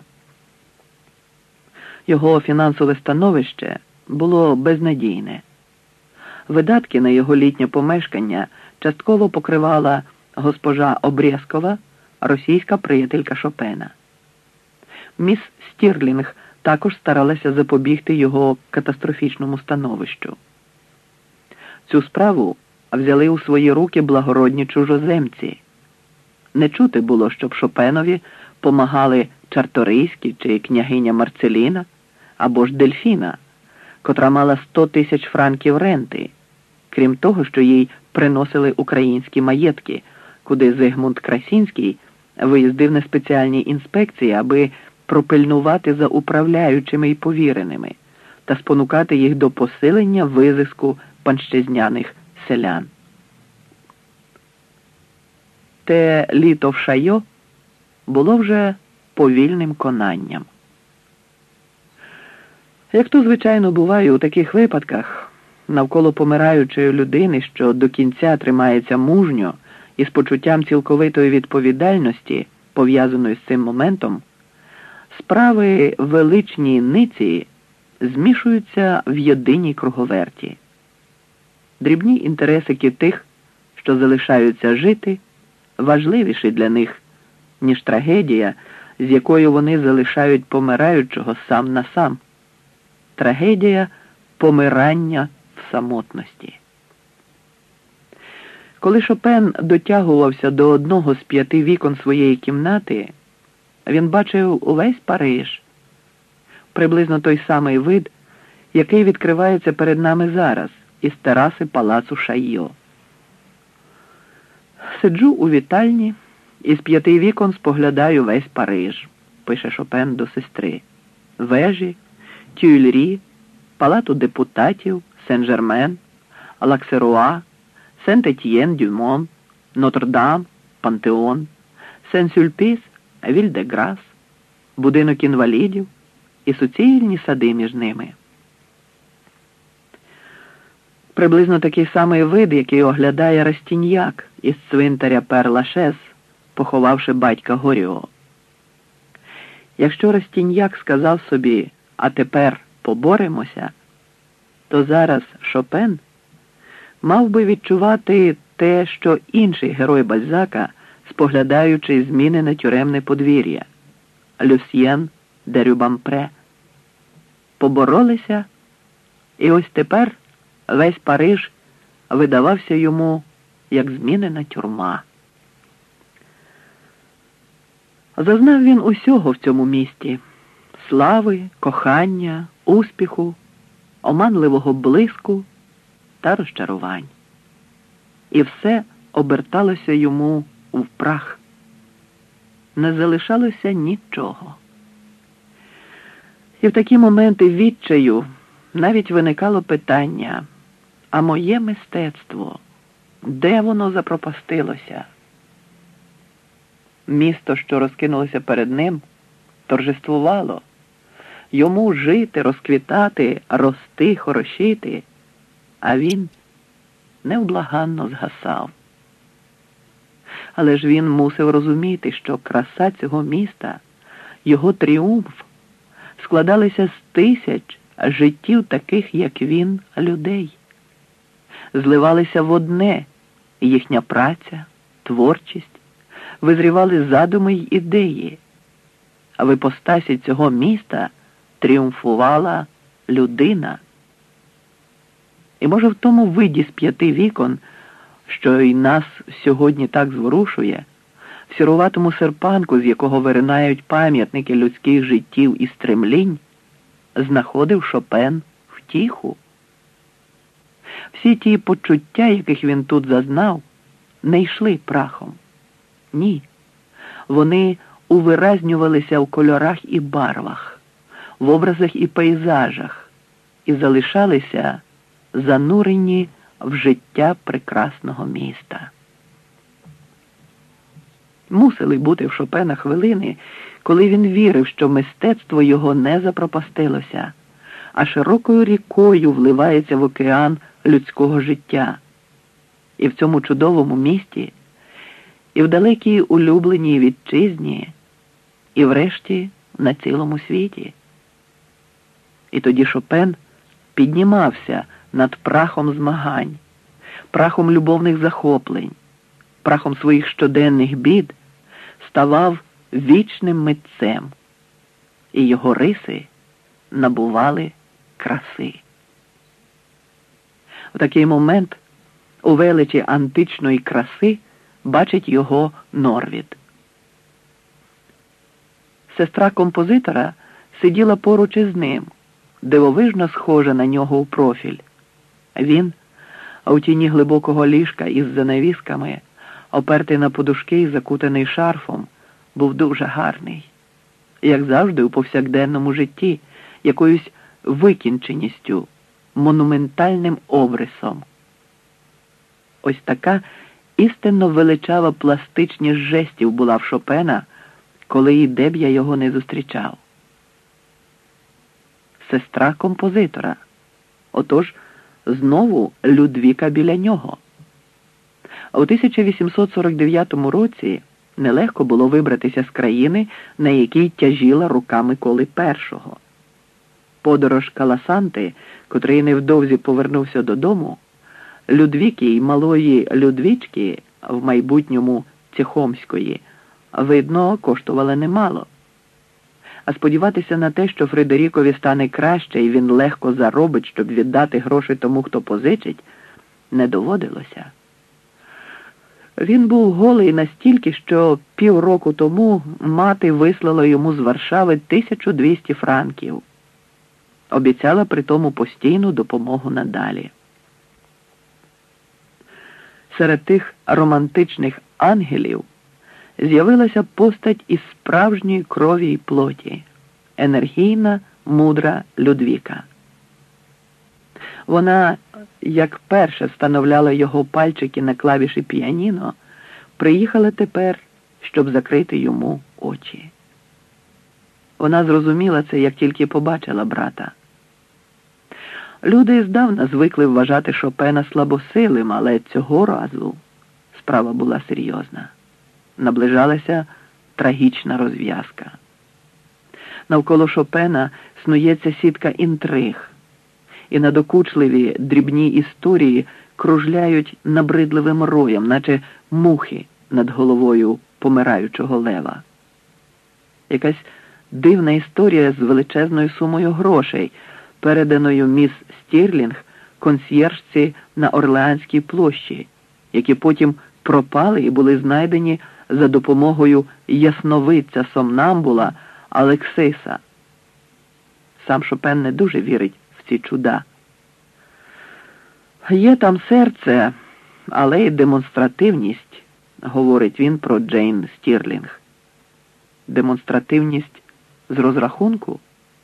Його фінансове становище було безнадійне. Видатки на його літнє помешкання частково покривала госпожа Обрєскова, російська приятелька Шопена. Міс Стірлінг також старалася запобігти його катастрофічному становищу. Цю справу взяли у свої руки благородні чужоземці. Не чути було, щоб Шопенові помагали Чарторийські чи княгиня Марцеліна, або ж Дельфіна, котра мала 100 тисяч франків ренти, крім того, що їй приносили українські маєтки, куди Зигмунд Красінський виїздив на спеціальній інспекції, аби пропильнувати за управляючими й повіреними та спонукати їх до посилення визиску панщезняних селян. Те літо в Шайо було вже повільним конанням. Як то, звичайно, буває у таких випадках, навколо помираючої людини, що до кінця тримається мужньо і з почуттям цілковитої відповідальності, пов'язаної з цим моментом, справи величні ниці змішуються в єдиній круговерті. Дрібні інтересики тих, що залишаються жити, важливіші для них, ніж трагедія, з якою вони залишають помираючого сам на сам. Трагедія помирання в самотності. Коли Шопен дотягувався до одного з 5 вікон своєї кімнати, він бачив увесь Париж, приблизно той самий вид, який відкривається перед нами зараз із тераси палацу Шайо. Сиджу у вітальні і з 5 вікон споглядаю весь Париж, пише Шопен до сестри. Вежі, Тюйльрі, палату депутатів, Сен-Жермен, Лаксеруа, Сент-Етьєн-Дюмон, Нотр-Дам, Пантеон, Сен-Сюльпіс, Віль-де-Грас, будинок інвалідів і суцільні сади між ними. Приблизно такий самий вид, який оглядає Растіньяк із цвинтаря Пер-Лашез, поховавши батька Горіо. Якщо Растіньяк сказав собі «а тепер поборемося», то зараз Шопен мав би відчувати те, що інший герой Бальзака, споглядаючи змінене тюремне подвір'я – Люсьєн де Рюбампре. Поборолися, і ось тепер весь Париж видавався йому як змінена тюрма. Зазнав він усього в цьому місті – слави, кохання, успіху, оманливого блиску та розчарувань. І все оберталося йому в прах. Не залишалося нічого. І в такі моменти відчаю навіть виникало питання, а моє мистецтво, де воно запропастилося? Місто, що розкинулося перед ним, торжествувало. Йому жити, розквітати, рости, хорошіти, а він невблаганно згасав. Але ж він мусив розуміти, що краса цього міста, його тріумф складалися з тисяч, життів таких, як він, людей. Зливалися в одне їхня праця, творчість, визрівали задуми й ідеї, а в іпостасі цього міста тріумфувала людина. І може в тому виді з 5 вікон, що й нас сьогодні так зворушує, в сіруватому серпанку, з якого виринають пам'ятники людських життів і стремлінь, знаходив Шопен втіху. Всі ті почуття, яких він тут зазнав, не йшли прахом. Ні. Вони увиразнювалися в кольорах і барвах, в образах і пейзажах, і залишалися занурені в життя прекрасного міста. Мусили бути в Шопена хвилини, коли він вірив, що мистецтво його не запропастилося, а широкою рікою вливається в океан людського життя. І в цьому чудовому місті, і в далекій улюбленій вітчизні, і врешті на цілому світі. І тоді Шопен піднімався над прахом змагань, прахом любовних захоплень, прахом своїх щоденних бід, ставав вічним митцем, і його риси набували краси. В такий момент у величі античної краси бачить його Норвід. Сестра композитора сиділа поруч із ним, дивовижно схожа на нього у профіль. Він, у тіні глибокого ліжка із занавісками, опертий на подушки і закутаний шарфом, був дуже гарний. Як завжди у повсякденному житті, якоюсь викінченістю, монументальним обрисом. Ось така істинно величава пластичність жестів була в Шопена, коли і де б я його не зустрічав. Сестра композитора. Отож, знову Людвіка біля нього. А у 1849 році нелегко було вибратися з країни, на якій тяжіла рука Миколи І. Подорож Каласанти, котрий невдовзі повернувся додому, Людвіки й малої Людвічки, в майбутньому Тихомської, видно, коштували немало. А сподіватися на те, що Фредерікові стане краще і він легко заробить, щоб віддати гроші тому, хто позичить, не доводилося. Він був голий настільки, що півроку тому мати вислала йому з Варшави 1200 франків. Обіцяла при тому постійну допомогу надалі. Серед тих романтичних ангелів з'явилася постать із справжньої крові й плоті, енергійна, мудра Людвіка. Вона, як перше встановляла його пальчики на клавіші піаніно, приїхала тепер, щоб закрити йому очі. Вона зрозуміла це, як тільки побачила брата. Люди здавна звикли вважати Шопена слабосилим, але цього разу справа була серйозна. Наближалася трагічна розв'язка. Навколо Шопена снується сітка інтриг, і надокучливі дрібні історії кружляють набридливим роєм, наче мухи над головою помираючого лева. Якась дивна історія з величезною сумою грошей, переданою міс Стірлінг консьєржці на Орлеанській площі, які потім пропали і були знайдені за допомогою ясновидця сомнамбула Алексиса. Сам Шопен не дуже вірить в ці чуда. Є там серце, але й демонстративність, говорить він про Джейн Стірлінг. Демонстративність з розрахунку?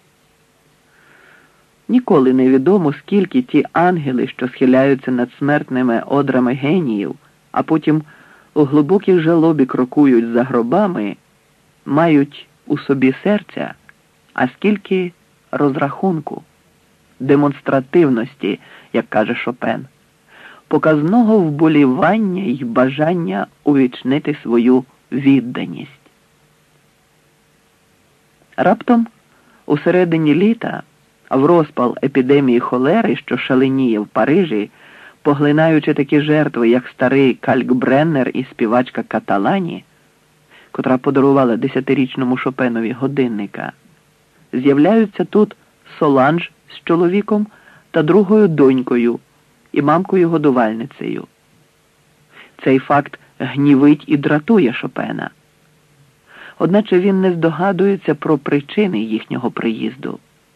Ніколи не відомо, скільки ті ангели, що схиляються над смертними одрами геніїв, а потім у глибокій жалобі крокують за гробами, мають у собі серця, а скільки розрахунку, демонстративності, як каже Шопен, показного вболівання й бажання увічнити свою відданість. Раптом, у середині літа, в розпал епідемії холери, що шаленіє в Парижі, поглинаючи такі жертви, як старий Калькбреннер і співачка Каталані, котра подарувала 10-річному Шопенові годинника, з'являються тут Соланж з чоловіком та другою донькою і мамкою-годувальницею. Цей факт гнівить і дратує Шопена. Одначе він не здогадується про причини їхнього приїзду.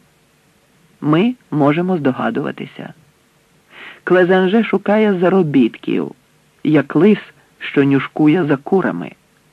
Ми можемо здогадуватися. Клезанже шукає заробітків, як лис, що нюшкує за курами.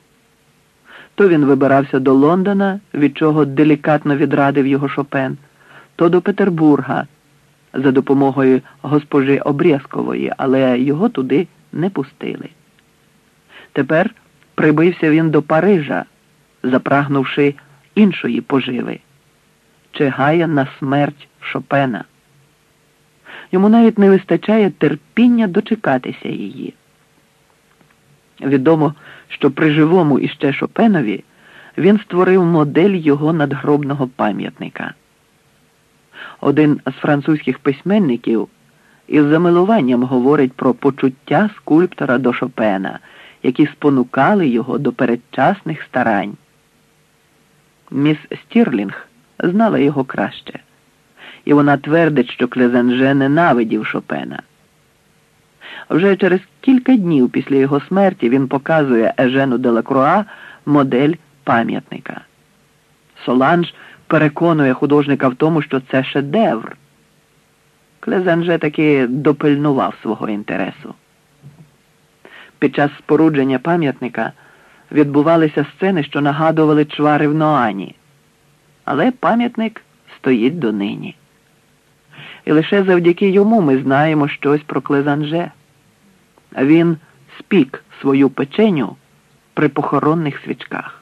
То він вибирався до Лондона, від чого делікатно відрадив його Шопен, то до Петербурга, за допомогою госпожи Обрєзкової, але його туди не пустили. Тепер прибився він до Парижа, запрагнувши іншої поживи, чигає на смерть Шопена. Йому навіть не вистачає терпіння дочекатися її. Відомо, що при живому іще Шопенові він створив модель його надгробного пам'ятника. Один з французьких письменників із замилуванням говорить про почуття скульптора до Шопена, які спонукали його до передчасних старань. Міс Стірлінг знала його краще, і вона твердить, що Клезанже ненавидів Шопена. Вже через кілька днів після його смерті він показує Ежену Делакруа модель пам'ятника. Соланж переконує художника в тому, що це шедевр. Клезанже таки допильнував свого інтересу. Під час спорудження пам'ятника відбувалися сцени, що нагадували чвари в Ноані. Але пам'ятник стоїть донині. І лише завдяки йому ми знаємо щось про Клезанже. Він спік свою печеню при похоронних свічках.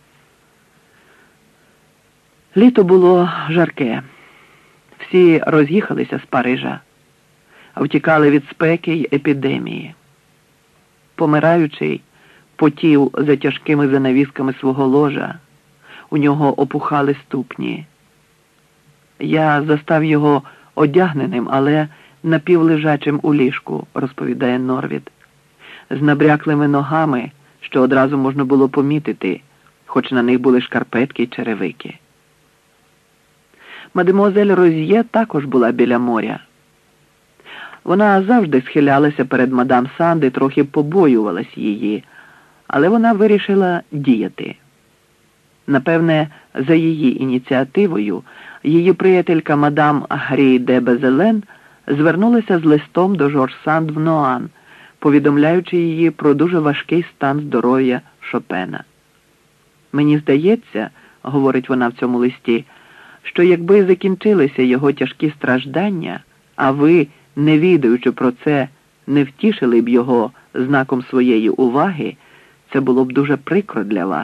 Літо було жарке. Всі роз'їхалися з Парижа, втікали від спеки й епідемії. Помираючий потів за тяжкими занавісками свого ложа, у нього опухали ступні. Я застав його одягненим, але напівлежачим у ліжку, розповідає Норвід, з набряклими ногами, що одразу можна було помітити, хоч на них були шкарпетки й черевики. Мадемуазель Розьє також була біля моря. Вона завжди схилялася перед мадам Санд і трохи побоювалась її, але вона вирішила діяти. Напевне, за її ініціативою, її приятелька мадам Грі де Безелен звернулася з листом до Жорж Санд в Ноан, повідомляючи її про дуже важкий стан здоров'я Шопена. «Мені здається, — говорить вона в цьому листі, — що якби закінчилися його тяжкі страждання, а ви, не відаючи про це, не втішили б його знаком своєї уваги, це було б дуже прикро для вас».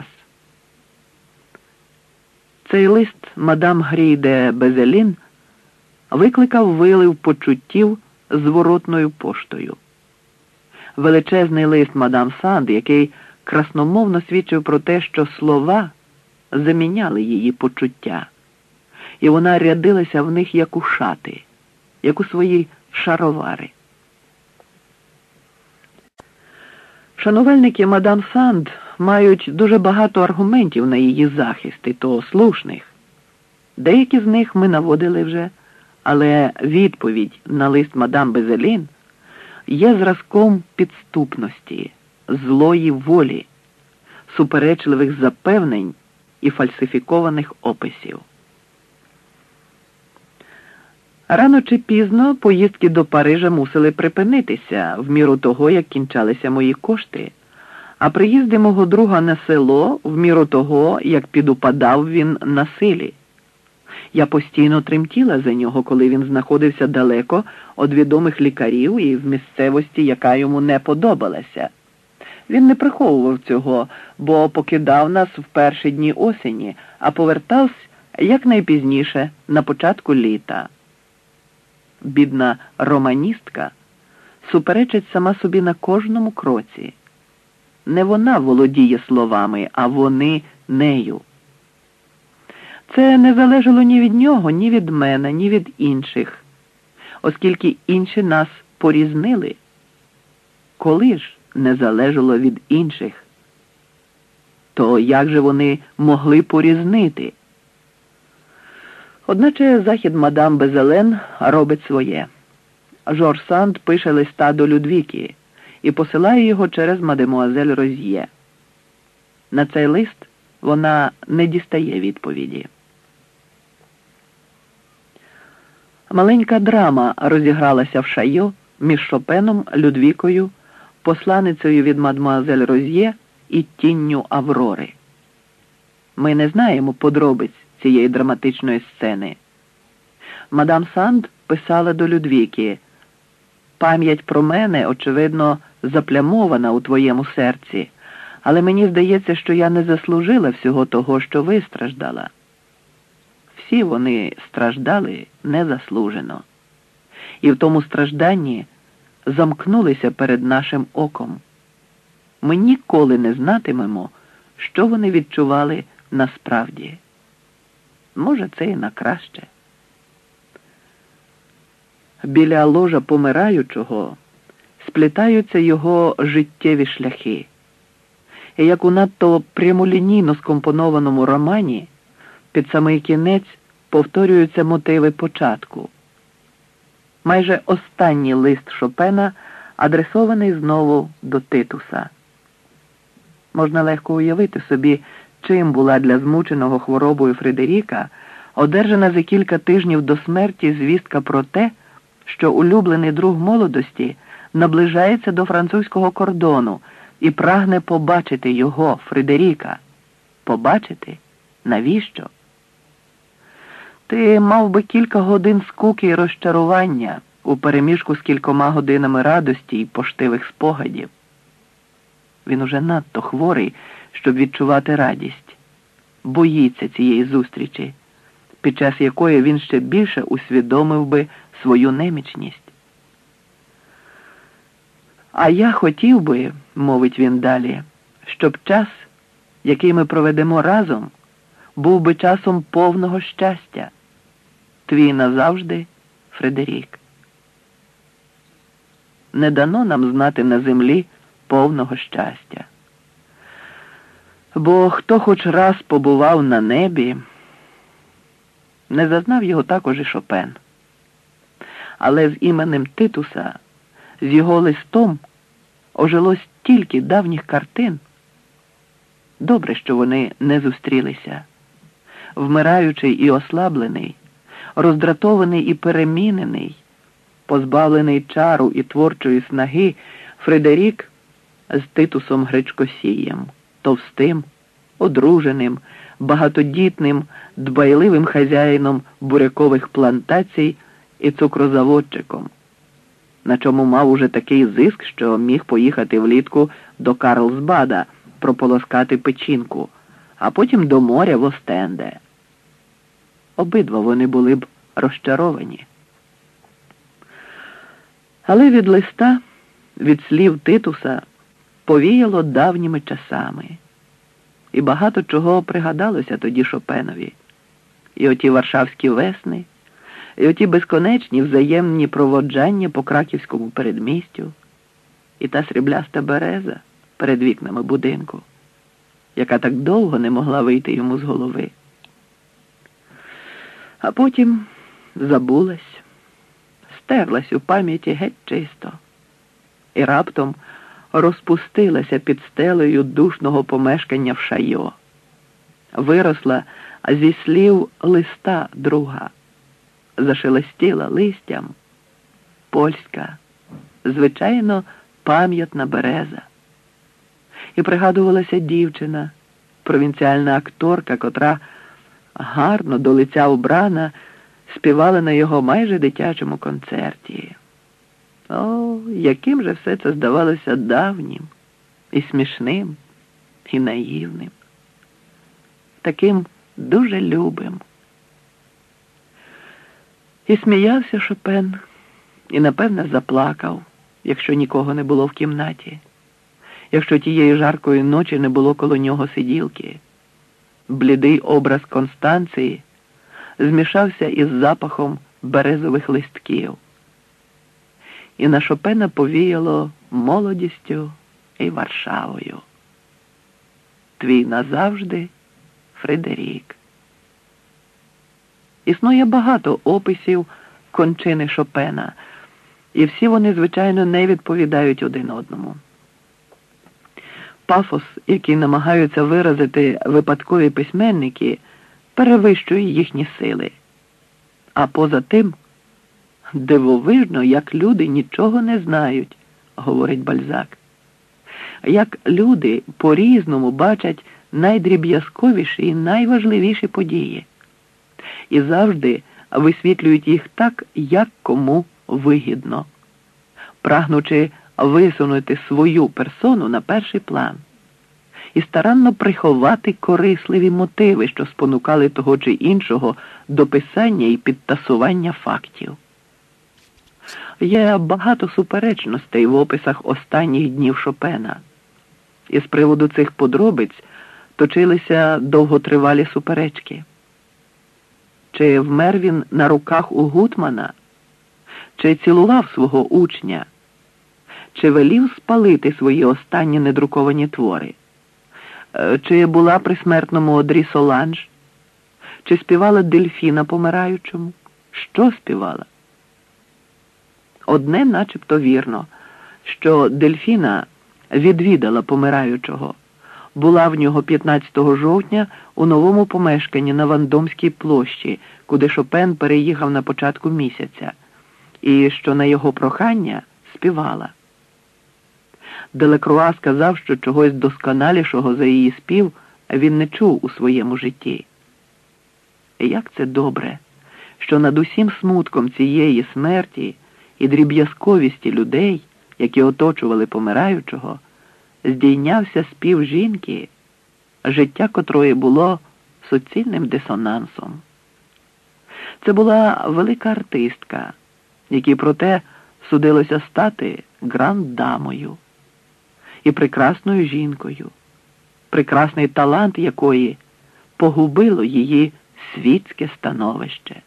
Цей лист мадам Грі де Безелін викликав вилив почуттів зворотною поштою. Величезний лист мадам Санд, який красномовно свідчив про те, що слова заміняли її почуття, і вона рядилася в них як у шати, як у свої шаровари. Шанувальники мадам Санд мають дуже багато аргументів на її захист, і то слушних. Деякі з них ми наводили вже, але відповідь на лист мадам Безелін є зразком підступності, злої волі, суперечливих запевнень і фальсифікованих описів. Рано чи пізно поїздки до Парижа мусили припинитися в міру того, як кінчалися мої кошти, а приїзди мого друга на село в міру того, як підупадав він на силі. Я постійно тремтіла за нього, коли він знаходився далеко від відомих лікарів і в місцевості, яка йому не подобалася. Він не приховував цього, бо покидав нас в перші дні осені, а повертався якнайпізніше, на початку літа. Бідна романістка суперечить сама собі на кожному кроці. Не вона володіє словами, а вони нею. Це не залежало ні від нього, ні від мене, ні від інших, оскільки інші нас порізнили. Коли ж не залежало від інших, то як же вони могли порізнити? Одначе захід мадам Безелен робить своє. Жорж Санд пише листа до Людвіки і посилає його через мадемуазель Розьє. На цей лист вона не дістає відповіді. Маленька драма розігралася в Шайо між Шопеном, Людвікою, посланицею від мадемуазель Розьє і тінню Аврори. Ми не знаємо подробиць цієї драматичної сцени. Мадам Санд писала до Людвіки: «Пам'ять про мене, очевидно, заплямована у твоєму серці, але мені здається, що я не заслужила всього того, що ви страждала». Всі вони страждали незаслужено. І в тому стражданні замкнулися перед нашим оком. Ми ніколи не знатимемо, що вони відчували насправді. Може, це і на краще. Біля ложа помираючого сплітаються його життєві шляхи. І як у надто прямолінійно скомпонованому романі, під самий кінець повторюються мотиви початку. Майже останній лист Шопена адресований знову до Титуса. Можна легко уявити собі, чим була для змученого хворобою Фредеріка одержана за кілька тижнів до смерті звістка про те, що улюблений друг молодості наближається до французького кордону і прагне побачити його, Фредеріка. Побачити? Навіщо? Ти мав би кілька годин скуки і розчарування у переміжку з кількома годинами радості і поштивих спогадів. Він уже надто хворий, щоб відчувати радість. Боїться цієї зустрічі, під час якої він ще більше усвідомив би свою немічність. «А я хотів би, – мовить він далі, – щоб час, який ми проведемо разом, був би часом повного щастя. Твій назавжди, Фредерік». Не дано нам знати на землі повного щастя. Бо хто хоч раз побував на небі, не зазнав його також і Шопен. Але з іменем Титуса, з його листом, ожило стільки давніх картин. Добре, що вони не зустрілися. Вмираючий і ослаблений, роздратований і перемінений, позбавлений чару і творчої снаги, Фредерік з Титусом Гречкосієм, товстим, одруженим, багатодітним, дбайливим хазяїном бурякових плантацій і цукрозаводчиком, на чому мав уже такий зиск, що міг поїхати влітку до Карлсбада прополоскати печінку, а потім до моря в Остенде. Обидва вони були б розчаровані. Але від листа, від слів Титуса, повіяло давніми часами. І багато чого пригадалося тоді Шопенові. І оті варшавські весни, і оті безконечні взаємні проводжання по краківському передмістю, і та срібляста береза перед вікнами будинку, яка так довго не могла вийти йому з голови. А потім забулась, стерлась у пам'яті геть чисто, і раптом розпустилася під стелею душного помешкання в Шайо. Виросла зі слів листа друга, зашелестіла листям польська, звичайно, пам'ятна береза. І пригадувалася дівчина, провінціальна акторка, котра, гарно до лиця убрана, співала на його майже дитячому концерті. О, яким же все це здавалося давнім, і смішним, і наївним. Таким дуже любим. І сміявся Шопен, і, напевне, заплакав, якщо нікого не було в кімнаті, якщо тієї жаркої ночі не було коло нього сиділки. блідий образ Констанції змішався із запахом березових листків. І на Шопена повіяло молодістю і Варшавою. Твій назавжди Фредерік. Існує багато описів кончини Шопена, і всі вони, звичайно, не відповідають один одному. Пафос, який намагаються виразити випадкові письменники, перевищує їхні сили. А поза тим, дивовижно, як люди нічого не знають, говорить Бальзак. Як люди по-різному бачать найдріб'язковіші і найважливіші події. І завжди висвітлюють їх так, як кому вигідно, прагнучи висунути свою персону на перший план і старанно приховати корисливі мотиви, що спонукали того чи іншого до писання і підтасування фактів. Є багато суперечностей в описах останніх днів Шопена. І з приводу цих подробиць точилися довготривалі суперечки. Чи вмер він на руках у Гутмана? Чи цілував свого учня? Чи велів спалити свої останні недруковані твори? Чи була при смертному одрі Соланж? Чи співала Дельфіна помираючому? Що співала? Одне начебто вірно, що Дельфіна відвідала помираючого, була в нього 15 жовтня у новому помешканні на Вандомській площі, куди Шопен переїхав на початку місяця, і що на його прохання співала. Делекруа сказав, що чогось досконалішого за її спів він не чув у своєму житті. Як це добре, що над усім смутком цієї смерті і дріб'язковісті людей, які оточували помираючого, здійнявся спів жінки, життя котрої було суцільним дисонансом. Це була велика артистка, якій проте судилося стати гранд-дамою і прекрасною жінкою, прекрасний талант якої погубило її світське становище.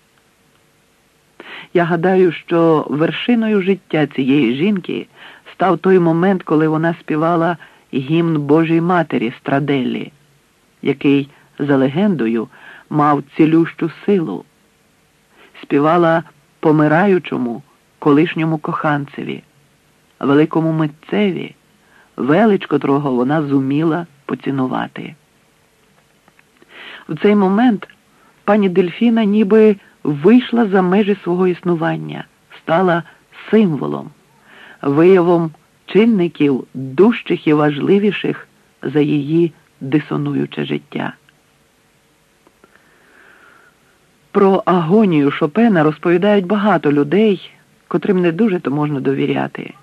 Я гадаю, що вершиною життя цієї жінки став той момент, коли вона співала гімн Божій Матері Страделлі, який, за легендою, мав цілющу силу. Співала помираючому колишньому коханцеві, великому митцеві, велич котрого вона зуміла поцінувати. В цей момент пані Дельфіна ніби вийшла за межі свого існування, стала символом, виявом чинників дужчих і важливіших за її дисонуюче життя. Про агонію Шопена розповідають багато людей, котрим не дуже-то можна довіряти.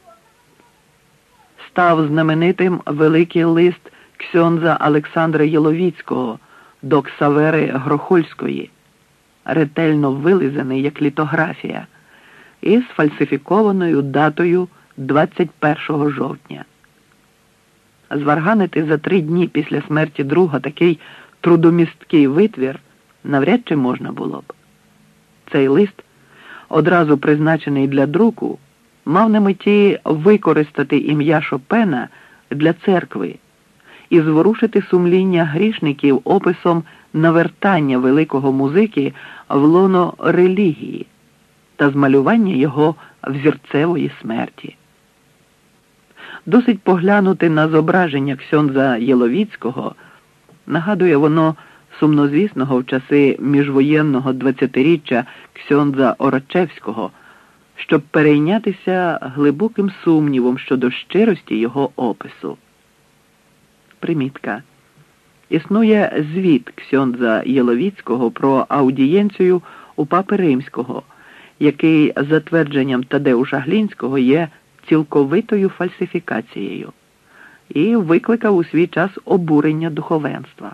Став знаменитим великий лист ксьондза Олександра Єловіцького до Ксавери Грохольської, ретельно вилизаний як літографія, і з фальсифікованою датою 21 жовтня. Зварганити за 3 дні після смерті друга такий трудомісткий витвір навряд чи можна було б. Цей лист, одразу призначений для друку, мав на меті використати ім'я Шопена для церкви і зворушити сумління грішників описом навертання великого музики в лоно релігії та змалювання його взірцевої смерті. Досить поглянути на зображення ксьондза Єловіцького, нагадує воно сумнозвісного в часи міжвоєнного 20-річчя ксьондза Орачевського, щоб перейнятися глибоким сумнівом щодо щирості його опису. Примітка. Існує звіт ксьондза Єловіцького про аудієнцію у папи Римського, який, за твердженням Тадеуша Глінського, є цілковитою фальсифікацією і викликав у свій час обурення духовенства.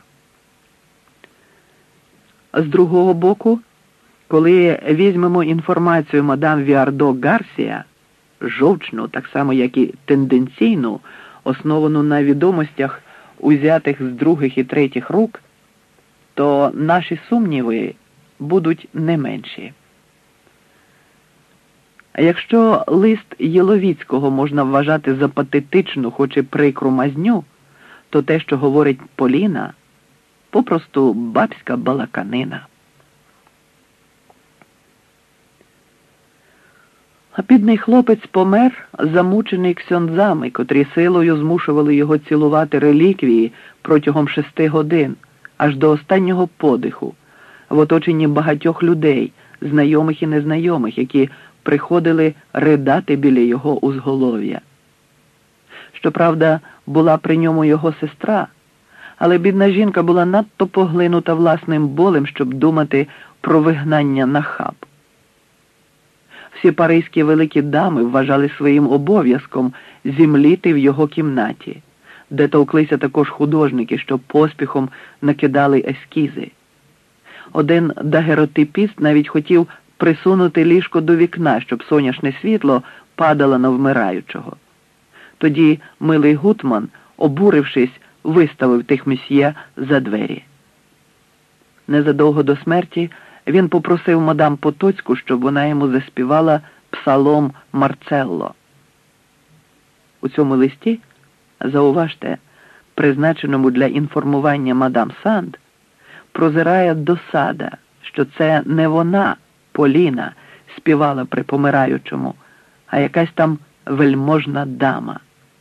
З другого боку, коли візьмемо інформацію мадам Віардо Гарсія, жовчну, так само як і тенденційну, основану на відомостях, узятих з других і третіх рук, то наші сумніви будуть не менші. А якщо лист Єловіцького можна вважати за патетичну, хоч і прикру мазню, то те, що говорить Поліна, попросту бабська балаканина. А бідний хлопець помер, замучений ксьондзами, котрі силою змушували його цілувати реліквії протягом 6 годин, аж до останнього подиху, в оточенні багатьох людей, знайомих і незнайомих, які приходили ридати біля його узголов'я. Щоправда, була при ньому його сестра, але бідна жінка була надто поглинута власним болем, щоб думати про вигнання на хаб. Всі паризькі великі дами вважали своїм обов'язком зімліти в його кімнаті, де товклися також художники, що поспіхом накидали ескізи. Один дагеротипіст навіть хотів присунути ліжко до вікна, щоб сонячне світло падало на вмираючого. Тоді милий Гутман, обурившись, виставив тих месьє за двері. Незадовго до смерті він попросив мадам Потоцьку, щоб вона йому заспівала псалом Марцелло. У цьому листі, зауважте, призначеному для інформування мадам Санд, прозирає досада, що це не вона, Поліна, співала при помираючому, а якась там вельможна дама.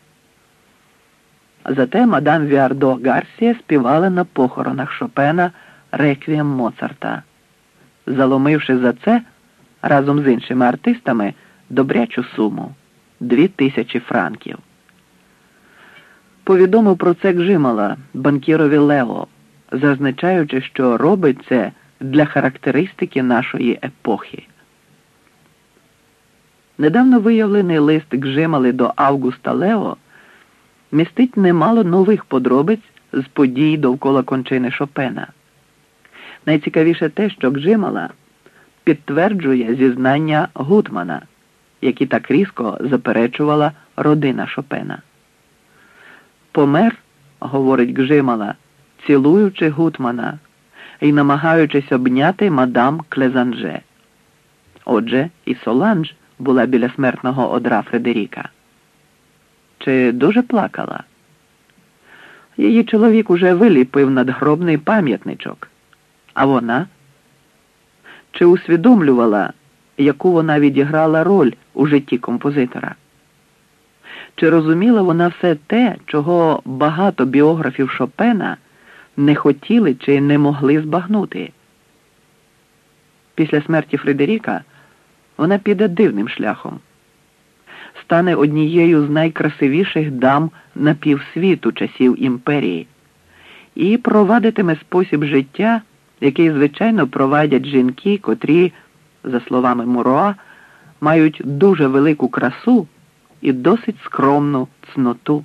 Зате мадам Віардо Гарсія співала на похоронах Шопена реквієм Моцарта, заломивши за це, разом з іншими артистами, добрячу суму – 2000 франків. Повідомив про це Гжимала банкірові Лео, зазначаючи, що робить це для характеристики нашої епохи. Недавно виявлений лист Гжимали до Августа Лео містить немало нових подробиць з подій довкола кончини Шопена. Найцікавіше те, що Гжимала підтверджує зізнання Гутмана, які так різко заперечувала родина Шопена. Помер, говорить Гжимала, цілуючи Гутмана і намагаючись обняти мадам Клезанже. Отже, і Соланж була біля смертного одра Фредеріка. Чи дуже плакала? Її чоловік уже виліпив надгробний пам'ятничок. А вона? Чи усвідомлювала, яку вона відіграла роль у житті композитора? Чи розуміла вона все те, чого багато біографів Шопена не хотіли чи не могли збагнути? Після смерті Фредеріка вона піде дивним шляхом. Стане однією з найкрасивіших дам на півсвіту часів імперії і провадитиме спосіб життя, який, звичайно, провадять жінки, котрі, за словами Муроа, мають дуже велику красу і досить скромну цноту.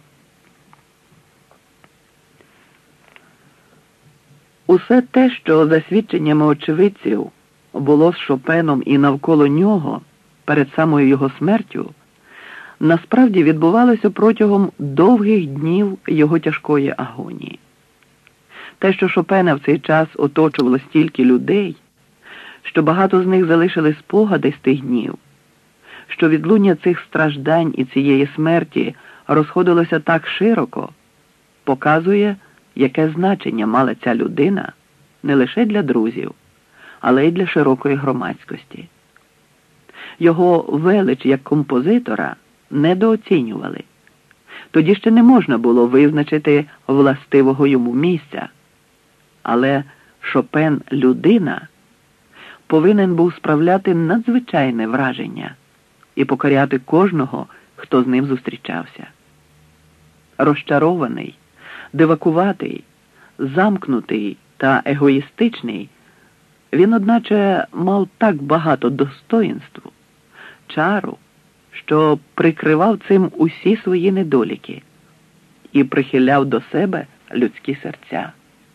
Усе те, що, за свідченнями очевидців, було з Шопеном і навколо нього перед самою його смертю, насправді відбувалося протягом довгих днів його тяжкої агонії. Те, що Шопена в цей час оточувало стільки людей, що багато з них залишили спогади з тих днів, що відлуння цих страждань і цієї смерті розходилося так широко, показує, яке значення мала ця людина не лише для друзів, але й для широкої громадськості. Його велич як композитора недооцінювали. Тоді ще не можна було визначити властивого йому місця. Але Шопен – людина, повинен був справляти надзвичайне враження і покоряти кожного, хто з ним зустрічався. Розчарований, дивакуватий, замкнутий та егоїстичний, він, одначе, мав так багато достоїнств, чару, що прикривав цим усі свої недоліки і прихиляв до себе людські серця.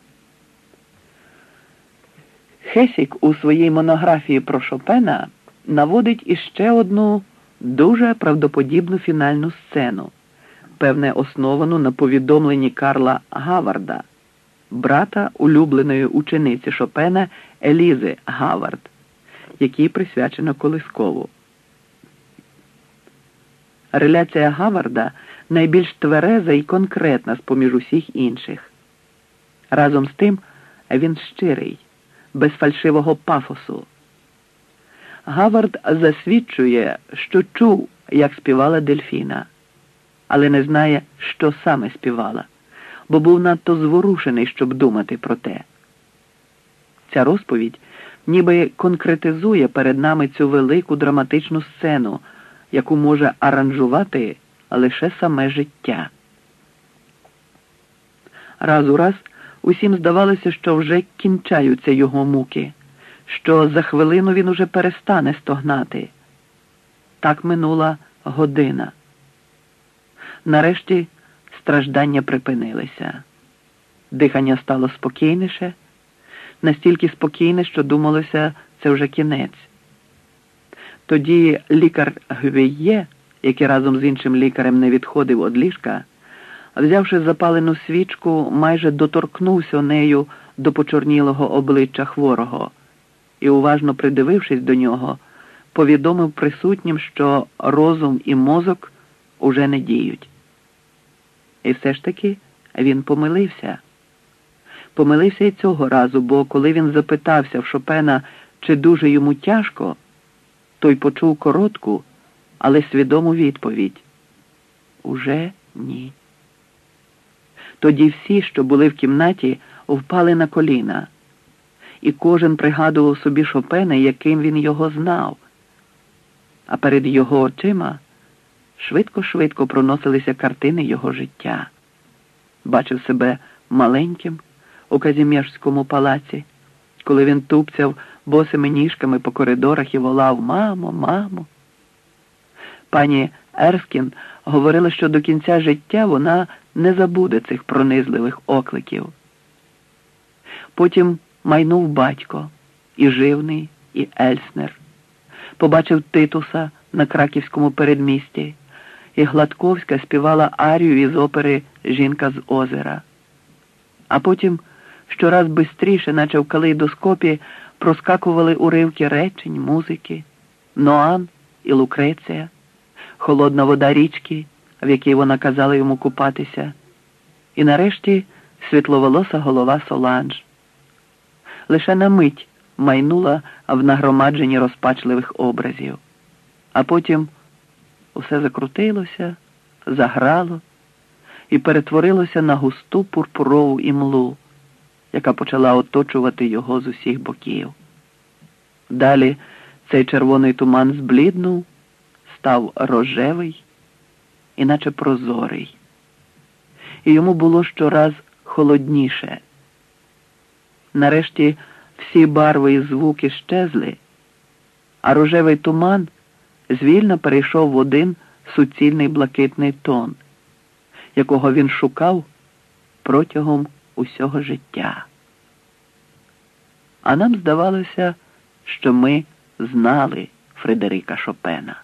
Хесік у своїй монографії про Шопена наводить іще одну дуже правдоподібну фінальну сцену, певне основану на повідомленні Карла Гаварда, брата улюбленої учениці Шопена Елізи Гавард, якій присвячено колискову. Реляція Гаварда найбільш твереза і конкретна з-поміж усіх інших. Разом з тим він щирий, без фальшивого пафосу. Гавард засвідчує, що чув, як співала Дельфіна, але не знає, що саме співала, бо був надто зворушений, щоб думати про те. Ця розповідь ніби конкретизує перед нами цю велику драматичну сцену, яку може аранжувати лише саме життя. Раз у раз усім здавалося, що вже кінчаються його муки, що за хвилину він уже перестане стогнати. Так минула година. Нарешті страждання припинилися. Дихання стало спокійніше, настільки спокійне, що думалося, це вже кінець. Тоді лікар Гвіє, який разом з іншим лікарем не відходив від ліжка, взявши запалену свічку, майже доторкнувся нею до почорнілого обличчя хворого і, уважно придивившись до нього, повідомив присутнім, що розум і мозок уже не діють. І все ж таки він помилився. Помилився і цього разу, бо коли він запитався в Шопена, чи дуже йому тяжко, той почув коротку, але свідому відповідь: «Уже ні». Тоді всі, що були в кімнаті, впали на коліна, і кожен пригадував собі Шопена, яким він його знав. А перед його очима швидко-швидко проносилися картини його життя. Бачив себе маленьким у Казім'яжському палаці, коли він тупцяв босими ніжками по коридорах і волав: «Мамо, мамо!». Пані Ерскін говорила, що до кінця життя вона не забуде цих пронизливих окликів. Потім майнув батько, і Живний, і Ельснер. Побачив Титуса на краківському передмісті, і Гладковська співала арію із опери «Жінка з озера». А потім щораз бистріше, наче в калейдоскопі, проскакували уривки речень, музики, Ноан і Лукреція, холодна вода річки, в якій вона казала йому купатися, і нарешті світловолоса голова Соланж. Лише на мить майнула в нагромадженні розпачливих образів. А потім усе закрутилося, заграло і перетворилося на густу пурпурову імлу, яка почала оточувати його з усіх боків. Далі цей червоний туман збліднув, став рожевий, іначе прозорий. І йому було щораз холодніше. Нарешті всі барви і звуки щезли, а рожевий туман звільно перейшов в один суцільний блакитний тон, якого він шукав протягом усього життя. А нам здавалося, що ми знали Фредерика Шопена.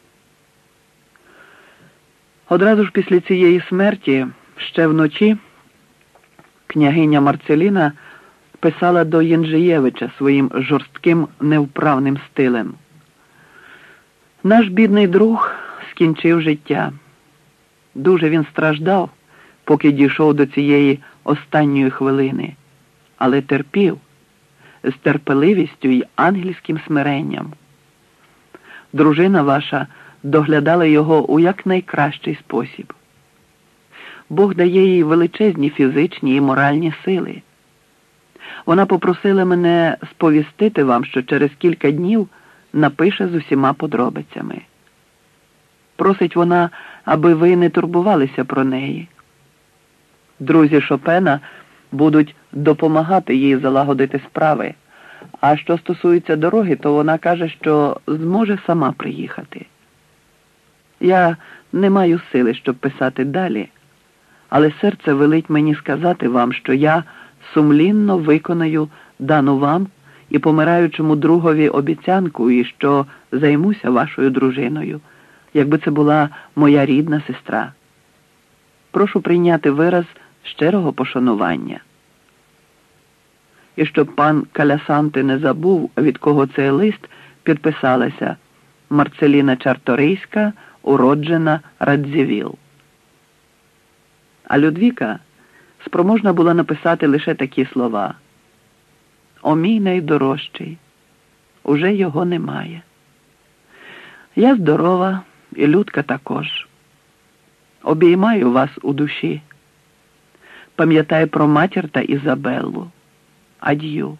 Одразу ж після цієї смерті, ще вночі, княгиня Марцеліна писала до Єнжиєвича своїм жорстким невправним стилем: «Наш бідний друг скінчив життя. Дуже він страждав, поки дійшов до цієї останньої хвилини, але терпів з терпеливістю й ангельським смиренням. Дружина ваша доглядала його у якнайкращий спосіб. Бог дає їй величезні фізичні і моральні сили. Вона попросила мене сповістити вам, що через кілька днів напише з усіма подробицями. Просить вона, аби ви не турбувалися про неї. Друзі Шопена будуть допомагати їй залагодити справи, а що стосується дороги, то вона каже, що зможе сама приїхати. Я не маю сили, щоб писати далі, але серце велить мені сказати вам, що я сумлінно виконаю дану вам і помираючому другові обіцянку, і що займуся вашою дружиною, якби це була моя рідна сестра. Прошу прийняти вираз щирого пошанування. І щоб пан Калясанти не забув, від кого цей лист, підписалася Марцеліна Чарторийська, уроджена Радзивіл. А Людвіка спроможна була написати лише такі слова: «О мій найдорожчий, уже його немає. Я здорова, і Людка також. Обіймаю вас у душі. Пам'ятай про матір та Ізабеллу. Ад'ю».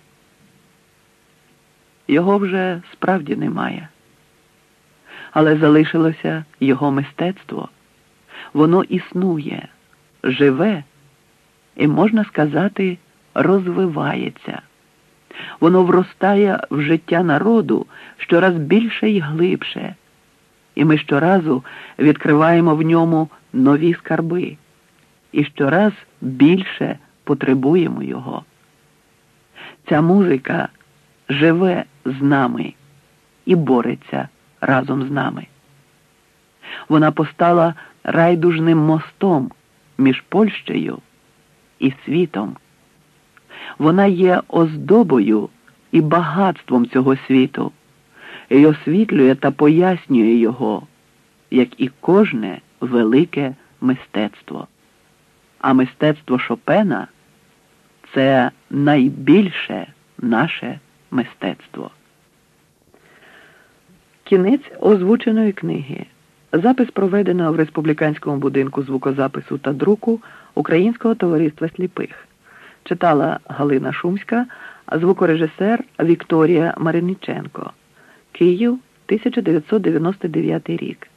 Його вже справді немає. Але залишилося його мистецтво. Воно існує, живе і, можна сказати, розвивається. Воно вростає в життя народу щораз більше і глибше. І ми щоразу відкриваємо в ньому нові скарби. І щораз більше потребуємо його. Ця музика живе з нами і бореться разом з нами. Вона постала райдужним мостом між Польщею і світом. Вона є оздобою і багатством цього світу, і освітлює та пояснює його, як і кожне велике мистецтво. А мистецтво Шопена – це найбільше наше мистецтво. Кінець озвученої книги. Запис проведено в Республіканському будинку звукозапису та друку Українського товариства сліпих. Читала Галина Шумська, звукорежисер Вікторія Мариніченко. Київ, 1999 рік.